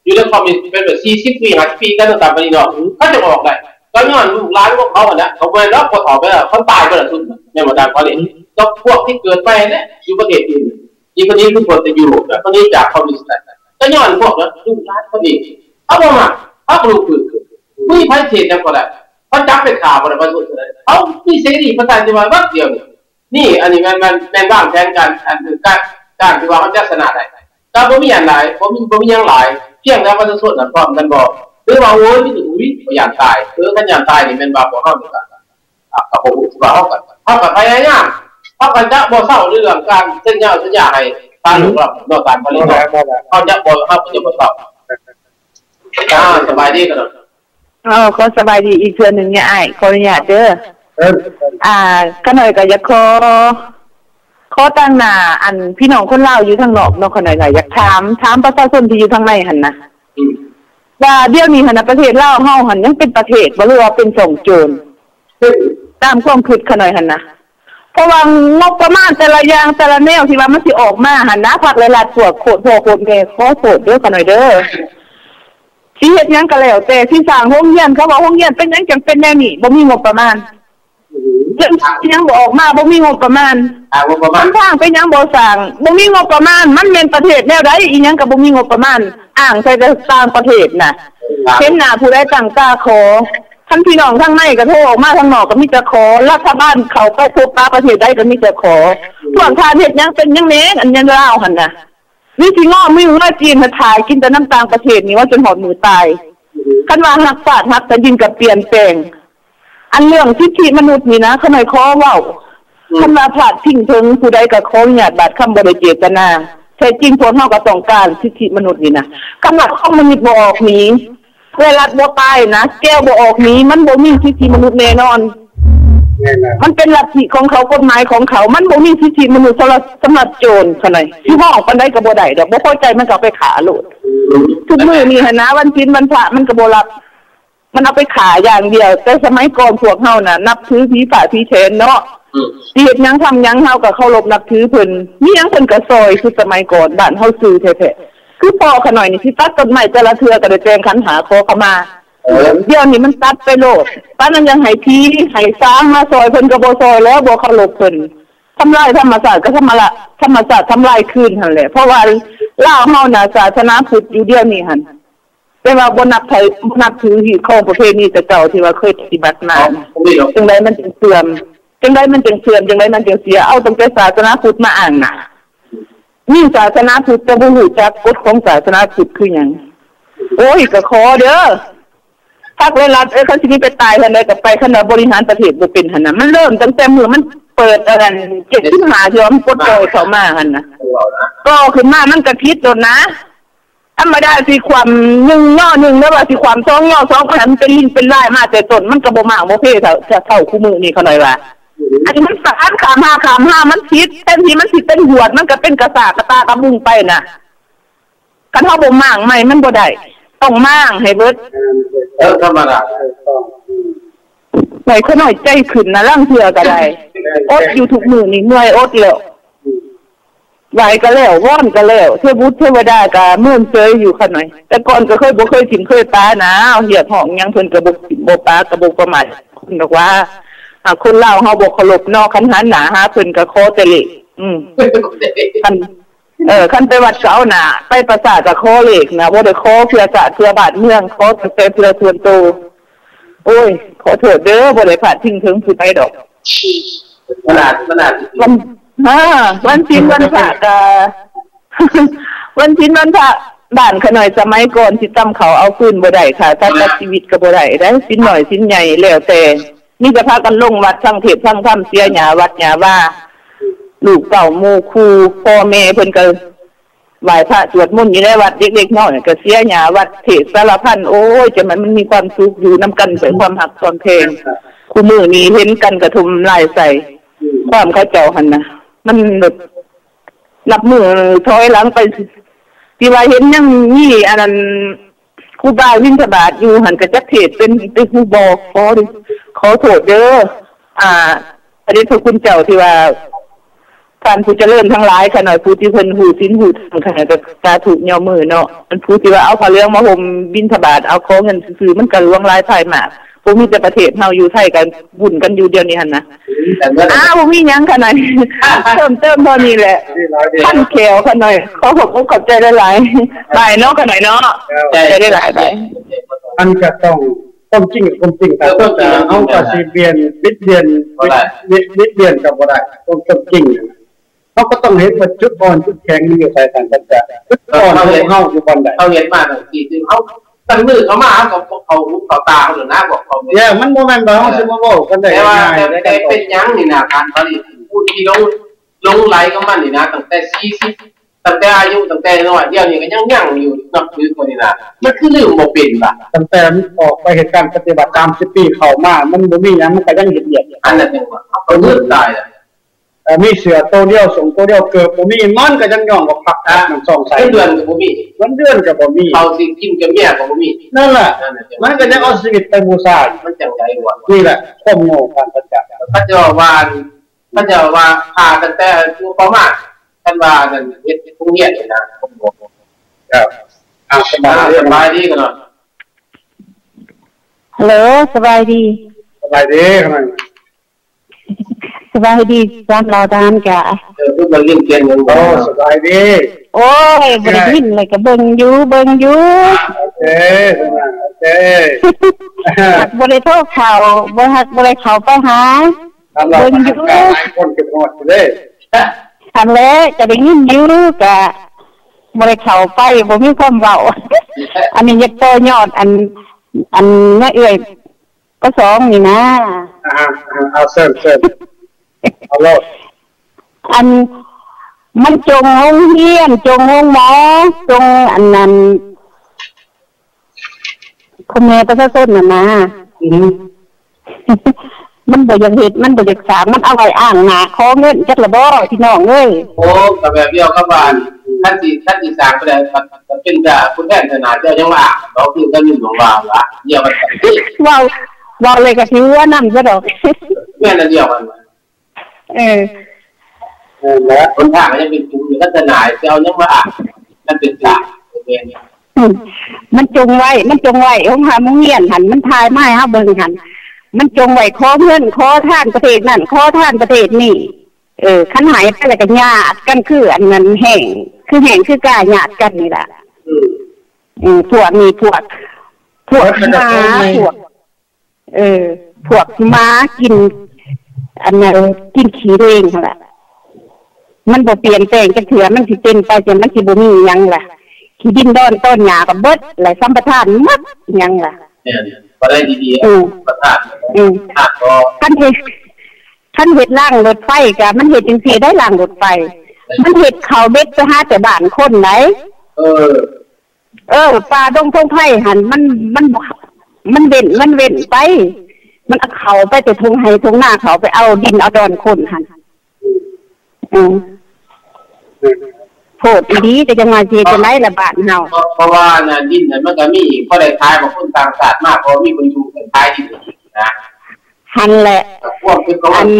อยู่ในความเป็นแบบสี่สิบปีห้าสิบปีกันต่างๆไปนี่เนาะเขาจะออกได้ก็ย้อนลูกหลานพวกเขาอ่ะนะเขาไปแล้วพอถอดไปแล้วเขาตายไปแล้วทุนในบรรดาเขาเนี่ยก็พวกที่เกิดไปเนี่ยอยู่ประเทศอื่นอีคนนี้คือคนจะยุโรปแต่คนนี้จากคอมมิวนิสต์ก็ย้อนพวกนั้นลูกหลานเขาดีเขาบอกมาเขาปลูกพืชมีพันธุ์เศษก็ได้เขาจับเป็นข่าวอะไรมาสุดเลยเขามีเสรีภาษาจีนว่าเดียวนี่นี่อันนี้มันมันแม่บ้างแทนกันอันคือการการที่ว่าเขาจะชนะได้แต่ผมมีอย่างไรผมมีผมมีอย่างไรเพียงแต่ว่าจะส่วนนั้นพร้อมกันบอกหรือว่าโอ้ยที่ถึงอุ้ยอย่างตายหรือกันอย่างตายนี่เป็นบาปของเขาเหมือนกันกับผมว่าเขากันเขากับใครเนี่ยเขากันจะบอกเศร้าเรื่องการเส้นยาวเส้นยาวให้ตายหรือว่าโดนตายไปเลยเขาจะบอกเขาจะบอกเศร้าอ่าสบายดีกันอ๋อขอสบายดีอีกเทื่อนึงเนี่ยอ้ายขออนุญาตเด้ออ่าก็หน่อยก็อยากขอขอตั้งหน้าอันพี่น้องคนลาวอยู่ทางนอกเนาะขอหน่อยก็อยากถามถามประชาชนที่อยู่ทางในหั่นน่ะว่าเดี๋ยวนี้หั่นน่ะประเทศลาวเฮาหั่นยังเป็นประเทศบ่หรือว่าเป็นส่งโจรตามความคิดขอหน่อยหั่นน่ะเพราะว่างบประมาณแต่ละอย่างแต่ละแนวที่ว่ามันสิออกมาหั่นนะภาครัฐพวกโคตรโคตรแก่ขอโทษเด้อขอหน่อยเด้อสิเฮ็ดหยังก็แล้วแต่ที่สร้างโรงเรียนเขาว่าโรงเรียนเป็นหยังจังเป็นแนวนี้บ่มีงบประมาณยังบ่ออกมาบ่มีงบประมาณอ่างบประมาณทางเป็นหยังบ่สร้างบ่มีงบประมาณมันแม่นประเทศแนวใดอีหยังก็บ่มีงบประมาณอ้างใส่แต่ต่างประเทศน่ะเห็นหน้าผู้ใดตั้งตาขอท่านพี่น้องทางในก็โทรออกมาทางนอกก็มีแต่ขอรัฐบาลเขาไปพบปะประเทศใดก็มีแต่ขอส่วนทานเฮ็ดหยังเป็นหยังแหน่อันยังลาวหั่นน่ะนี่สิง้อมือว่าจีนมาถ่ายกินแต่น้ำตาลประเทศนี่ว่าจนหอดมือตายคันว่าหักฟาดหักแต่ยินกับเปลี่ยนแปลงอันเรื่องสิทธิมนุษย์นี่นะเขาหน่อยขอเว้าคันว่าพลาดทิ้งถึงผู้ใดก็ขออนุญาตบาดคำบ่ได้เจตนาแท้จริงพวกเฮาก็ต้องการสิทธิมนุษย์นี่นะคันว่าคอมมิวนิสต์บ่ออกหนีเวลาบ่ตายนะแก้วบ่ออกหนีมันบ่มีสิทธิมนุษย์แน่นอนมันเป็นลัทธิของเขากฎหมายของเขามันบ่มีสิทธิมนุษย์สำหรับสำหรับโจรคั่นน่ะที่ห้องปานใดก็บ่ได้ดอกบ่พอใจมันก็ไปขาโลดทุกมื้อนี้หั่นนะวันศีลวันพระมันก็บ่รับมันเอาไปขาอย่างเดียวแต่สมัยก่อนพวกเฮาน่ะนับถือผีป่าผีเชนเนาะสิเฮ็ดหยังทำหยังเฮาก็เคารพนับถือเพิ่นมีหยังเพิ่นก็ซอยคือสมัยก่อนบ้านเฮาซื่อแท้ๆคือพ่อขะหน่อยนี่สิตัดต้นไม้แต่ละเทื่อก็ได้แจ้งขันหาขอเข้ามาเดี๋ยวนี้มันตัดไปโลดปานนั้นยังให้ผีให้ช้างมาซอยเพิ่นก็บ่ซอยแล้วบ่เคารพเพิ่นทำลายธรรมชาติก็ธรรมละธรรมชาติทำลายคืนหั่นแหละเพราะว่าลาวเฮาน่ะศาสนาพุทธอยู่เดียวนี้หั่นแต่ว่าบ่นับถือบ่นับถือที่ของประเพณีแต่เก่าที่ว่าเคยปฏิบัติมาจังได๋มันจึงเสื่อมจังได๋มันจึงเสื่อมจังได๋มันจึงเสียเอาตั้งแต่ศาสนาพุทธมาอ้างน่ะนี่ศาสนาพุทธจะบ่รู้จักกฎของศาสนาพุทธคือหยังโอ้ยก็ขอเด้อถ้าเวลาเอ้ยเขาสิมีไปตายคั่นใดก็ไปคั่นน่ะบริหารประเทศบ่เป็นหั่นน่ะมันเริ่มตั้งแต่มื้อมันเปิดอันนั้นเจ็ดสิบห้าที่ว่ามันกดปล่อยเข้ามาหั่นน่ะก็ขึ้นมามันก็ผิดโดนนะธรรมดาสิความหนึ่งย่อหนึ่งแล้วว่าสิความสองย่อสองคันเป็นลิ้นเป็นลายมาแต่ต้นมันก็บ่มากบ่เพเท่าเท่าคู่มือนี่เขาหน่อยว่าอันนี้มันสารขามห้าขามห้ามันผิดแทนที่มันสิเป็นหวดมันก็เป็นกระสากกระตากระบุงไปน่ะคันเฮาบ่มางใหม่มันบ่ได้ต้องมางให้เบิดเออธรรมดาไหนเขาหน่อยใจขึ้นนะล่างเทื่อก็ได้อดอยู่ทุกมื้อนี่เมื่อยอดแล้วไหวก็แล้วว่อนก็แล้วเทพบุตรเทวดาก็มื่นเซยอยู่คั่นหน่อยแต่ก่อนก็เคยบ่เคยถิ่มเคยปานะเหียดห้องยังเพิ่นก็บ่บ่ปาก็บ่ประมาทคุณบอกว่าหากคนลาวเฮาบ่เคารพนอกคันหันหน้าหาเพิ่นก็ขอแต่เลขอืมคันเออคันไปวัดเก่าน่ะไปประสาทก็ขอเลขนะบ่ได้ขอเพื่อชาติเพื่อบ้านเมืองขอแต่เพื่อส่วนตัวโอ้ยขอโทษเด้อบ่ได้พลาดทิ้งถึงผู้ใดดอกขนาดขนาดวันอ่าวันศีลวันพระก็วันศีลวันพระบ้านขะหน่อยสมัยก่อนสิตำเขาเอาคืนบ่ได้ค่ะถ้าตัดชีวิตก็บ่ได้ได้ศีลน้อยศีลใหญ่แล้วแต่นี่จะพากันลงวัดทั้งเทศทั้งธรรมเสียหญ้าวัดหญ้าว่าลูกเต้าหมู่ครูพ่อแม่เพิ่นก็ไหว้พระสวดมนต์อยู่ในวัดเด็กๆน้อยก็เสียหญ้าวัดเทศสารพันโอ้ยจะมันมันมีความสุขอยู่นำกันเป็นความหักความเพลงคู่มื้อนี้เห็นกันก็ทุ่มลายใส่ความเขาเจ้าหั่นน่ะมันแบบนับมือถอยหลังไปที่ว่าเห็นยังมีอันนั้นครูบาวินทบาทอยู่หันกับจักเทศเป็นเป็นครูบอกขอขอโทษเด้ออ่าอดีตพระคุณเจ้าที่ว่าการผู้เจริญทั้งหลายขนาดผู้ที่เพิ่นหูสิ้นหูขนาดก็ตาถูกย่อมือเนาะมันผู้ที่ว่าเอาผ้าเหลืองมาห่มบิณฑบาตเอาของเงินซื้อมันก็ล่วงหลายภายมากพวกมีแต่ประเทศเฮาอยู่ไทยกันบุญกันอยู่เดียวนี้หั่นนะอ้าวมีหยังขนาดเติมเติมเท่านี้แหละท่านแขวขนาดขอขอบขอบใจหลายๆบายเนาะขนาดเนาะใจได้หลายบายอันก็ต้องความจริงความจริงแต่ต้องเอาก็สิเปลี่ยนบิดเบียนบิดเบียนก็บ่ได้ความจริงเขาก็ต้องเห็นว่าจุดอ่อนจุดแข็งมันอยู่ใส่ทางกันจะจุดอ่อนของเฮาอยู่บนใดเขาเห็นมาตั้งสี่สิบเฮาตั้งมือเขามาเขาเขาเขาตาเขาหรือหน้าบอกเขาเนี่ยมันบ่แม่นว่าเฮาสิมาเว้ากันได้ง่ายๆแต่เป็นหยังนี่นะการผลิตผู้ที่ลงลงไหลกับมันนี่นะตั้งแต่สี่สิบตั้งแต่อายุตั้งแต่น้อยเดียวนี่ก็ยังยังอยู่นับถือคนนี่นะมันคือเรื่องบ่เป็นล่ะตั้งแต่ออกไปเหตุการณ์ปฏิบัติตามสิบปีเข้ามามันบ่มีหยังมันก็ยังเฮ็ดๆอันนั้นจังว่าเขาเลือกตายล่ะมีเสือตัวเดียวส่งตัวเดียวเกิดบ่มีมันก็ยังย่องกับพักนะมันสองใส่เดือนก็บ่มีมันเดือนก็บ่มีเอาสิกินกับเมียก็บ่มีนั่นแหละมันก็ยังเอาชีวิตไปบูชามันจังได๋วะนี่แหละความโง่การปฏิบัติพระเจ้าว่าพระเจ้าว่าพาตั้งแต่อยู่ประมาณท่านว่านั่นเฮ็ดผู้เฮียนนี่นะผมบอกครับอ่าสบายสบายดีกันเนาะฮัลโหลสบายดีสบายดีครับสบายดีจำเราตามกะเออเพิ่นเล่นเกมกันโอ้สบายดีโอ้ยบ่ได้ยินเลยก็เบิ่งอยู่เบิ่งอยู่โอเคโอเคบ่ได้โทรเข้าบ่ฮักบ่ได้เข้าไปหาเบิ่งอยู่หลายคนเก็บฮอดเด้อันแล้วจะได้ยินอยู่กะบ่ได้เข้าไปบ่มีความเว้าอันนี้อยากต่อยอดอันอันน้าเอื้อยก็สองนี่นะอ่าเอาเสิร์ฟเสิร์ฟเอาโลดอันมันจงโรงเรียนจงโรงหมอจงอันนั้นคนแม่ประชาชนน่ะนะมันบ่อยากเฮ็ดมันบ่อยากสร้างมันเอาไว้อ้างหน้าขอเงินจักละบ่พี่น้องเอ้ยโอ้ก็แบบเดียวกับบ้านท่านสิท่านสิสร้างไปได้ก็เป็นจ้าผู้แทนศาสนาเจ้ายังว่าเราคือกันอยู่ของว่าล่ะเดียวกันว้าวว้าวเลยก็ถือว่านำซะดอกแม่นเดียวกันเออเออแล้วคนทางก็ยังเป็นผู้ศาสนาเจ้ายังว่านั่นเป็นจ้าแม่นมันจงไว้มันจงไว้ของหามึงเงียนหันมันทายไม้เฮาเบิ่งหันมันจงไว้ขอเงินขอทานประเทศนั่นขอทานประเทศนี่เออคันหายไปแล้วก็ญาติกันคืออันนั้นแห้งคือแห้งคือกล้าญาติกันนี่ล่ะอืมพวกนี้พวกพวกม้าพวกเออพวกม้ากินอันนั้นกินขี้เองนั่นแหละมันบ่เปลี่ยนแปลงจักเทื่อมันสิเป็นไปจนมันสิบ่มีหยังล่ะขี้ดินดอนต้นหญ้าก็เบิดหลายสัมปทานหมดหยังล่ะเนี่ยบ่ได้ดีๆอือประทานอือก็คันเฮ็ดคันเฮ็ดล่างรถไฟก็มันเฮ็ดจังซี่ได้ล่างรถไฟมันเฮ็ดเข้าเบ็ดไปหาแต่บ้านคนไหนเออเออป่าดงพงไผ่หั่นมันมันมันเว้นมันเว้นไปมันเอาเข้าไปแต่ทุ่งไร่ทุ่งนาเขาไปเอาดินเอาดอนคนหั่นอือโพดดีจะจังว่าสิจะไหนละบ้านเฮาเพราะว่าน่ะดินน่ะมันก็มีพอได้ขายบางคนต่างชาติมากพอมีคนอยู่กันขายดินนะหั่นแหละอัน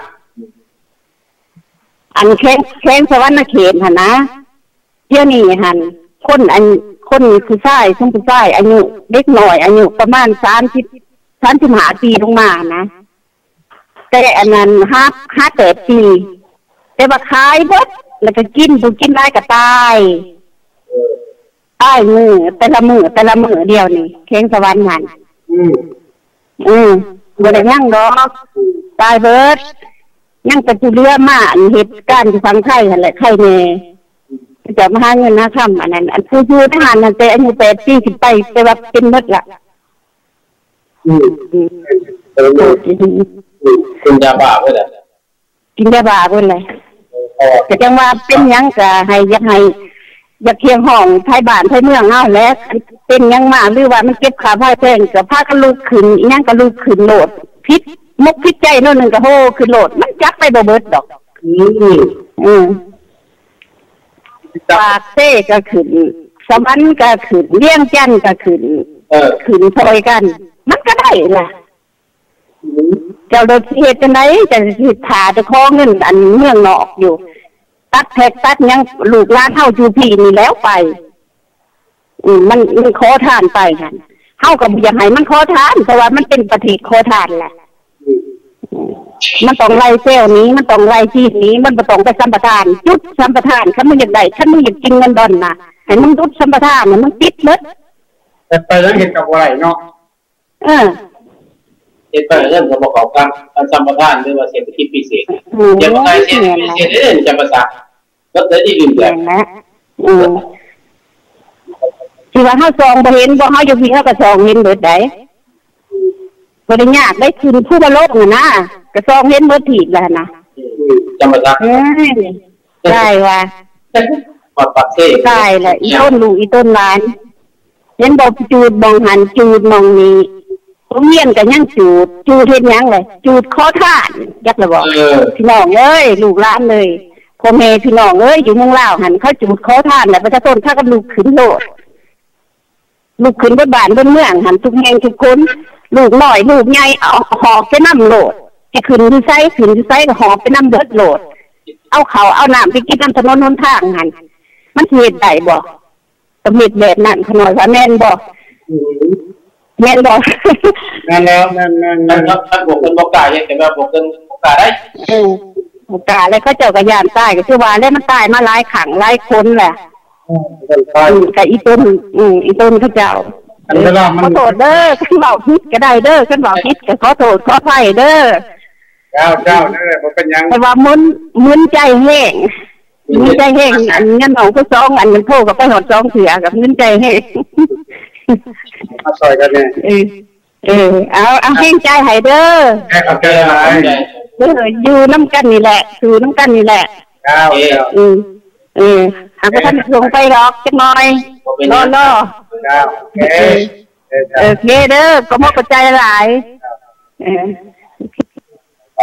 อันแข้งแข้งสวรรค์เขตหั่นนะเดี๋ยวนี้หั่นคนอันคนผู้ชายซุ่มผู้ชายอายุเด็กน้อยอายุประมาณสามสิบ สามสิบห้าปีลงมานะแต่อันนั้นห้า ห้า แปดปีแต่ว่าขายเบิดแล้วก็กินบ่กินได้ก็ตายตายมือแต่ละมือแต่ละมือเดียวนี่แข้งสวรรค์หั่นอืออือบ่ได้ยังดอกตายเบิดยังแต่ผู้เรือมาอันเหตุการณ์ที่ฟังไทยนั่นแหละไทยแน่จะมาหาเงินหาค่ำอันนั้นอันผู้อยู่ทหารนั่นแต่อายุแปดปีขึ้นไปแต่ว่าเป็นหมดล่ะอือเออกินยาบ้าเพิ่นน่ะกินยาบ้าเพิ่นเลยก็จังว่าเป็นหยังก็ให้อยากให้อยากเคียงห้องไทยบ้านไทยเมืองเฮาแหละเป็นหยังมาหรือว่ามันเก็บค่าไฟแพงก็พากันลุกขึ้นอีหยังก็ลุกขึ้นโลดพิษมุกพิษใจโน่นนึงก็โหขึ้นโลดมันจักไปบ่เบิดดอกอืออือปากเซ่ก็ขึ้นสวรรค์ก็ขึ้นเลี้ยงจันทร์ก็ขึ้นเออขึ้นซอยกันมันก็ได้ล่ะเจ้าโดยเหตุจังไดจะสิถาจะขอเงินอันเมืองนอกอยู่ตัดแท็กตัดยังลูกหลานเฮาอยู่พี่นี่แล้วไปอืมมันมันขอทานไปค่ะเฮาก็บ่อยากให้มันขอทานเพราะว่ามันเป็นประเทศขอทานแหละมันต้องไล่เซลล์นี้มันต้องไล่ที่นี้มันบ่ต้องไปสัมปทานจุดสัมปทานคันมึงอยากได้คันมึงอยากกินเงินดอนน่ะให้มึงจุดสัมปทานน่ะมึงปิดหมดแต่ไปแล้วเห็นกับอะไรเนาะเออเฮ็ดไปเรื่องของประกอบการการสัมปทานหรือว่าเศรษฐกิจพิเศษอย่างไรเศรษฐกิจพิเศษได้จะภาษาก็ได้ที่อื่นแบบนะอือที่ว่าเฮาซองบ่เห็นบ่เฮาอยู่พี่เฮาก็ซองเห็นเบิดได้บ่ได้ยากได้คืนผู้บ่โลกน่ะนะก็ซองเห็นเบิดถีบแล้วนะจำบ่ได้ได้ว่าปอดปักเซ่ได้แหละอีต้นลูกอีต้นหลานเห็นบ่จูดมองหันจูดมองนี้โรงเรียนก็ยังจูดจูดเฮ็ดหยังเลยจูดขอทานยักละบ่พี่น้องเอ้ยลูกหลานเลยพ่อแม่พี่น้องเอ้ยอยู่เมืองลาวหันเขาจูดขอทานน่ะประชาชนถ้ากันลูกขึ้นโลดลูกขึ้นบนบ้านบนเมืองหันทุกแห่งทุกคนลูกน้อยลูกใหญ่เอาหอบไปนำโลดให้ขึ้นอยู่ไสขึ้นอยู่ไสก็หอบไปนำเบิดโลดเอาข้าวเอาน้ำไปกินนำถนนหนทางหันมันเฮ็ดได้บ่ก็เฮ็ดแบบนั้นขน้อยว่าแม่นบ่แม่นบ่แม่นแล้วแม่นแม่นแม่นครับท่านบอกเพิ่นบ่กล้าเฮ็ดแต่ว่าบอกเพิ่นบ่กล้าได้เออบ่กล้าแล้วเขาเจ้าก็ย่านตายก็คือว่าแล้วมันตายมาหลายครั้งหลายคนแหละอือก็อีต้นอืออีต้นเขาเจ้าขอโทษเด้อคันเว้าผิดก็ได้เด้อคันเว้าผิดก็ขอโทษขออภัยเด้อเจ้าเจ้าเด้อบ่เป็นหยังแต่ว่ามึนมึนใจแห้งมึนใจแห้งอันเงินของผู้สองอันมันโทรก็ไปฮอดสองเทื่อกับมึนใจแห้งมาซอยกันเนี่ยเออเออเอาเอาแห้งใจให้เด้อแห้งใจให้เด้ออยู่นำกันนี่แหละอยู่นำกันนี่แหละเจ้าอือเออหากว่าท่านลงไปดอกจักหน่อยรอรอเจ้าโอเคโอเคเด้อก็มอกใจหลายเออไป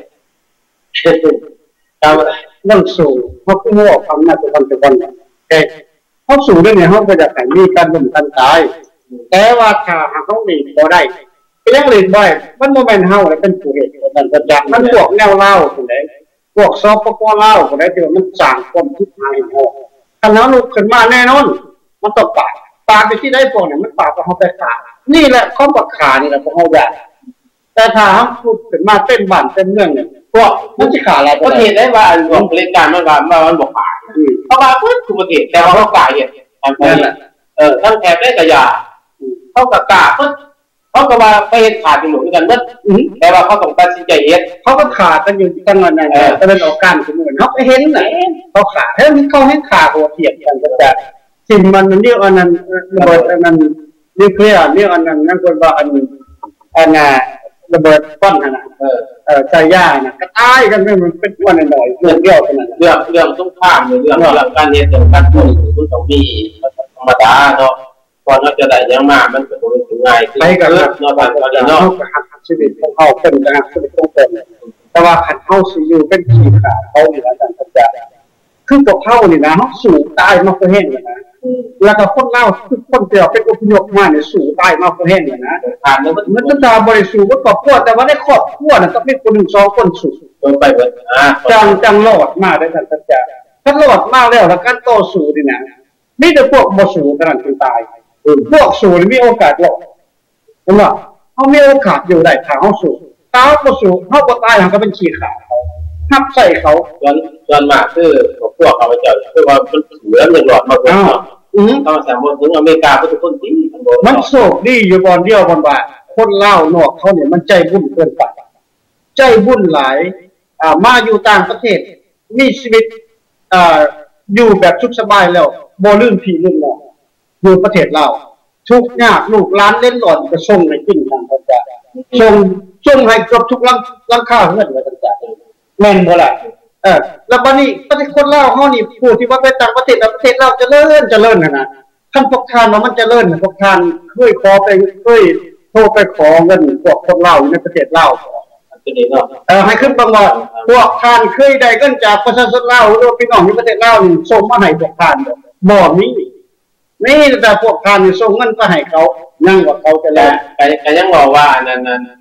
เจ้าเรื่องสูงเฮาคือว่าความน่าจะทำทุกวันเอ๊ะเฮาสูงด้วยเนี่ยเฮาก็จะให้มีการบ่มกันตายแต่ว่าถ้าหากเฮาหลีกบ่ได้ก็ยังหลีกบ่ได้มันบ่แม่นเฮาเป็นผู้เฮ็ดนั่นก็จักมันพวกแนวลาวพุ่นเด้พวกสปปลาวพุ่นเด้ที่มันสร้างความทุกข์ให้เฮาคันเฮาลุกขึ้นมาแน่นอนมันต้องปาดปาดไปที่ใดพวกเนี่ยมันปาดก็เฮาไปขานี่แหละข้อปักขานี่แหละพวกเฮาได้แต่ถ้าเฮาพูดขึ้นมาเต็มบ้านเต็มเมืองเนี่ยพวกมันสิขาอะไรประเทศได้ว่าอันของบริการมันว่ามันบ่ขาดเพราะว่าเพิ่นทุกประเทศแต่ว่าเฮากล้าเฮ็ดอันนั้นเออทั้งแถบได้ก็อย่าเฮาก็กล้าเพิ่นเฮาก็ว่าไปเฮ็ดขาดอยู่เหมือนกันเบิดแต่ว่าเขาต้องตัดสินใจเฮ็ดเขาก็ขาดกันอยู่ตั้งนั้นน่ะแต่เป็นออกการคือเหมือนเฮาไปเห็นน่ะเขาขาดเฮ้ยเขาให้ขาโหดเทียบกันก็จะสิ่งมันเรียกอันนั้นระเบิดอันนั้นนิวเคลียร์เรียกอันนั้นนั่นคนว่าอันอันน่ะระเบิดปั้นน่ะเออเออใจย่าน่ะก็ตายกันมันเป็นวันหน่อยเรื่องเดียวกันน่ะเรื่องเรื่องสงครามเรื่องเรื่องการเฮ็ดเรื่องการต่อสู้มันต้องมีธรรมดาเนาะก่อนเราจะได้ยังมามันก็บ่เป็นง่ายไปกันเนาะบ้านเราเนาะชีวิตของเฮาเป็นการชีวิตของเพิ่นแต่ว่าคันเฮาสิอยู่เป็นขี้ขาเขาอยู่แล้วกันจะคือกับเฮานี่นะเฮาสู้ตายมาเพื่อเฮ็ดนี่นะแล้วก็คนลาวทุกคนที่เป็นอพยพมาเนี่ยสู้ตายมาเพื่อเฮ็ดนี่นะผ่านแล้วมันมันจะบ่ได้สู้บ่ครอบครัวแต่ว่าในครอบครัวน่ะต้องมีคนหนึ่งสองคนสู้ไปเบิดอ่าจังจังรอดมาได้ท่านสัจจะถ้ารอดมาแล้วแล้วการต่อสู้นี่นะมีแต่พวกบ่สู้เท่านั้นถึงตายพวกสู้มีโอกาสรอดเห็นบ่เฮามีโอกาสอยู่ได้ถ้าเฮาสู้ถ้าเฮาบ่สู้เฮาบ่ตายเฮาก็เป็นขี้ขาเขาทับใส่เขาส่วนส่วนมากคือพวกเขาเจ้าคือว่ามันเหลือ1หลอดมาเพิ่นเนาะอือต้องสามารถถึงอเมริกาทุกคนที่มันโชคดีอยู่บ่อนเดียวบ่อนว่าคนลาวนอกเขาเนี่ยมันใจบุญเกินไปใจบุญหลายอ่ามาอยู่ต่างประเทศมีชีวิตอ่าอยู่แบบสุขสบายแล้วบ่ลืมพี่ลืมน้องอยู่ประเทศลาวทุกยากลูกหลานเล่นหลอนก็ส่งให้กินทางพระเจ้าส่งส่งให้เกือบทุกหลังหลังคาเฮือนว่าซั่นจ้ะแม่นบ่ล่ะเออแล้วบัดนี้ประเทศคนลาวเฮานี่ผู้ที่ว่าไปต่างประเทศแล้วประเทศลาวเจริญเจริญนั่นน่ะคันพวกทานว่ามันเจริญพวกทานเคยขอไปเคยโทรไปขอเงินพวกคนลาวอยู่ในประเทศลาวเออให้ขึ้นบางว่าพวกทานเคยได้เงินจากประชาชนลาวหรือพี่น้องในประเทศลาวนี่ส่งมาให้พวกทานบ่มีนี่แต่พวกทานนี่ส่งเงินไปให้เขายังว่าเขาจะแล้วก็ก็ยังบอกว่าอันนั้น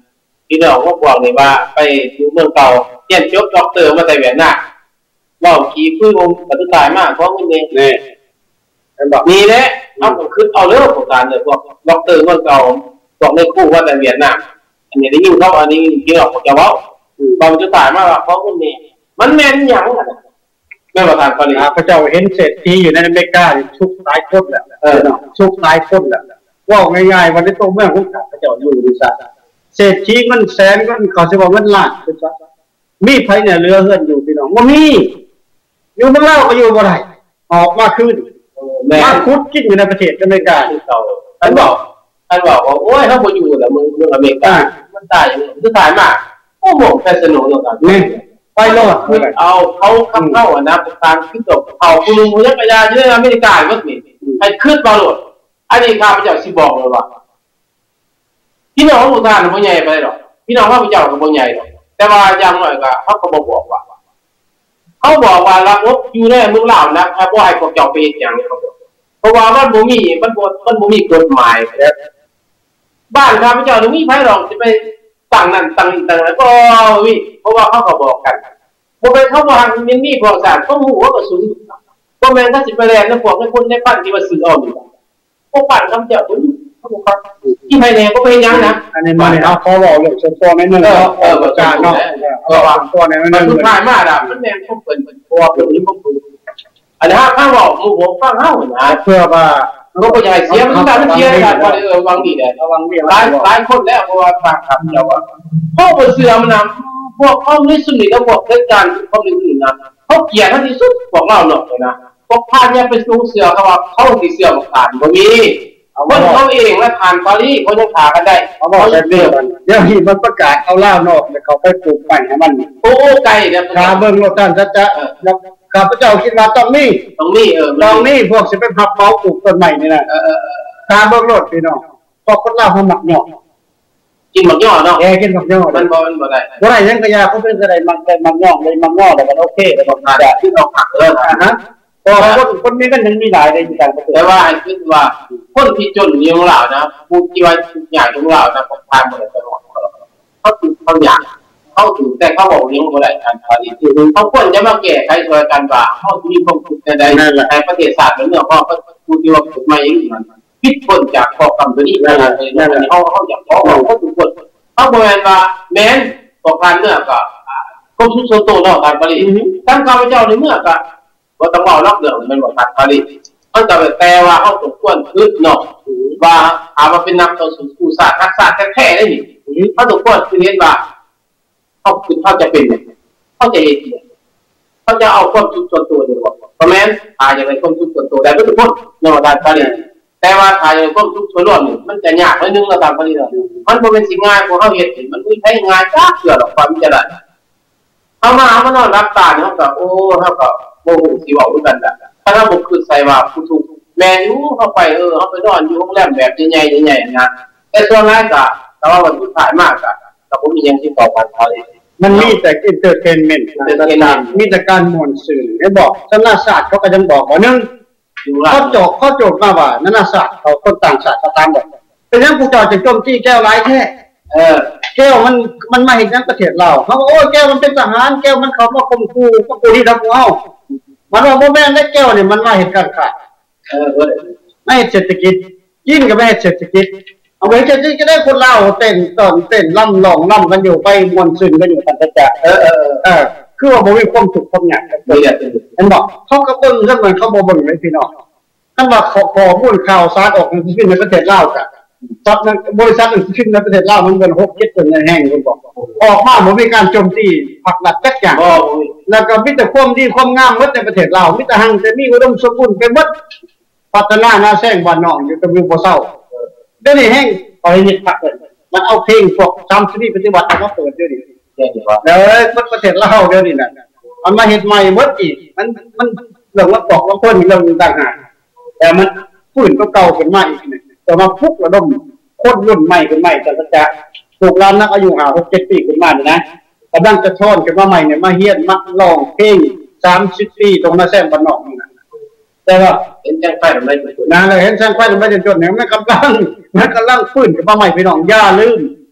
พี่น้องก็บอกเลยว่าไปดูเมืองเก่าเรียนจบด็อกเตอร์มาแต่เวียดนามว่าขี่คุยองค์ปฏิทายมากเพราะมันเองนี่นี่แหละเอาคือเอาเรื่องของการเลยพวกด็อกเตอร์เมืองเก่าบอกในคู่ว่าแต่เวียดนามอันนี้ได้ยินเขาอันนี้พี่น้องเขาจะว่าบางจะตายมากเพราะมันเองมันแม่นยังไงแม่ประธานเขาเลยพระเจ้าเห็นเศรษฐีอยู่ในอเมริกาชุกตายคนแหละชุกตายคนแหละว่าง่ายๆวันนี้ตัวเมืองของพระเจ้าอยู่ดีซะเศรษฐีมันแสนมันเขาจะบอกมันล้านเป็นซะมีไผเนี่ยเรือเฮือนอยู่พี่น้องบ่มีอยู่เมืองลาวก็อยู่บ่ได้ออกมาคืนมาคุดกินอยู่ในประเทศอเมริกาท่านบอกท่านบอกว่าโอ้ยถ้าบ่อยู่แล้วมึงเมืองอเมริกามันตายอย่างนี้มันตายมากโอ้โหแฟสนุกเนาะนี่ไปรอดคือเอาเขาคำเข้าอ่ะนะเป็นการขึ้นตกเอาคุณลุงคุณยักษ์ยาเยอะอเมริกาเมื่อกี้ให้ขึ้นมาโหลดอันนี้ข้าพเจ้าสิบอกเลยว่าพี่น้องของท่านบ่ใหญ่ไปหรอกพี่น้องข้าพเจ้าก็บ่ใหญ่หรอกแต่ว่าอย่างน้อยก็เขาก็บ่บอกว่าเขาบอกว่าระบบอยู่ในเมืองลาวนะถ้าบ่ให้พวกเจ้าไปเฮ็ดหยังเขาบอกเพราะว่ามันบ่มีมันบ่มันบ่มีกฎหมายบ้านข้าพเจ้านี่มีไผหรอกสิไปตั้งนั่นตั้งนี่ตั้งนั้นก็วิเพราะว่าเขาก็บอกกันบ่เป็นเขาว่ามันมีพวกสารเขาฮู้ว่าก็สูงบ่แม่นถ้าสิไปแลนแล้วพวกในคนในบ้านที่ว่าซื้อเอาอยู่พวกบ้านข้าพเจ้าเขาบอกว่าที่ภายในก็เป็นยังนะอันนี้มันเอาเขาบอกเรื่องส่วนตัวไม่เนื่องเออประกาศเนาะเออว่าตัวเนี่ยมันสุดท้ายมาล่ะมันแม่นพวกเพิ่นเพราะว่าเพิ่นนี่พวกเพิ่นอันนี้ถ้าบอกหมู่ผมฟังเฮานะเพื่อว่าก็บ่อยากเสียมันตามเสียกันว่าเออวังดีแหละวังดีหลายหลายคนแล้วเพราะว่าฟังคำเจ้าว่าเฮาบ่เชื่อมันนะพวกเขาในสุนทรพวกเทศกาลเขาอื่นๆนะเขาเกลียดที่สุดพวกเราเนาะนะพวกพานเนี่ยเป็นสูงเสือเขาว่าเขาสิเสือบ่ผ่านบ่มีคนเขาเองและผ่านปารีสเขายังขากันได้เขาบอกแบบนี้เดี๋ยวนี้มันประกาศเอาล่าวนอกแล้วเขาไปปลูกไปให้มันโอ้ไกลเนี่ยขาเบิ่งรถท่านจะแล้วข้าพเจ้าคิดว่าต้องมีต้องมีเออต้องมีพวกสิไปพับเมาปลูกต้นใหม่นี่นะเออๆขาเบิ่งรถพี่น้องพอคนลาวเขามักย่อกินมักย่อเนาะแกกินมักย่อมันบ่มันบ่ได้บ่ได้ยังกะยาเขาเป็นอะไรมันได้มักย่อเลยมักย่อแล้วก็โอเคแล้วก็ได้ที่เราหักเออฮะพอคนคนนี้ก็ยังมีหลายในการแต่ว่าให้คิดว่าคนที่จนอยู่ของเรานะผู้ที่ว่าใหญ่ของเรานะผมทานหมดเลยตลอดเขาคือเขาอยากเขาถึงแต่เขาบอกเลี้ยงบ่ได้การผลิตคือเขาควรจะมาแก้ไขช่วยกันว่าเขามีความคิดใดในประเทศชาติเรื่องเพราะผู้ที่ว่าถูกมาอย่างนี้มันคิดคนจากข้อกำตัวนี้นั่นแหละนั่นแหละเขาเขาอยากขอเขาทุกคนเขาบอกว่าแม้นต่อการเมื่อก็กรมสุขภาพโตเนาะการผลิตทั้งข้าพเจ้าในเมื่อก็ว่าต้องเอาล็อกเรื่องมันบอกการผลิตเขาจะแต่ว่าเขาสมควรคืดเนาะว่าอามาเป็นนักต่อสู้อุตสาหกรรมศาสตร์แท้ๆได้นี่เขาสมควรคือเรียนว่าเขาคือเขาจะเป็นเขาจะเห็นเขาจะเอาความคิดส่วนตัวดีกว่าเพราะแม้นอาจจะเป็นความคิดส่วนตัวได้ทุกคนในการผลิตแต่ว่าถ้าอย่างความคิดส่วนรวมมันจะยากนิดนึงในการผลิตมันเป็นสิ่งง่ายของเขาเห็นมันไม่ใช่ง่ายจ้าเกี่ยวกับความเจริญเขามาเขานอนรับตาเขาแบบโอ้เขาแบบโมโหสิว่าด้วยกันแหละถ้าเราบุกขึ้นใส่ว่าผู้ถูกแมนยูเข้าไปเออเขาไปนอนอยู่โรงแรมแบบใหญ่ๆใหญ่ๆนะแต่ส่วนแรกอะแต่ว่าวันที่ถ่ายมากอะแต่ผมมียังที่ต่อไปเขาเลยมันมีแต่อินเตอร์เทนเมนต์มีแต่การมวลสื่อเขาบอกชนะศาสตร์เขาก็ยังบอกว่านึงเขาโจกเขาโจกมาว่านานาศาสตร์เขาคนต่างศาสตร์เขาตามบอกเป็นยังผู้จอจะโจมตีแก้วร้ายแท้เออแก้วมันมันมาเห็นยังประเทศเราเขาบอกโอ้แก้วมันเป็นทหารแก้วมันเขามาข่มขู่ข่มขู่ที่ทำเอามันว่าโมแม่นได้แก้วเนี่ยมันมาเห็นการขาดเออไม่เศรษฐกิจยิ่งกับไม่เศรษฐกิจเอาไว้จะจะได้คนเราเต้นตอนเต้นล่ำหลงล่ำกันอยู่ไปมวลซึนกันอยู่กันจะเออเออเออคือว่าโมมีความสุขความหยักเห็นบอกเขาก็เบิ้งเรื่องมันเขาโมเบิ้งเลยพี่น้องท่านว่าขอขอพูดข่าวสารออกขึ้นในประเทศลาวกันซับนั้นบริษัทอื่นขึ้นในประเทศลาวมันเป็นหกเจ็ดจนแห้งคนบอกออกมาผมมีการโจมตีผักหลักจักอย่างแล้วก็มิตรความดีความงามวัดในประเทศลาวมิตรหังแต่มีอุดมสมบูรณ์เป็นวัดพัฒนาหน้าแซงบ้านนอกอยู่กับวิวบ่เศร้าเดี๋ยวนี้แห้งปล่อยนิดพักเลยมันเอาเพลงพวกตามชีวิตปฏิบัติมาเปิดเดี๋ยวนี้แล้วประเทศลาวเดี๋ยวนี้นะมันมาเห็นใหม่วัดอีกมันมันเรื่องว่าบอกว่าคนเรื่องต่างหากแต่มันฟื้นก็เก่าขึ้นมาอีกเนี่ยแต่มาพุกระดมคนรุ่นใหม่ขึ้นใหม่จะจะถูกร้านนักอายุหาหกเจ็ดปีขึ้นมาเนี่ยนะกำลังจะช้อนขึ้นมาใหม่เนี่ยมาเฮียนมาลองเพลงสามสิบปีตรงมาแซมบ้านนอกนี่นะแต่ว่าเห็นแจ้งไฟทำไมจุดนะเลยเห็นแจ้งไฟทำไมจุดเนี่ยมันกำลังมันกำลังฟื้นขึ้นมาใหม่พี่น้องอย่าลืม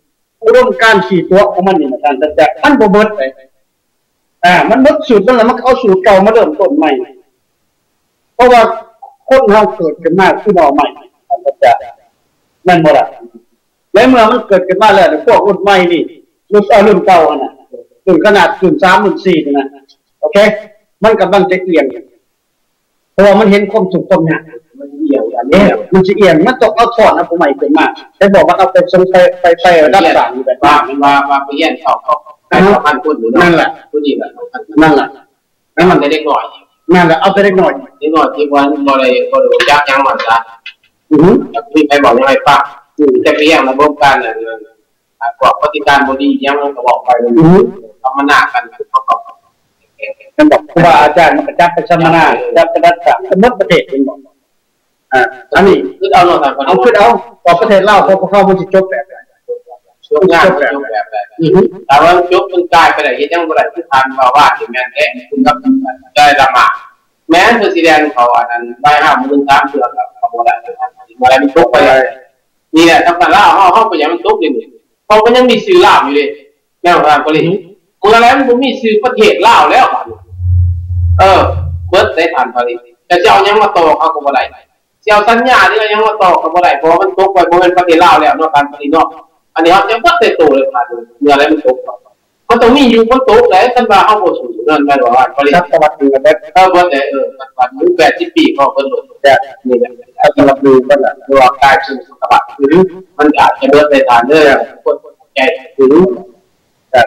อุดมการณ์ขี่ตัวของมันนี่อาจารย์แต่มันบ่เบิดไปอ่ามันเบิดสูตรมันแล้วมันเอาสูตรเก่ามาเริ่มต้นใหม่เพราะว่าคนเฮาเกิดขึ้นมาคือหน่อใหม่อาจารย์แม่นบ่ล่ะและเมื่อมันเกิดขึ้นมาแล้วพวกรุ่นใหม่นี่รุ่นเอารุ่นเก่าอ่ะน่ะรุ่นขนาดรุ่นสามรุ่นสี่นะโอเคมันกำลังจะเอียงเพราะว่ามันเห็นความสุขความยากมันเอียงอันนี้มันจะเอียงมันต้องเอาถอดนะผมใหม่ขึ้นมาแต่บอกว่าเอาไปทรงไปไปไประดับสามอยู่แบบว่ามันว่าว่าไปเยี่ยนเขาเขาให้สองพันคนอยู่นั่นแหละผู้หญิงแบบนั่นแหละนั่นมันได้เล็กหน่อยนั่นแหละเอาไปเล็กหน่อยเล็กหน่อยที่วันบ่ได้บ่ได้ยักยังมันซะอือที่ไปบอกยังไงป้าจะไปเยี่ยมระบบการเนี่ยกว่าปฏิการบ่ดียังมันก็บอกไปเลยทำมาหน้ากันเขาก็มันบอกว่าอาจารย์มันจับไปสัมมนาจับไปรัฐบาลสมมติประเทศเองบอกอ่าอันนี้คือเอาเอาเอาคือเอาต่อประเทศลาวเขาเข้ามันจะจบแบบจบงานจบแบบแต่ว่าจบมันกลายไปได้ยังบ่ได้ที่ทานว่าว่าที่แม่นแท้คุณกับได้ละมาแม้คือสีแดงเขาอันนั้นใบห้าหมื่นสามเดือนกับเขาบ่ได้บ่ได้มันตกไปนี่แหละทางลาวเฮาเฮาก็ยังมันตกอยู่นี่เพราะมันยังมีชื่อลาวอยู่เลยแนวทางก็เลยเมื่อแล้วมันมีชื่อประเทศลาวแล้วเออเบิดได้ทานพอดีแต่เจ้ายังมาต่อเขาก็บ่ได้เจ้าสัญญานี่ก็ยังมาต่อก็บ่ได้เพราะมันตกไปบ่เป็นประเทศลาวแล้วเนาะการผลิตเนาะอันนี้เฮาจะบ่ได้โตเลยผ่านเมื่อแล้วมันตกมันต้องมีอยู่มันตกแล้วคันว่าเฮาบ่สู้นั่นแม่นว่าผลิตสวัสดีกันได้เออบ่ได้เออวันมื้อแปดสิบปีก็เพิ่นลดแต่นี่แหละสวัสดีมันน่ะตัวกายคือสวัสดิ์หรือมันอาจจะเบิดได้ทานเด้อคนใจหรือแต่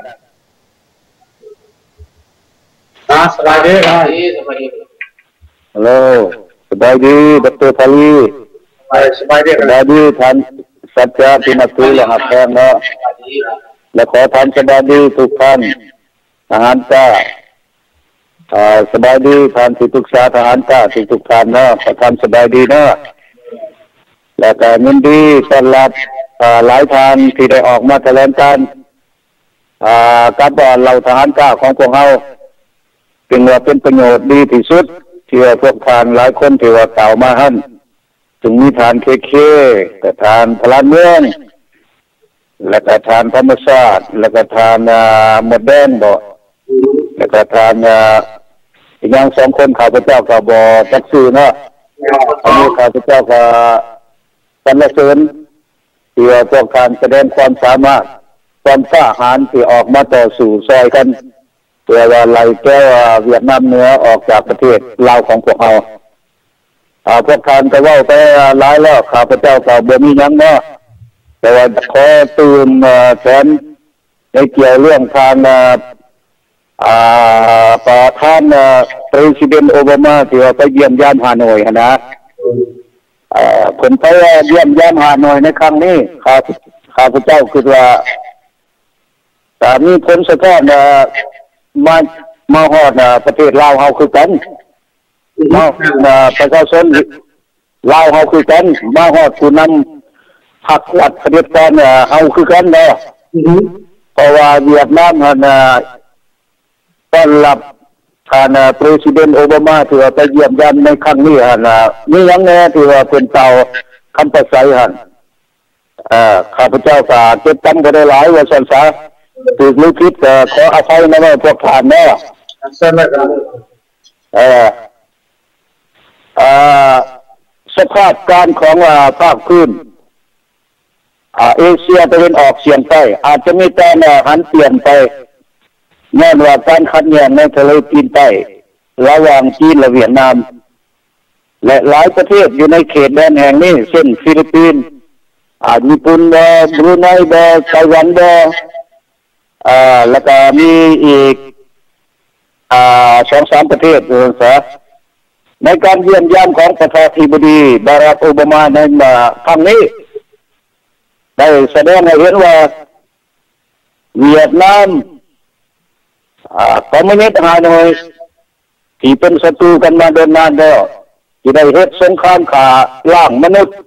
อ่าสบายดีครับสบายดีฮัลโหลสบายดีดรพาลีสบายดีสบายดีท่านสัจจะพินัตุลหะแพงเนาะและขอท่านสบายดีทุกท่านทหารก้าอ่าสบายดีท่านที่ปรึกษาทหารก้าทุกทุกท่านเนาะขอท่านสบายดีเนาะและก็ยินดีต้อนรับอ่าหลายท่านที่ได้ออกมาแถลงการอ่ากับเหล่าทหารก้าของพวกเราเป็นว่าเป็นประโยชน์ดีที่สุดที่ว่าพวกทานหลายคนที่ว่าเก่ามาหั่นถึงมีทานเคเคแต่ทานพลานเมืองแล้วก็ทานธรรมชาติแล้วก็ทานหมดแดงบ่แล้วก็ทานอีกอย่างสองคนข้าพเจ้าก็บ่จักชื่อเนาะอันนี้ข้าพเจ้าก็สรรเสริญที่ว่าพวกทานแสดงความสามารถความกล้าหาญที่ออกมาต่อสู้ซอยกันเพื่อว่าไล่แก้เวียดนามเหนือออกจากประเทศลาวของพวกเราอ่าพวกท่านก็เว้าไปหลายแล้วข้าพเจ้าก็บ่มีหยังเนาะแต่ว่าขอเตือนแทนในเกี่ยวเรื่องทางอ่าประธานประธานโอบามาที่ว่าไปเยี่ยมยามฮานอยนะอ่าเพิ่นไปเยี่ยมยามฮานอยในครั้งนี้ข้าข้าพเจ้าคิดว่าถ้ามีผลสะท้อนมามาฮอดประเทศลาวเฮาคือกันเนาะประชาชนลาวเฮาคือกันมาฮอดผู้นำพรรครัฐเผด็จการเฮาคือกันเนาะเพราะว่าเวียดนามหั่นต้อนรับท่านประธานโอบามาที่ว่าไปเยี่ยมยามในครั้งนี้หั่นมีหยังแน่ที่ว่าเป็นเตาคำประสัยหั่นเอ่อข้าพเจ้าก็เก็บกันบ่ได้หลายว่าซั่นซะถูกหรือผิดก็ขออภัยนะว่าพวกท่านเนาะเอ่ออ่าสภาพการของภาคพื้นอ่าเอเชียตะวันออกเฉียงใต้อาจจะมีการหันเปลี่ยนไปแน่นว่าการขัดแย้งในทะเลจีนใต้ระหว่างจีนและเวียดนามและหลายประเทศอยู่ในเขตแดนแห่งนี้เช่นฟิลิปปินส์อ่าญี่ปุ่นบ่บรูไนบ่ไต้หวันบ่อ่าแล้วก็มีอีกอ่า สองสาม ประเทศเออซะในการเยี่ยมยามของประธานาธิบดีบารักโอบามาในครั้งนี้ได้แสดงให้เห็นว่าเวียดนามอ่าคอมมิวนิสต์ฮานอยที่เป็นศัตรูกันมาโดนนานแล้วที่ได้เฮ็ดสงครามฆ่าล้างมนุษย์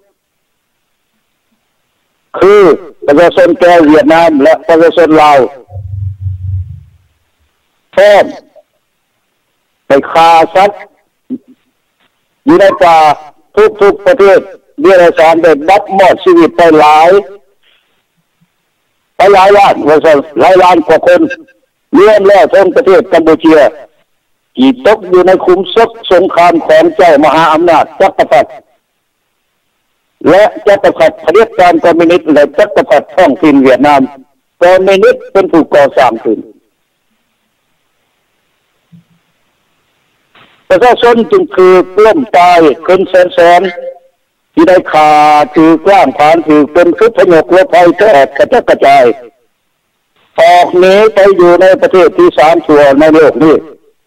คือประชาชนแก่เวียดนามและประชาชนลาวแท้ไปฆ่าสัตว์อยู่ในป่าทุกๆประเทศเรียกสารได้รับมอบชีวิตไปหลายไปหลายล้านว่าซั่นหลายล้านกว่าคนรวมแล้วทั้งประเทศกัมพูชีที่ตกอยู่ในขุมทรัพย์สงครามของเจ้ามหาอำนาจจักรพรรดิและจักรพรรดิเผด็จการคอมมิวนิสต์และจักรพรรดิท้องถิ่นเวียดนามคอมมิวนิสต์เป็นผู้ก่อสร้างขึ้นประชาชนจึงคือปล้มตายคนแสนๆที่ได้ขาถือกล้ามผานถือเป็นทุพยกและภัยแตกกระจัดกระจายออกหนีไปอยู่ในประเทศที่สามทั่วในโลกนี้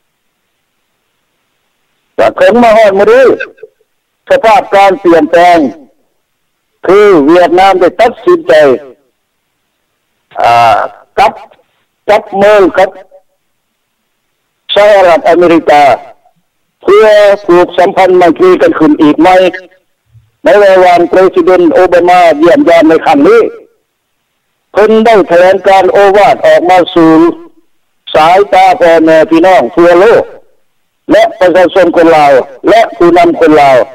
แต่คงมาฮอดมาดูสภาพการเปลี่ยนแปลงคือเวียดนามได้ตัดสินใจอ่ากับจับมือกับสหรัฐอเมริกาเพื่อผูกสัมพันธ์มันคือกันขึ้นอีกไหมในวันประธานโอบามาเยี่ยมยามในครั้งนี้เพิ่นได้แถลงการโอวาทออกมาสู่สายตาพ่อแม่พี่น้องทั่วโลกและประชาชนคนลาวและผู้นำคนลาว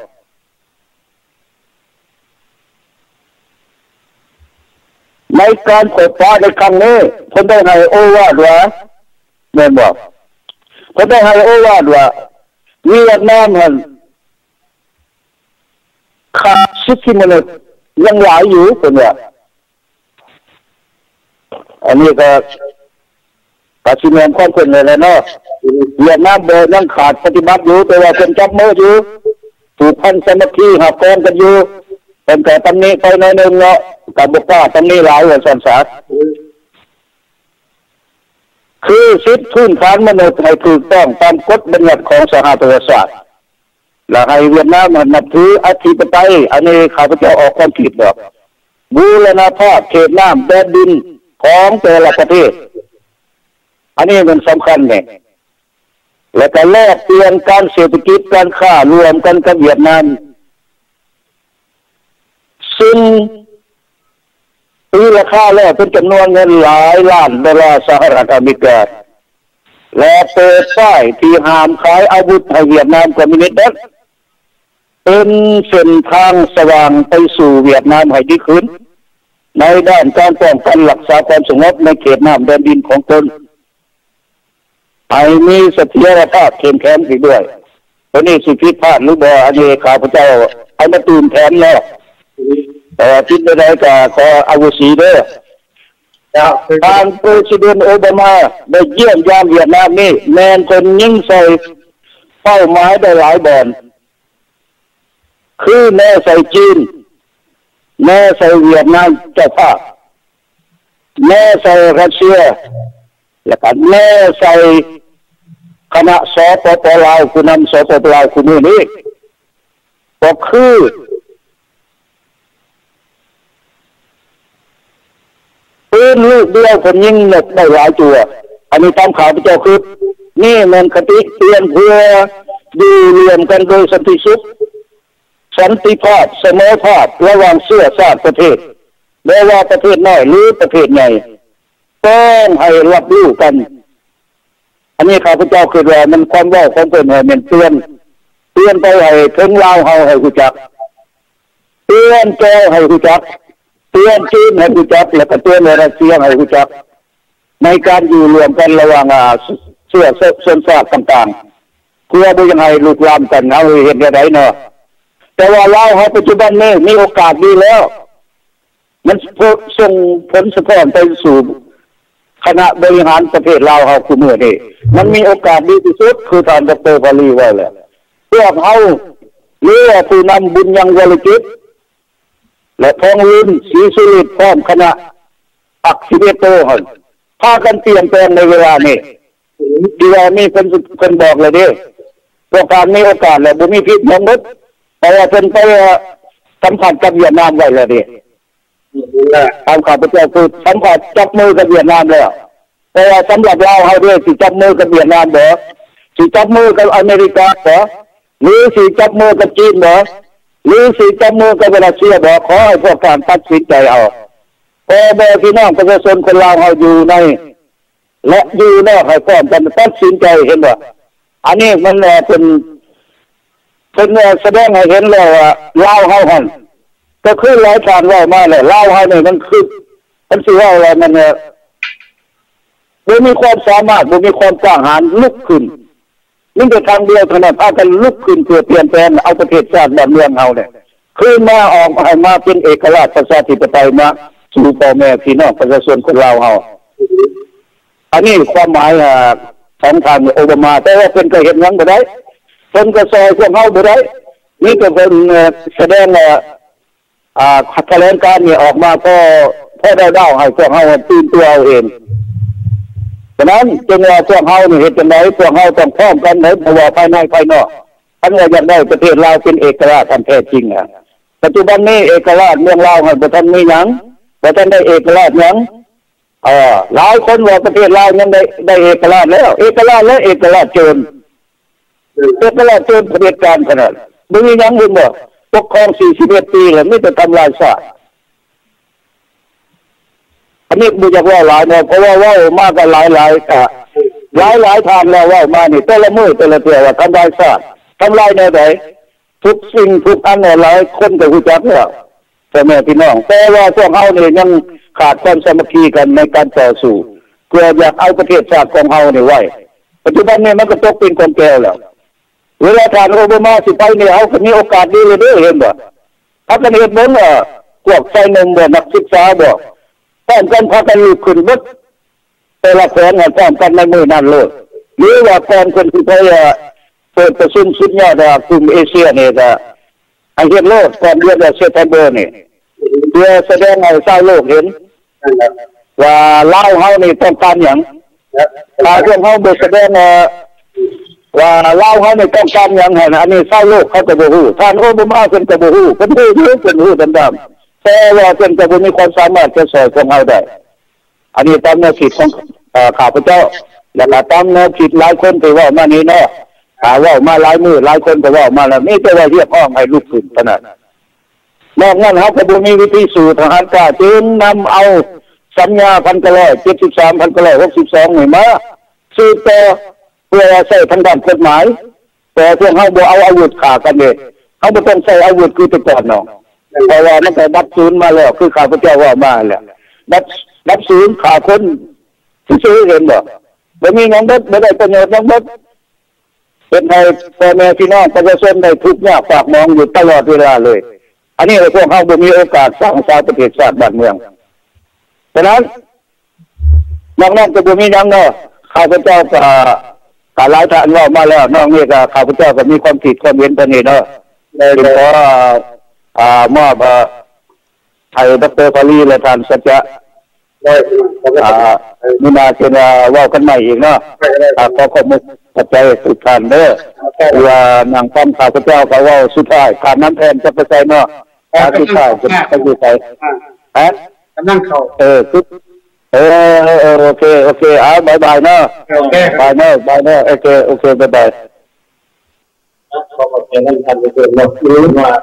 ในการเปิดฟ้าในครั้งนี้เพิ่นได้ให้โอวาทว่าแม่นบอกเพิ่นได้ให้โอวาทว่าเวียดนามนั้นขาดสิทธิมนุษย์ยังหลายอยู่เป็นว่าอันนี้ก็ปัจจุบันความเป็นเลยเนาะเวียดนามเบอร์ยังขาดปฏิบัติอยู่แต่ว่าเป็นจับมืออยู่ถูกพันสมัครหักกองกันอยู่เป็นแต่ตำนี้ไปในหนึ่งเนาะกับบุกว่าตำนี้หลายว่าสันสาคือสิทธิพื้นฐานมนุษย์ให้ถูกต้องตามกฎบัญญัติของสหประชาชาติและให้เวียดนามมันนับถืออธิปไตยอันนี้ข้าพเจ้าออกความคิดแบบบูรณาภาพเขตน้ำแดนดินของแต่ละประเทศอันนี้มันสำคัญเนี่ยและการแลกเปลี่ยนการเศรษฐกิจการค้ารวมกันกับเวียดนามซึ่งตีราคาแล้วเป็นจำนวนเงินหลายล้านดอลลาร์สหรัฐอเมริกาและเปิดป้ายที่ห้ามขายอาวุธให้เวียดนามคอมมิวนิสต์นั้นเป็นเส้นทางสว่างไปสู่เวียดนามให้ดีขึ้นในด้านการป้องกันรักษาความสงบในเขตน้ำแดนดินของตนให้มีเสถียรภาพเข้มแข็งอีกด้วยตัวนี้สิผิดพลาดหรือบ่อันนี้ข้าพเจ้าเอามาตื่นแทนแล้วแต่คิดได้ก็ขออโหสิเด้อทางประธานโอบามาได้เยี่ยมยามเวียดนามนี่แม้นคนยิงใส่เป้าหมายได้หลายบ่อนคือแม่ใส่จีนแม่ใส่เวียดนามเจ้าภาพแม่ใส่รัสเซียแล้วก็แม่ใส่คณะสปปลาวผู้นำสปปลาวคุณนี่ก็คือปืนลูกเดียวคนยิงนกได้หลายตัวอันนี้ตามข่าวพระเจ้าคือนี่มันคติเตือนเพื่ออยู่รวมกันโดยสันติสุขสันติภาพเสมอภาพระหว่างเชื้อชาติประเทศไม่ว่าประเทศน้อยหรือประเทศใหญ่ต้องให้รับรู้กันอันนี้ข้าพเจ้าคือว่ามันความว่าความเป็นให้มันเตือนเตือนไปให้ถึงลาวเฮาให้รู้จักเตือนแก้วให้รู้จักเตือนจีนให้รู้จักแล้วก็เตือนรัสเซียให้รู้จักในการอยู่รวมกันระหว่างเชื้อชนชาติต่างๆเพื่อบ่ยังให้ลุกลามกันเอาเห็นได้เนาะแต่ว่าลาวเฮาปัจจุบันนี้มีโอกาสดีแล้วมันส่งผลสะท้อนไปสู่คณะบริหารประเทศลาวเฮาคุมื้อนี้มันมีโอกาสดีที่สุดคือท่านดร.พาลีไว้แล้วพวกเฮาหรือผู้นำบุญยังวรกิจและทองลื่นศรีสุริตพร้อมคณะอักษิเดโตหั่นพากันเปลี่ยนแปลงในเวลานี้ที่ว่ามีเพิ่นเพิ่นบอกเลยเด้พวกการมีโอกาสแล้วบ่มีพิษบ่มดเพราะว่าเพิ่นไปสัมผัสกับเวียดนามไว้แล้วเด้ตามข่าวพระเจ้าคือสัมผัสจับมือกับเวียดนามแล้วแต่ว่าสำหรับเราเฮาด้วยสิจับมือกับเวียดนามบ่สิจับมือกับอเมริกาบ่หรือสิจับมือกับจีนบ่หรือสิจับมือกับรัสเซียบ่ขอให้พวกการตัดสินใจเอาพอบ่พี่น้องประชาชนคนลาวเฮาอยู่ในและอยู่นอกให้พร้อมกันตัดสินใจเห็นบ่อันนี้มันเป็นเป็นแสดงให้เห็นแล้วว่าลาวเฮาหั่นก็คือหลายการว่ามาแล้วลาวเฮานี่มันคือมันสิว่าอะไรมันเนี่ยบ่มีความสามารถบ่มีความกล้าหาญลุกขึ้นนี่เป็นทางเดียวเท่านั้นพากันลุกขึ้นเพื่อเปลี่ยนแปลงเอาประเทศชาติบ้านเมืองเฮาเนี่ยคือมาออกให้มาเป็นเอกราชประชาธิปไตยมาสู่พ่อแม่พี่น้องประชาชนคนลาวเฮาอันนี้ความหมายของทางโอบามาแต่ว่าเพิ่นก็เฮ็ดหยังบ่ได้เพิ่นก็ซอยพวกเฮาบ่ได้นี่ก็เพิ่นแสดงว่าอ่าแถลงการณ์นี่ออกมาก็พอได้ดาวให้พวกเฮาตื่นตัวเอาเองฉะนั้นจึงว่าพวกเฮานี่เฮ็ดจังได๋พวกเฮาต้องพร้อมกันในบ่ว่าภายในภายนอกอันว่าอยากได้ประเทศลาวเป็นเอกราชอันแท้จริงอ่ะปัจจุบันนี้เอกราชเมืองลาวบ่ทันมีหยังบ่ทันได้เอกราชหยังเอ่อหลายคนว่าประเทศลาวยังได้ได้เอกราชแล้วเอกราชและเอกราชโจรเอกราชโจรเผด็จการขนาดบ่มีหยังเห็นบ่ปกครองสี่สิบเอ็ดปีแล้วมีแต่ทำลายชาติอันนี้บ่อยากว่าหลายเนาะเพราะว่าเว้ามาก็หลายๆอ่ะหลายๆทางแล้วเว้ามานี่แต่ละมื้อแต่ละเทื่อว่าทำลายชาติทำลายแนวใดทุกสิ่งทุกอันเนี่ยหลายคนก็รู้จักแล้วแต่แม่พี่น้องแต่ว่าพวกเฮานี่ยังขาดความสามัคคีกันในการต่อสู้เพื่ออยากเอาประเทศชาติของเฮานี่ไว้ปัจจุบันนี้มันก็ตกเป็นกองแก้วแล้วเวลาท่านโอบามาสิไปนี่เฮาก็มีโอกาสดีเลยเด้อเห็นบ่ถ้ากันเฮ็ดบ่ล่ะพวกไสหนึ่งบ่นักศึกษาบ่พร้อมกันพากันลุกขึ้นเบิดแต่ละแขนพร้อมกันในมื้อนั้นโลดหรือว่าก่อนคนที่ไปเปิดประชุมสุดยอดกลุ่มเอเชียนี่ก็ให้เฮ็ดโลดก่อนเดือนเซปเทมเบอร์นี่เพื่อแสดงให้ชาวโลกเห็นว่าลาวเฮานี่ต้องการหยังถ้าพวกเฮาบ่แสดงว่าลาวเฮานี่ต้องการหยังให้อันนี้ชาวโลกเขาก็บ่ฮู้ท่านโอบามาเพิ่นก็บ่ฮู้เพิ่นฮู้อยู่เพิ่นฮู้ดำๆแต่ว่าเพิ่นก็บ่มีความสามารถจะสอนพวกเฮาได้อันนี้ตามแนวคิดของเอ่อข้าพเจ้าและก็ตามแนวคิดหลายคนที่ว่ามานี้เนาะถ้าว่ามาหลายมื้อหลายคนก็ว่ามาแล้วมีแต่ว่าเรียกร้องให้ลุกขึ้นเท่านั้นนอกนั้นเฮาก็บ่มีวิธีสู้ทหารกล้าจึงนำเอาสัญญาหนึ่งพันเก้าร้อยเจ็ดสิบสาม หนึ่งพันเก้าร้อยหกสิบสองนี่มาสืบต่อเพื่อใช้ทางด้านกฎหมายแต่พวกเฮาบ่เอาอาวุธฆ่ากันเด้เฮาบ่ต้องใช้อาวุธคือแต่ก่อนเนาะเพราะว่ามันก็ดับศูนย์มาแล้วคือข้าพเจ้าว่ามาแล้วดับดับศูนย์ฆ่าคนซื่อๆเห็นบ่บ่มีหยังเบิดบ่ได้ประโยชน์หยังเบิดเป็นให้พ่อแม่พี่น้องประชาชนได้ทุกข์ยากปากหมองอยู่ตลอดเวลาเลยอันนี้พวกเฮาบ่มีโอกาสสร้างชาติประเทศชาติบ้านเมืองฉะนั้นนอกนั้นก็บ่มีหยังเนาะข้าพเจ้าก็ก็หลายท่านเว้ามาแล้วนอกนี้ก็ข้าพเจ้าก็มีความคิดความเห็นตรงนี้เนาะได้ขออ่ามอบเอ่อให้ดร.ปาลีและท่านสัจจะได้อ่ามีนาเสนาเว้ากันใหม่อีกเนาะอ่าขอขอบคุณปัจจัยสุดท้ายเด้อว่านางฟังข้าพเจ้าก็เว้าสุดท้ายขาดน้ำแทนจะไปใส่เนาะขาสุดท้ายจะไปอยู่ไสฮะกำลังเข้าเออคือเออเออโอเคโอเคอ่าบ๊ายบายเนาะโอเคบายเนาะบายเนาะโอเคโอเคบ๊ายบายขอขอบคุณท่านผู้ชมนะรู้ว่า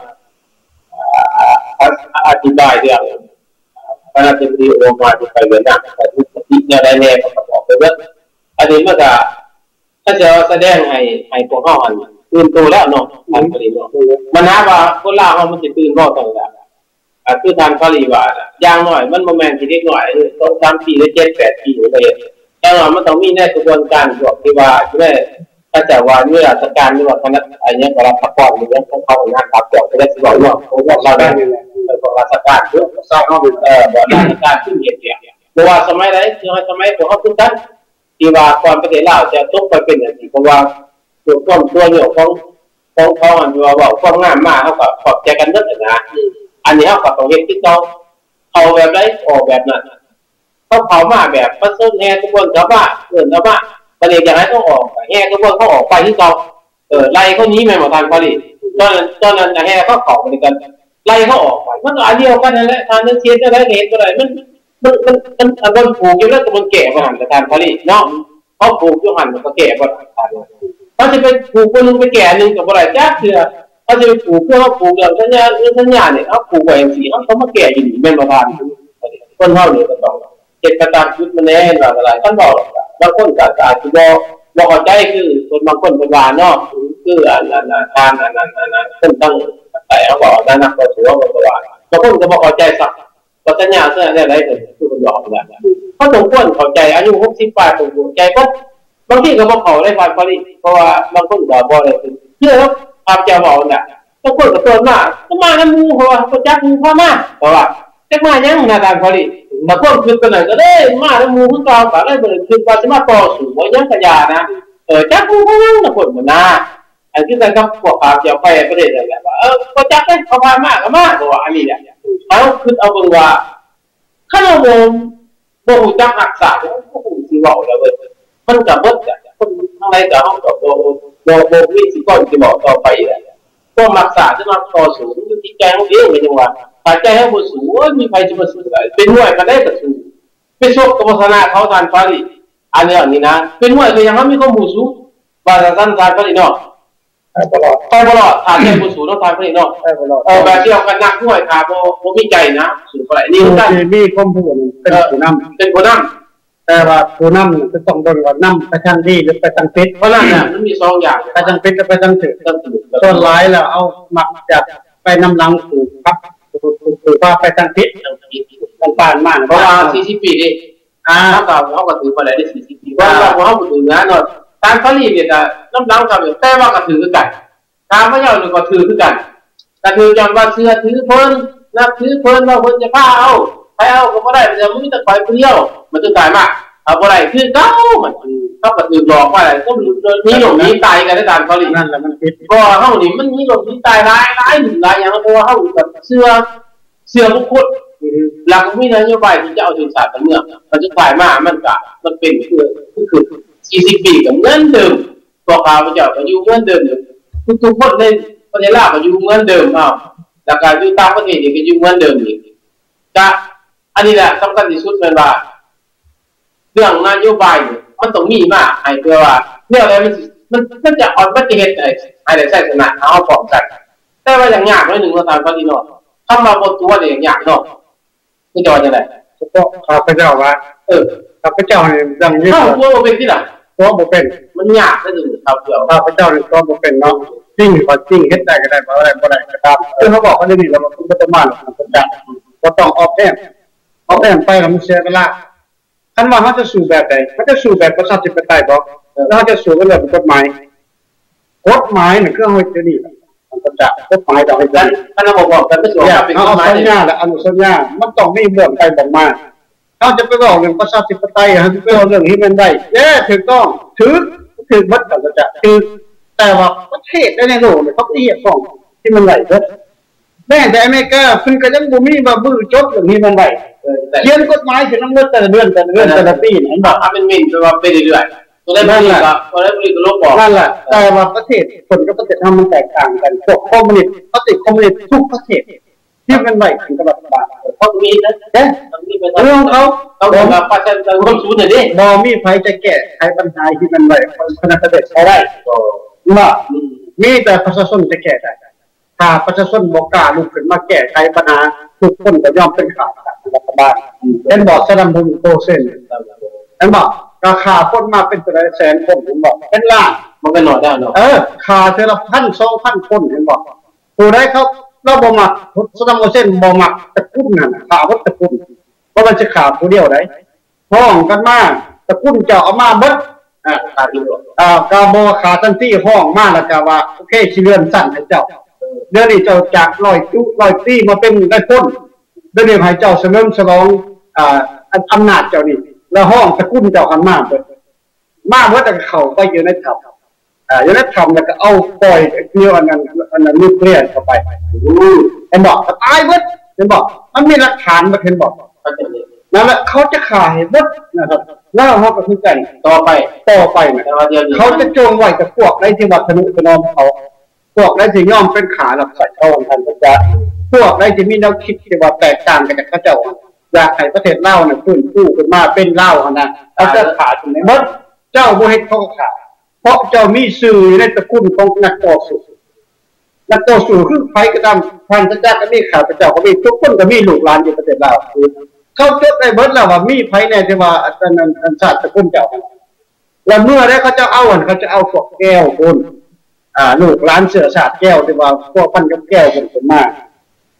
อธิบายเรื่องพระราชบัญญัติโอบามาที่ไปเวียดนามแต่ทุกทีเนี่ยได้แน่ก็บอกไปว่าอันนี้มันก็ถ้าจะแสดงให้ให้พวกเฮาอันตื่นตัวแล้วเนาะอันนี้เนาะมันหาว่าคนลาวเฮามันสิตื่นบ่ต้องล่ะอ่าคือทางพาลีว่าอย่างน้อยมันบ่แม่นสิเด็กน้อยต้องสามปีหรือเจ็ด แปดปีไปอย่างน้อยมันต้องมีในกระบวนการพวกที่ว่าแม่ถ้าจะว่าเมื่อราชการหรือว่าคณะอะไรเงี้ยก็รับประกอบอยู่แล้วของเขาเองนะครับจบไปได้สิบร้อยเนาะของเราได้ของราชการเพื่อสร้างเอ่อบ่ราชการขึ้นเหตุเนี่ยเพราะว่าสมัยไหนคือสมัยของเขาทุกท่านที่ว่าก่อนประเทศลาวจะตกไปเป็นอย่างนี้เพราะว่าตัวก้มตัวเนี่ยของของเขาอันว่าว่าความงามมากเขาก็ขอบใจกันเบิดนะอันนี้เขาก็ต้องเฮ็ดที่เขาเอาแบบใดออกแบบนั้นเขาเผามาแบบประสบแห่ทุกคนชาวบ้านเอิ้นชาวบ้านประเด็นอย่างไรต้องออกแห่ทุกคนเขาออกไปที่เขาเออไล่เขานี้แม่หมอทางพอดีตอนนั้นตอนนั้นแห่เขาเข้าไปกันไล่เขาออกไปมันก็อันเดียวกันนั่นแหละทางนั้นเชียร์จะได้เห็นบ่ได้มันมันมันมันอันบนผูกอยู่แล้วก็มันแก่บ่หันกับทางพอดีเนาะเขาผูกอยู่หันมันก็แก่บ่ทันทางเขาจะไปผูกคนนึงไปแก่นึงก็บ่ได้จักเทื่อเขาจะไปผูกเพื่อเขาผูกเรื่องสัญญาเรื่องสัญญาเนี่ยเขาผูกไว้จังซี่เขามาแก่อยู่นี่แม่นบ่ทันคนเฮานี่ก็ต้องเจ็ดประการชีวิตมันแน่ว่าอะไรท่านบอกบางคนก็อาจจะบ่บ่เข้าใจคือคนบางคนเป็นว่าเนาะคืออันนั้นทานอันนั้นอันนั้นซึ่งตั้งแต่เขาบอกว่านักก็ถือว่าบ่ว่าบางคนก็บ่เข้าใจสักเอปัญญาเสื่อได้ไรเลยคือมันหยอกเลยเพราะตรงก้นเข้าใจอายุหกสิบปลายตรงใจก็บางทีก็บอกเขาได้ฟังพอดีเพราะว่าบางคนก็บอกอะไรคือเชื่อแล้วอาจจะบอกเนี่ยต้องก้นกับตัวมากก็มาน้ำมูเพราะว่าตัวจักมูพ่อมาเพราะว่าจะมายังนาการพอดีมาก้นคือกันไหนก็ได้มาน้ำมูพึ่งกาวแต่ได้เปิดคือว่าจะมาต่อสู้ว่ายังขยานะเออจักมูพ่อยังนะคนเหมือนน่าอันที่การกับพวกอาเจียวไปประเด็นอะไรแบบเออตัวจักได้เขาพามากก็มากเพราะว่าอันนี้เนี่ยเอาคือเอาเป็นว่าข้าเราโมโมหูจักหักษาเนี่ยก็คงสิบอกแล้วเว้ยมันกับเบิดอ่ะคนทางไรกับห้องกับโมโมโมวิสิก่อนสิบอกต่อไปเลยก็หักษาจะมาต่อสู้ที่แกงเลี้ยงเป็นยังไงหายใจให้บุษูมีใครจะมาสู้ได้เป็นหน่วยกันได้กับสู้ไปชกกับศาสนาเขาทานฟ้าดิอันนี้อันนี้นะเป็นหน่วยก็ยังไม่มีข้อมูลสู้ว่าจะทานทานฟ้าดิเนาะตลอดไปตลอดทานใจบุษูต้องทานฟ้าดิเนาะเออแบบที่เรากันนักหน่วยขาโมโมมีใจนะสู้ไปนี่ก็มีข้อมูลเป็นผู้นำเป็นผู้นำแต่ว่าผู้นำจะต้องโดนว่านำไปทางดีหรือไปทางผิดเพราะนั่นเนี่ยมันมีสองอย่างไปทางผิดและไปทางถูกส่วนหลายแล้วเอามักจะไปนำหลังถูกครับถูกว่าไปทางผิดทางผ่านมาเพราะว่าสี่สิบปีนี่อ่าเขาเขาก็ถือมาได้สี่สิบปีว่าเราเขาถือนะเนาะการผลิตเนี่ยจะน้ำหลังกับแต่ว่าก็ถือกันตามพระเจ้าหนึ่งก็ถือกันก็ถือจำว่าเชื่อถือเพิ่นนับถือเพิ่นว่าเพิ่นจะพาเอาไปเอาก็ไม่ได้มันจะไม่ต้องคอยเปรี้ยวมันจะตายมากเอาอะไรคือเก้ามันเขาก็ถือหลอกว่าอะไรก็มีหลงนี้ตายกันในการผลิตนั่นแหละมันผิดเพราะเขาหนีมันมีหลงนี้ตายร้ายร้ายหนึ่งร้ายอย่างเพราะว่าเขาแบบเสื้อเสื้อบุคคลหลักมีนโยบายที่จะเอาถึงศาสตร์เมืองมันจะตายมากมันกะมันเป็นคือคือสี่สิบปีกับเงินเดิมตัวข่าวมันจะก็อยู่เงินเดิมทุกทุกคนในประเทศลาวก็อยู่เงินเดิมอ้าวแล้วก็อยู่ต่างประเทศก็อยู่เงินเดิมอีกก็อันนี้แหละสำคัญที่สุดเป็นว่าเรื่องนโยบายมันต้องมีมากไอ้เพื่อว่าเรื่องอะไรมันมันมันจะอ่อนมันจะเห็นไอ้ไอ้ใส่ชนะเอาฟ้องกันแต่ว่าอย่างยากน้อยหนึ่งเราทำก็ดีเนาะทำมาบนตัวเนี่ยอย่างยากเนาะนี่จะว่าจะไหนเฉพาะข้าพเจ้าว่าเออข้าพเจ้าเนี่ยยังยืดข้าตัวเป็นที่ไหนตัวโมเป็นมันยากนั่นเองครับเดี๋ยวข้าพเจ้าเนี่ยตัวโมเป็นเนาะจริงพอจริงเฮ็ดได้ก็ได้บ่ได้บ่ได้ก็ตามเออเขาบอกว่าเรื่องนี้เรามันเป็นประมาณของจักก็ต้องออกแอมออกแอมไปแล้วมันเสียเวลาคันว่าเขาจะสู้แบบใดเขาจะสู้แบบประชาธิปไตยบ่แล้วเขาจะสู้กันแบบกฎหมายกฎหมายนี่คือเฮาจะนี่มันก็จะกฎหมายต้องให้กันคันเราบอกกันไม่สวยเป็นกฎหมายเนี่ยและอนุสัญญามันต้องมีเรื่องไปบอกมาเขาจะไปบอกเรื่องประชาธิปไตยเขาจะไปบอกเรื่องที่มันได้แย่ถูกต้องถือถือวัดก็จะคือแต่ว่าประเทศในโลกเนี่ยเขาเรียกของที่มันไหลเบิดแม้แต่อเมริกาเพิ่นก็ยังบ่มีว่าบื้อจบอย่างนี้มันไหลเขียนกฎหมายขึ้นนำแต่ละเดือนแต่ละเดือนแต่ละปีเห็นบ่มันมีแปลว่าไปเรื่อยๆตัวได้บ่นี่ก็ตัวได้บ่นี่ก็ลบออกนั่นแหละแต่ว่าประเทศคนกับประเทศมันแตกต่างกันพวกคอมมิวนิสต์ประเทศคอมมิวนิสต์ทุกประเทศที่มันไหลถึงกับรัฐบาลเขามีนะเด้มันมีเป็นเรื่องเขาเขาบอกว่าประชาชนร่วมสู้น่ะดิบ่มีไผจะแก้ไขปัญหาที่มันไหลคณะประเทศเขาได้บ่มีแต่ประชาชนจะแก้ได้ถ้าประชาชนบ่กล้าลุกขึ้นมาแก้ไขปัญหาทุกคนก็ยอมเป็นข้าราชการรัฐบาลเห็นบ่ซัดดัมฮุสเซนเห็นบ่ราคาคนมาเป็นหลายแสนคนเห็นบ่เป็นล้านมันก็น้อยได้เนาะเออค่าเท่าละ หนึ่งพัน สองพัน คนเห็นบ่ผู้ใดเขาเราบ่มักซัดดัมฮุสเซนบ่มักตระกูลนั่นข่าวัดตระกูลเพราะมันสิฆ่าผู้เดียวได้ห้องกันมาตระกูลเจ้าเอามาเบิดอ่าฆ่าทีเดียวอ่าก็บ่ฆ่าทันทีห้องมาแล้วก็ว่าโอเคสิเลื่อนสั้นให้เจ้าเดี๋ยวนี้เจ้าจากร้อยจุร้อยปีมาเป็นได้พ้นเดี๋ยวนี้ให้เจ้าเสริมฉลองอ่าอำนาจเจ้านี่แล้วห้องตระกูลเจ้าอันมาเบิดมาเบิดแต่เข้าไปอยู่ในถ้ำอ่าอยู่ในถ้ำแล้วก็เอาปล่อยเกลียวอันนั้นอันนั้นนิวเคลียร์เข้าไปเห็นบ่ตายเบิดเห็นบ่มันมีหลักฐานมาเห็นบ่นั่นแหละเขาจะฆ่าให้เบิดนะครับแล้วเฮาก็คือกันต่อไปต่อไปนะเขาจะจงไว้กับพวกในที่ว่าทะนุถนอมเขาพวกนั้นสิย่อมเป็นขาหลักใส่เข้าทันพระเจ้าพวกนั้นจะมีแนวคิดที่ว่าแตกต่างกันจากพระเจ้าอยากให้ประเทศลาวน่ะฟื้นฟูขึ้นมาเป็นลาวนะเอาจะขาดตรงไหนหมดเจ้าบ่เฮ็ดเขาก็ขาดเพราะเจ้ามีชื่อในตระกูลของนักต่อสู้นักต่อสู้คือไผก็ตามท่านพระเจ้าก็มีข้าพเจ้าก็มีทุกคนก็มีลูกหลานอยู่ประเทศลาวเขาจดได้เบิดแล้วว่ามีไผแน่ที่ว่าอันนั้นอันชาติตระกูลเจ้าแล้วเมื่อได้เขาจะเอาอันเขาจะเอาพวกแก้วคนอ่าลูกหลานเสือสาดแก้วที่ว่าพวกพันกับแก้วเป็นคนมาก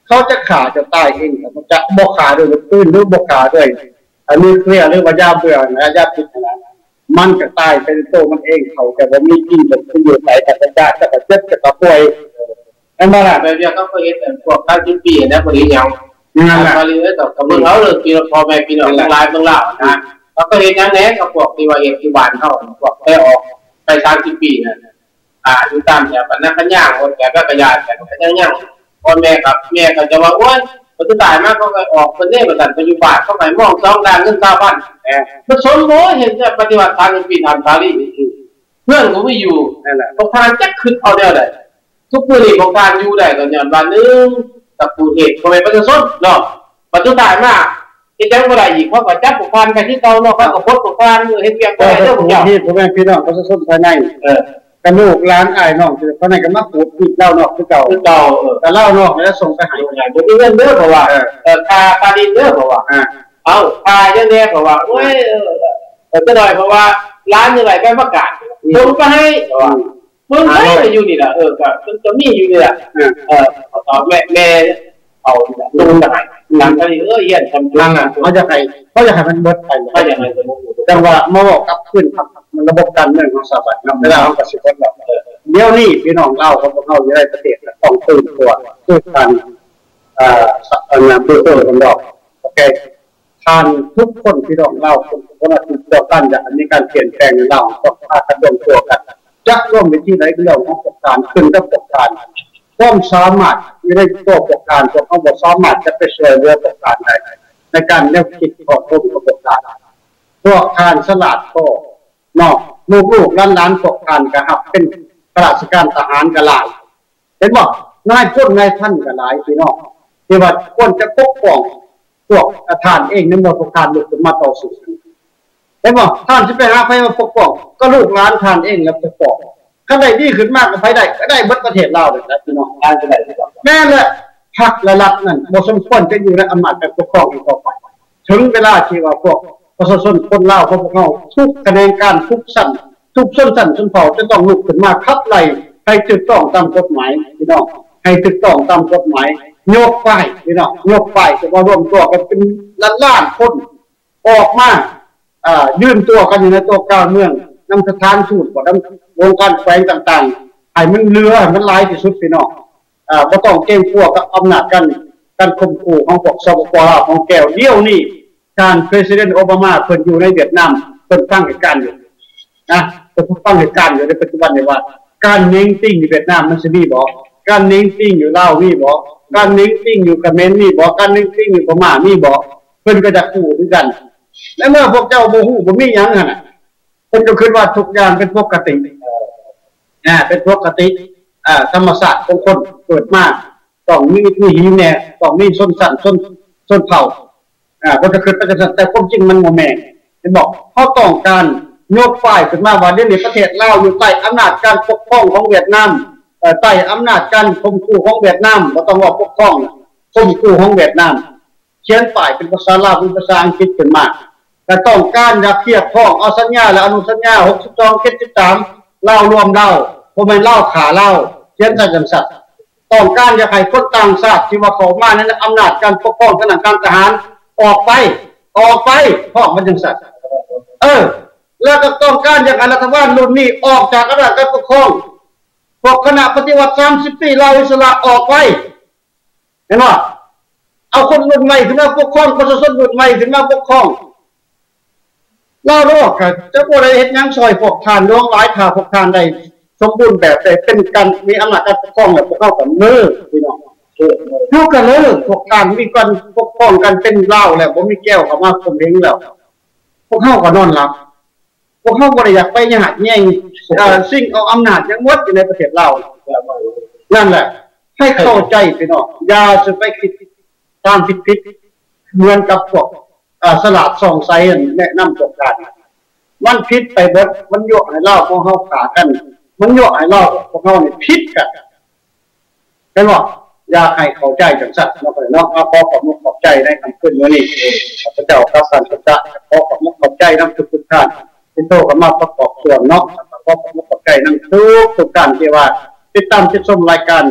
เขาจะขาจะตายเองเขาจะบกขาด้วยปืนหรือบกขาด้วยอันนี้เคลียร์หรือว่ายาเบื่อนะยาพิษนะมันจะตายเป็นตัวมันเองเขาแต่ว่ามีจริงแบบที่อยู่ไหนแต่จะจะจะเจ็บจะป่วยนั่นมาละแบบนี้เขาก็เห็นแต่พวกการจิ้มปีนะคนนี้ยังงานมาเรื่อยๆต่อกับเมืองเขาเลยปีละพอแม่ปีละลายเมืองลาวนะเขาก็เห็นยังแน่กับพวกที่ว่าเอกที่บ้านเขาพวกได้ออกไปสามสิบปีนะอ่าอยู่ตามแถวบ้านนักขันย่างคนแก่ก็กระยาแต่ก็ขันย่างพ่อแม่กับแม่ก็จะว่าโอ๊ยคนที่ตายมากเขาไปออกคนเล่ประจันปัจจุบันเขาไปมองจ้องด้านเงินชาวบ้านแต่มันสมโมเห็นจะปฏิบัติทางปีทางสาลีเพื่อนก็ไม่อยู่นั่นแหละพอพานจะขึ้นเอาเดียวเลยทุกมือนี่ของการอยู่ได้ตอนนี้วันนึงตะปูเหตุเขาไปประชาชนเนาะปัจจุบันมากที่แจ้งว่าอะไรอีกเพราะว่าจับของการไปที่เตาเนาะเขาก็พดของการเห็นเพียงแต่เรื่องของที่พ่อแม่พี่น้องประชาชนภายในเออกระลูกร้านไอ้น้องคือภายในก็มาปูดปีเล่านอกคือเก่าคือเก่าเออแต่เล่านอกแล้วส่งไปหายใหญ่ผมมีเงินเยอะเพราะว่าเออคาคาดินเยอะเพราะว่าเอาคาเยอะแน่เพราะว่าโอ้ยเออจะหน่อยเพราะว่าร้านอะไรก็ประกาศผมก็ให้เพราะว่ามึงไม่ไปอยู่นี่แหละเออก็จะมีอยู่นี่แหละเออต่อแม่แม่เอาดูกันหลังจากนี้เออเยี่ยมทำจุดนั่นน่ะเขาจะให้เขาจะให้มันเบิดไปเขาจะให้แต่ว่ามาบอกกับขึ้นครับมันระบบการเมืองของสหรัฐนะไม่ได้เอากระสิบคนแบบเดี๋ยวนี้พี่น้องเล่าเขาบอกเขาอยู่ในประเทศต้องตื่นตัวตื่นกันอ่าอันนั้นเพื่อตัวของเราโอเคทานทุกคนพี่น้องเล่าคนคนละตัวกันอย่างนี้การเปลี่ยนแปลงเราต้องพากันรวมตัวกันจะร่วมในที่ไหนเรื่องของประการขึ้นกับประการความสามารถไม่ได้ตัวประการตัวเขาบอกสามารถจะไปช่วยเรื่องประการใดในการแนวคิดของกลุ่มประการพวกการสลัดก็นอกลูกๆล้านๆพวกการกระหับเป็นข้าราชการทหารกระลายเห็นบอกนายพ้นนายท่านกระลายพี่น้องที่ว่าควรจะปกป้องพวกทานเองในหมวดประการลุกขึ้นมาต่อสู้เห็นบอกท่านจะไปหาใครมาปกป้องก็ลูกหลานทานเองแล้วปกป้องถ้าได้ดีขึ้นมากก็ไปได้ก็ได้เบิดประเทศเราเลยนะพี่น้องได้จะได้แม่แหละพรรคและรัฐนั่นบ่สมควรจะอยู่ในอำนาจการปกครองอีกต่อไปถึงเวลาที่ว่าพวกประชาชนคนลาวพวกเขาทุกคะแนนการทุกสั้นทุกส้นสั้นส้นเผ่าจะต้องลุกขึ้นมาขับไล่ให้ถูกต้องตามกฎหมายพี่น้องให้ถูกต้องตามกฎหมายยกป้ายพี่น้องยกป้ายจะมารวมตัวกันเป็นล้านๆคนออกมาอ่ายื่นตัวกันอยู่ในตัวการเมืองนำสถานทูตกับนำวงการแฝงต่างๆให้มันเลือมันลายที่สุดพี่น้องอ่าบ่ต้องเกรงกลัวกับอำนาจกันการข่มขู่ของพวกสปป.ลาวของแก้วเดียวนี่การประธานาธิบดีโอบามาเพิ่นอยู่ในเวียดนามเพิ่นฟังเหตุการณ์อยู่นะเพิ่นฟังเหตุการณ์อยู่ในปัจจุบันนี่ว่าการเน้นติ้งอยู่เวียดนามมันสิมีบ่การเน้นติ้งอยู่ลาวมีบ่การเน้นติ้งอยู่เขมรมีบ่การเน้นติ้งอยู่พม่ามีบ่เพิ่นก็จะขู่ด้วยกันและเมื่อพวกเจ้าบ่ฮู้บ่มีหยังหั่นน่ะผมก็คิดว่าทุกอย่างเป็นปกติอ่าเป็นปกติอ่าธรรมศาสตร์ของคนเกิดมาต้องมีมีหินแน่ต้องมีส้นสั้นส้นส้นเผ่าอ่าก็จะคิดไปจังซั่นแต่ความจริงมันบ่แม่นเห็นบ่เฮาต้องการยกฝ่ายขึ้นมาว่าเดี๋ยวนี้ประเทศลาวอยู่ใต้อำนาจการปกครองของเวียดนามเอ่อใต้อำนาจการข่มขู่ของเวียดนามบ่ต้องว่าปกครองข่มขู่ของเวียดนามเขียนป้ายเป็นภาษาลาวเป็นภาษาอังกฤษขึ้นมาแต่ต้องการอยากเทียบพ้องเอาสัญญาและอนุสัญญาหกสิบสอง เจ็ดสิบสามเล่ารวมเล่าบ่แม่นเล่าขาเล่าเขียนซะจังซั่นต้องการอยากให้คนต่างชาติที่ว่าเข้ามาในอำนาจการปกครองทางการทหารออกไปออกไปเพราะมันจังซั่นเออแล้วก็ต้องการอยากให้รัฐบาลรุ่นนี้ออกจากอำนาจการปกครองพวกคณะปฏิวัติสามสิบปีลาวอิสระออกไปเห็นบ่เอาคนรุ่นใหม่ขึ้นมาปกครองประชาชนรุ่นใหม่ขึ้นมาปกครองลาวโลกครับจะบ่ได้เฮ็ดหยังซอยพวกทานน้องหลายถ้าพวกทานได้สมบูรณ์แบบได้เป็นการมีอำนาจการปกครองแล้วพวกเขาก็เลิกพี่น้องเออเฮาก็เลิกพวกทานมีการปกครองกันเป็นลาวแล้วบ่มีแก้วเข้ามาข่มเหงแล้วพวกเฮาก็นอนหลับพวกเฮาบ่ได้อยากไปญาติแย่งเอ่อสิ่งเอาอำนาจทั้งหมดอยู่ในประเทศลาวนั่นแหละให้เข้าใจพี่น้องอย่าสิไปคิดตามผิดๆเหมือนกับพวกอ่าสลัดส่องไซแนะนำตัวการมันผิดไปเบิดมันโยกให้เล่าพวกเฮาขากันมันโยกให้เล่าพวกเฮานี่ผิดกันเห็นบ่อยากให้เข้าใจจังซั่นเนาะเนาะขอขอบคุณขอบใจในคำขึ้นมื้อนี้ข้าพเจ้าครับสันตะขอขอบคุณขอบใจนำทุกๆท่านที่โตกันมาประกอบส่วนเนาะขอขอบคุณขอบใจนำทุกทุกท่านที่ว่าติดตามติดชมรายการ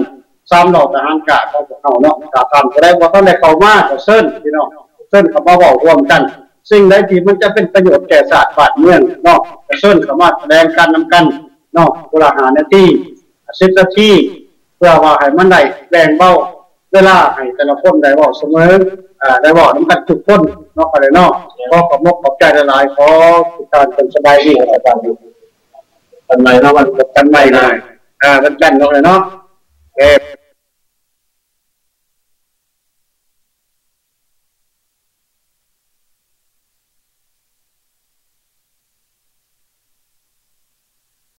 สามเหล่าทหารกาเขาเขาเนาะกาทำก็ได้ว่าต้องได้เข้ามาก็เส้นพี่น้องเส้นเขามาบอกรวมกันสิ่งใดที่มันจะเป็นประโยชน์แก่ศาสตร์บ้านเมืองเนาะก็เส้นเขามาแสดงการนำกันเนาะเวลาหาหน้าที่สิบนาทีเพื่อว่าให้มันได้แบ่งเบาเวลาให้แต่ละคนได้บอกเสมออ่าได้บอกน้ำกันทุกคนเนาะอะไรเนาะขอขอบมกขอบใจหลายๆขอทุกท่านเป็นสบายดีอาจารย์อยู่กันใหม่เนาะวันกันใหม่เลยอ่ากันกันเนาะเลยเนาะเอ